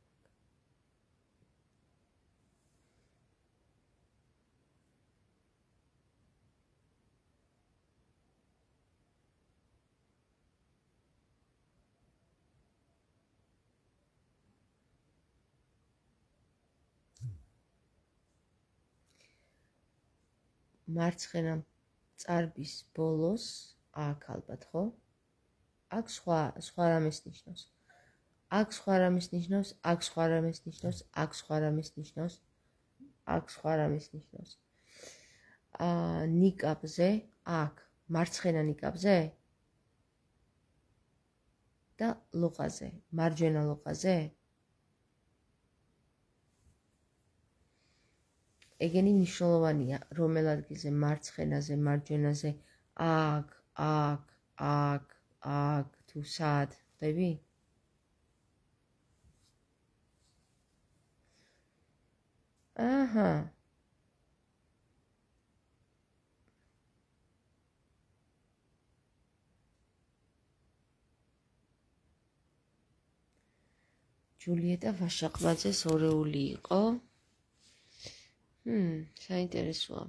მარცხენა წარბის ბოლოს აქ ალბათ, ხო? აქ სხვა სხვა რამეს ნიშნავს. აქ სხვა რამეს ნიშნავს, აქ სხვა რამეს ნიშნავს, აქ სხვა რამეს ნიშნავს, აქ სხვა რამეს ნიშნავს. აა, ნიკაპზე, აქ, მარცხენა ნიკაპზე და ლოყაზე, მარჯვენა ლოყაზე. ეგენი მნიშვნელოვანია, რომელ ადგილზე, მარცხენაზე, მარჯვენაზე, აქ, აქ, აქ, აქ, თუ სად, ხვდები? აჰა. ჯულიეტა ვაშაყბაძეს ორეული იყო. ჰმ, საინტერესოა.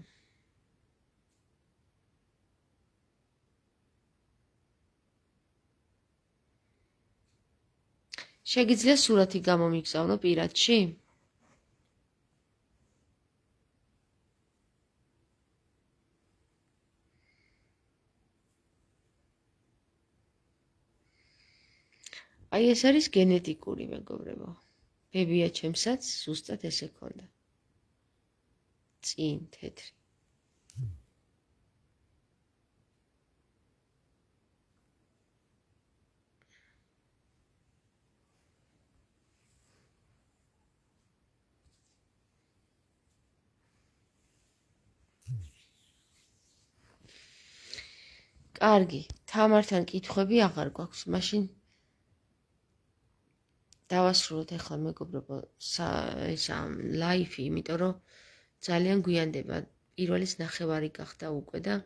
შეგიძლია სურათი გამომიგზავნო პირადში? აი, ეს არის გენეტიკური, მეგობრებო. ბებია ჩემსაც ზუსტად ესე ქონდა. წინ თეთრი. კარგი, თამართან კითხვები აღარ გვაქვს, მაშინ დავასრულოთ ახლა მეგობრებო ეს ლაიფი, იმიტომ რომ ძალიან გვიანდება. პირველის ნახევარი გახდა უკვე და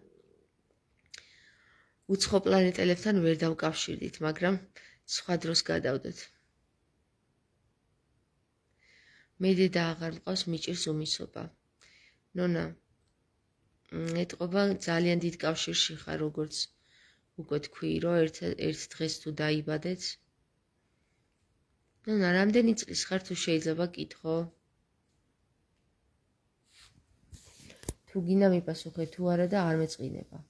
უცხო პლანეტელებთან ვერ დავკავშირდით, მაგრამ სხვა დროს გადავდეთ. მე დედა აღარ მყავს, მიჭირს უმისობა. ნონა, ეტყობა ძალიან დიდ კავშირში ხარ, როგორც უკვე თქვი, რომ ერთ ერთ დღეს თუ დაიბადეთ. ნონა, რამდენი წლის ხარ, თუ შეიძლება კითხო? თუ გინდა მიპასუხე, თუ არა და არ მეწყინება.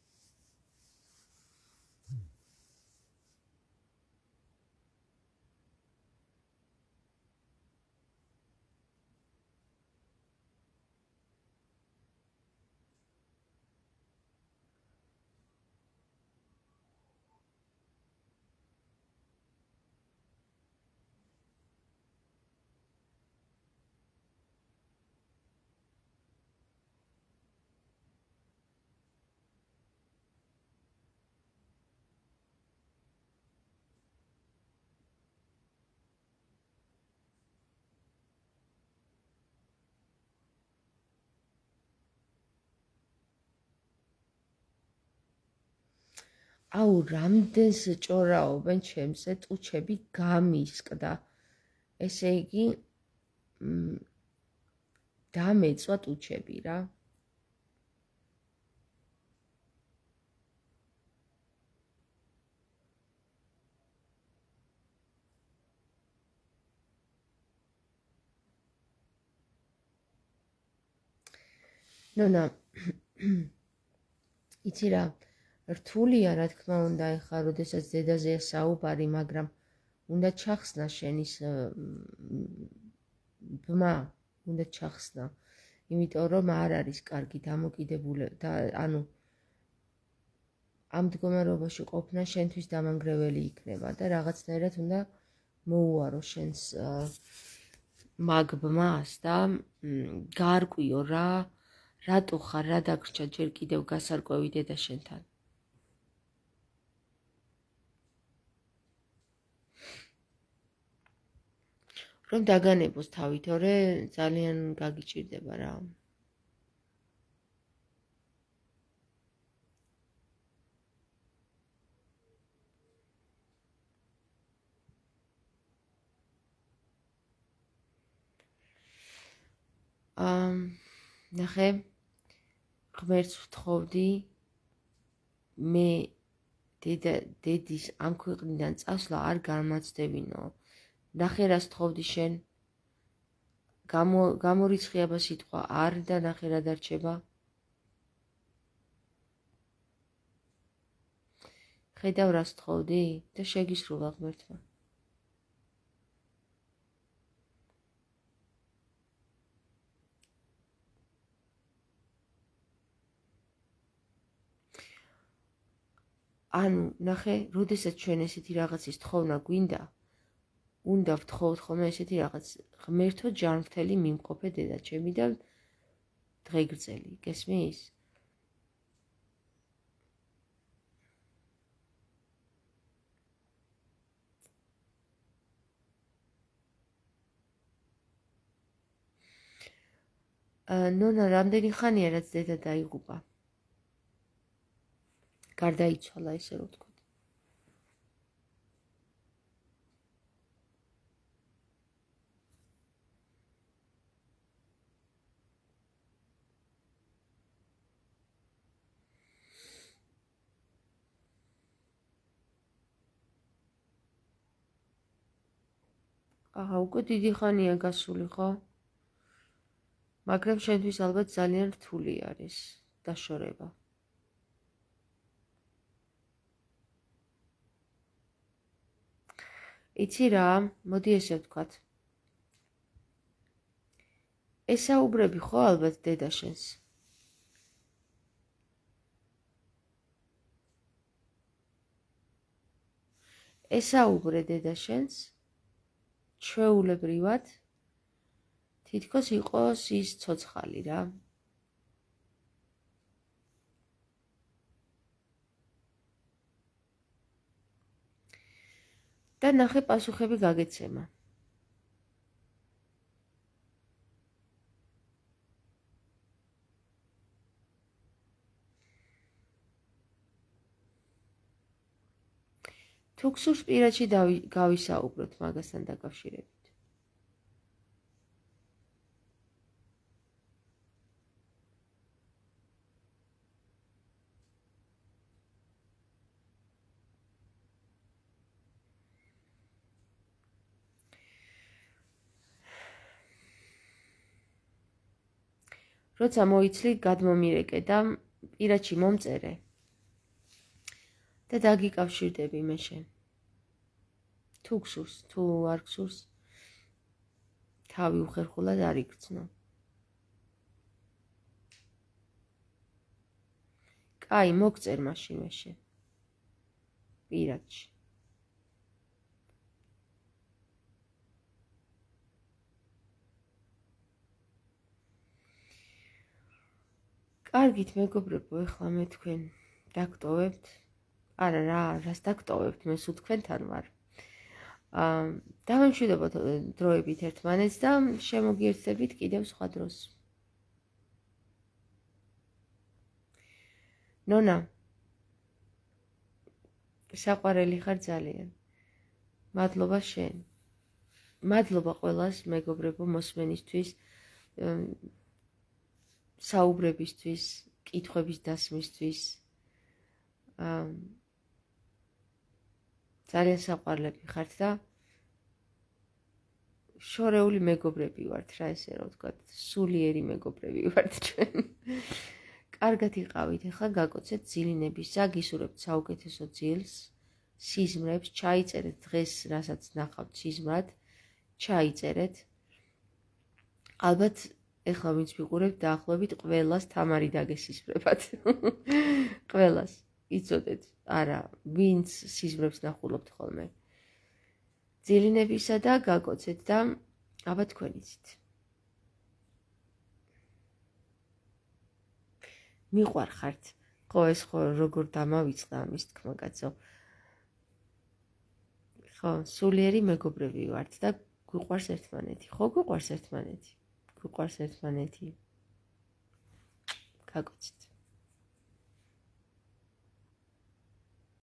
აუ, რამდენს ჭორაობენ ჩემზე, ტუჩები გამისკდა. ესე იგი, დამეწვა ტუჩები რა. ნონა იცი რა რთულია რა თქმა უნდა ეხლა როდესაც დედაზეა საუბარი მაგრამ უნდა ჩახსნა შენის ბმა უნდა ჩახსნა იმიტომ რომ არ არის კარგი დამოკიდებული და ანუ ამ მდგომარეობაში ყოფნა შენთვის დამანგრეველი იქნება და რაღაცნაირად უნდა მოუარო შენს მაგ ბმას და გაარკვიო რა რატო ხარ რა დაგრჩა ჯერ კიდევ გასარკვევი დედა შენთან რომ დაგანებოს თავი თორე ძალიან გაგიჭირდება რა ამ ნახე ღმერთს ვთხოვდი მე დედა დედის ამ ქვეყნიდან წასვლა არ გამაცდებინო ნახე რას თხოვდი შენ გამო გამორიცხიება სიტყვა არ და ნახე რა დარჩება ხედავ რას თხოვდი და შეგისრულა ღმერთმა ანუ ნახე როდესაც ჩვენ ესეთი რაღაცის თხოვნა გვინდა უნდა ვთხოვოთ ხოლმე ესეთი რაღაც ღმერთო ჯანმრთელი მიმყოფე დედა ჩემი და დღეგრძელი გესმის ნონა რამდენი ხანია რაც დედა დაიღუპა გარდაიცვალა ესე რომ ვთქვათ აჰა უკვე დიდი ხანია გასული ხო მაგრამ შენთვის ალბათ ძალიან რთული არის დაშორება იცი რა მოდი ესე ვთქვათ ესაუბრები ხო ალბათ დედა შენს ესაუბრე დედა შენს ჩვეულებრივად თითქოს იყოს ის ცოცხალი რა და ნახე პასუხები გაგეცემა თუ გსურს პირადში გავისაუბროთ მაგასთან დაკავშირებით როცა მოიცლი გადმომირეკე და პირადში მომწერე და დაგიკავშირდები მე შენ თუ გსურს თუ არ გსურს თავი უხერხულად არ იგრძნო კაი მოგწერ მაშინ მე შენ პირადში კარგით მეგობრებო ეხლა მე თქვენ დაგტოვებთ არა რა რას დაგტოვებთ მე სულ თქვენთან ვარ აა დავემშვიდობოთ დროებით ერთმანეთს და შემოგიერთდებით კიდევ სხვა დროს ნონა საყვარელი ხარ ძალიან მადლობა შენ მადლობა ყველას მეგობრებო მოსმენისთვის საუბრებისთვის კითხვების დასმისთვის აა ძალიან საყვარლები ხართ და შორეული მეგობრები ვართ რა ესე რა ვთქვა, სულიერი მეგობრები ვართ ჩვენ. კარგად იყავით, ახლა გაკოცეთ ძილინების ზა, გისურვებთ საუკეთესო ძილს, სიზმრებს, ჩაიწერეთ დღეს, რასაც ნახავთ სიზმრად, ჩაიწერეთ. ალბათ ეხლა ვინც ვიყურებთ დაახლოებით ყველას თამარი დაგესიზმრებათ. ყველას იცოდეთ, არა, ვინც სიზმრებს ნახულობთ ხოლმე. ძილინებისა და გაკოცეთ და აბა თქვენ იცით. მიყვარხართ. ხო, ეს ხო როგორ დამავიწყდა ამის თქმა კაცო. ხო, სულიერი მეგობრები ვართ და გვიყვარს ერთმანეთი. ხო, გვიყვარს ერთმანეთი. გვიყვარს ერთმანეთი. გაკოცეთ.